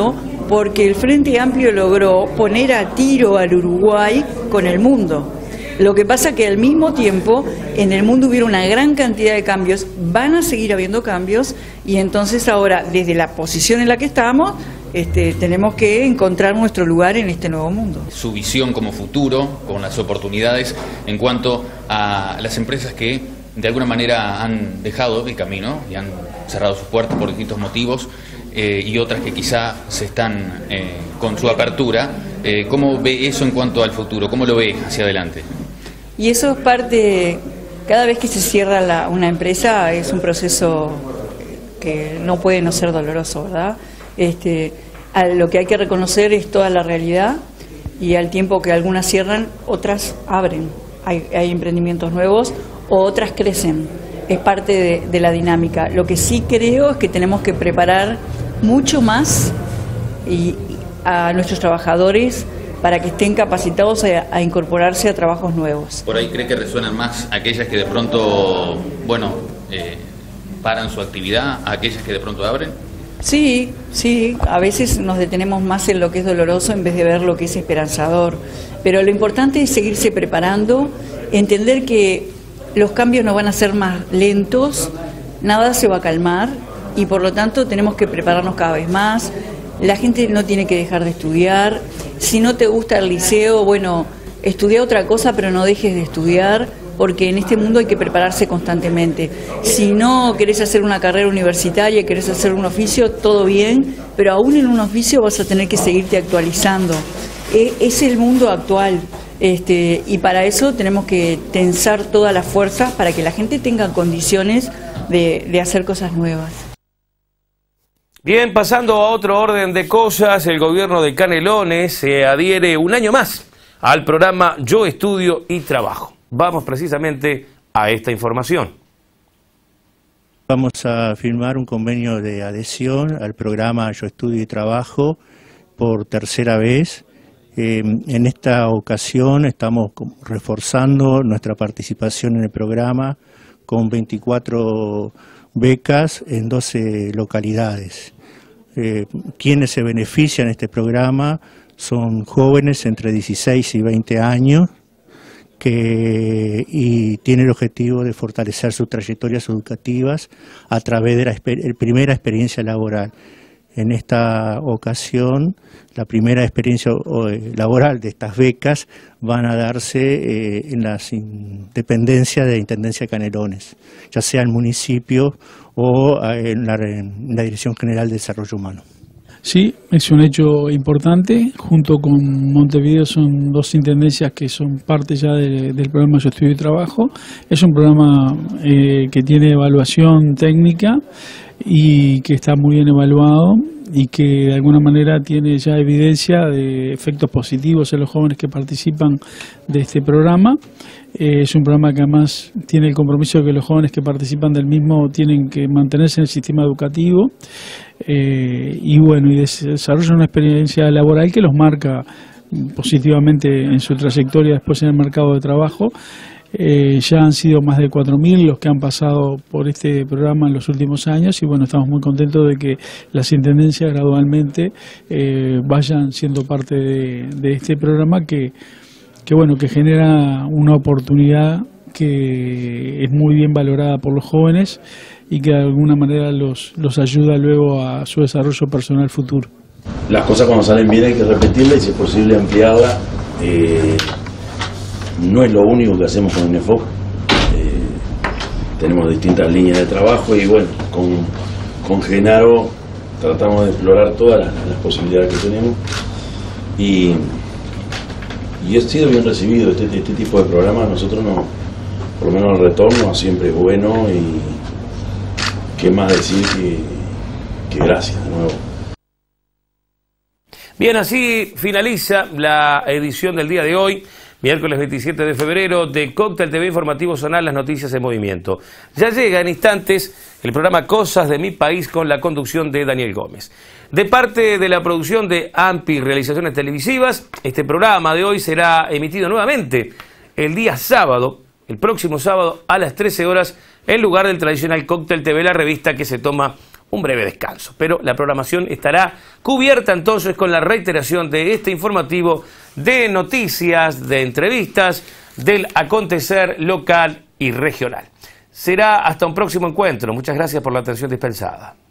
porque el Frente Amplio logró poner a tiro al Uruguay con el mundo. Lo que pasa que al mismo tiempo en el mundo hubiera una gran cantidad de cambios, van a seguir habiendo cambios, y entonces ahora desde la posición en la que estamos este, tenemos que encontrar nuestro lugar en este nuevo mundo. Su visión como futuro, con las oportunidades en cuanto a las empresas que de alguna manera han dejado el camino y han cerrado sus puertas por distintos motivos, eh, y otras que quizá se están eh, con su apertura. Eh, ¿Cómo ve eso en cuanto al futuro? ¿Cómo lo ve hacia adelante? Y eso es parte, cada vez que se cierra la, una empresa es un proceso que no puede no ser doloroso, ¿verdad? Este, a lo que hay que reconocer es toda la realidad, y al tiempo que algunas cierran, otras abren. Hay, hay emprendimientos nuevos o otras crecen. Es parte de, de la dinámica. Lo que sí creo es que tenemos que preparar mucho más y, a nuestros trabajadores para que estén capacitados a, a incorporarse a trabajos nuevos. ¿Por ahí cree que resuenan más aquellas que de pronto, bueno, eh, paran su actividad, a aquellas que de pronto abren? Sí, sí, a veces nos detenemos más en lo que es doloroso en vez de ver lo que es esperanzador. Pero lo importante es seguirse preparando, entender que los cambios no van a ser más lentos, nada se va a calmar, y por lo tanto tenemos que prepararnos cada vez más. La gente no tiene que dejar de estudiar. Si no te gusta el liceo, bueno, estudia otra cosa, pero no dejes de estudiar, porque en este mundo hay que prepararse constantemente. Si no querés hacer una carrera universitaria, querés hacer un oficio, todo bien, pero aún en un oficio vas a tener que seguirte actualizando. Es el mundo actual, este, y para eso tenemos que tensar todas las fuerzas para que la gente tenga condiciones de, de hacer cosas nuevas. Bien, pasando a otro orden de cosas, el gobierno de Canelones se adhiere un año más al programa Yo Estudio y Trabajo. Vamos precisamente a esta información. Vamos a firmar un convenio de adhesión al programa Yo Estudio y Trabajo por tercera vez. Eh, en esta ocasión estamos reforzando nuestra participación en el programa con veinticuatro becas en doce localidades. Eh, quienes se benefician de este programa son jóvenes entre dieciséis y veinte años que, y tiene el objetivo de fortalecer sus trayectorias educativas a través de la exper- primera experiencia laboral. En esta ocasión, la primera experiencia laboral de estas becas van a darse eh, en las dependencias de Intendencia de Canelones, ya sea en municipio o en la, en la Dirección General de Desarrollo Humano. Sí, es un hecho importante. Junto con Montevideo son dos intendencias que son parte ya de, del programa Yo Estudio y Trabajo. Es un programa eh, que tiene evaluación técnica y que está muy bien evaluado y que de alguna manera tiene ya evidencia de efectos positivos en los jóvenes que participan de este programa. Eh, es un programa que además tiene el compromiso de que los jóvenes que participan del mismo tienen que mantenerse en el sistema educativo eh, y bueno, y desarrollan una experiencia laboral que los marca positivamente en su trayectoria después en el mercado de trabajo. Eh, ya han sido más de cuatro mil los que han pasado por este programa en los últimos años y bueno, estamos muy contentos de que las intendencias gradualmente eh, vayan siendo parte de, de este programa que, que bueno, que genera una oportunidad que es muy bien valorada por los jóvenes y que de alguna manera los, los ayuda luego a su desarrollo personal futuro. Las cosas cuando salen bien hay que repetirlas y si es posible ampliarla. Eh... No es lo único que hacemos con INEFOC, eh, tenemos distintas líneas de trabajo y bueno, con, con Genaro tratamos de explorar todas las, las posibilidades que tenemos y, y ha sido bien recibido este, este tipo de programas. Nosotros no, por lo menos el retorno siempre es bueno y qué más decir que, que gracias de nuevo. Bien, así finaliza la edición del día de hoy. Miércoles veintisiete de febrero de Cóctel T V Informativo Zonal, las noticias en movimiento. Ya llega en instantes el programa Cosas de mi País con la conducción de Daniel Gómez. De parte de la producción de AMPI Realizaciones Televisivas, este programa de hoy será emitido nuevamente el día sábado, el próximo sábado a las trece horas, en lugar del tradicional Cóctel T V, la revista que se toma un breve descanso. Pero la programación estará cubierta entonces con la reiteración de este informativo de noticias, de entrevistas, del acontecer local y regional. Será hasta un próximo encuentro. Muchas gracias por la atención dispensada.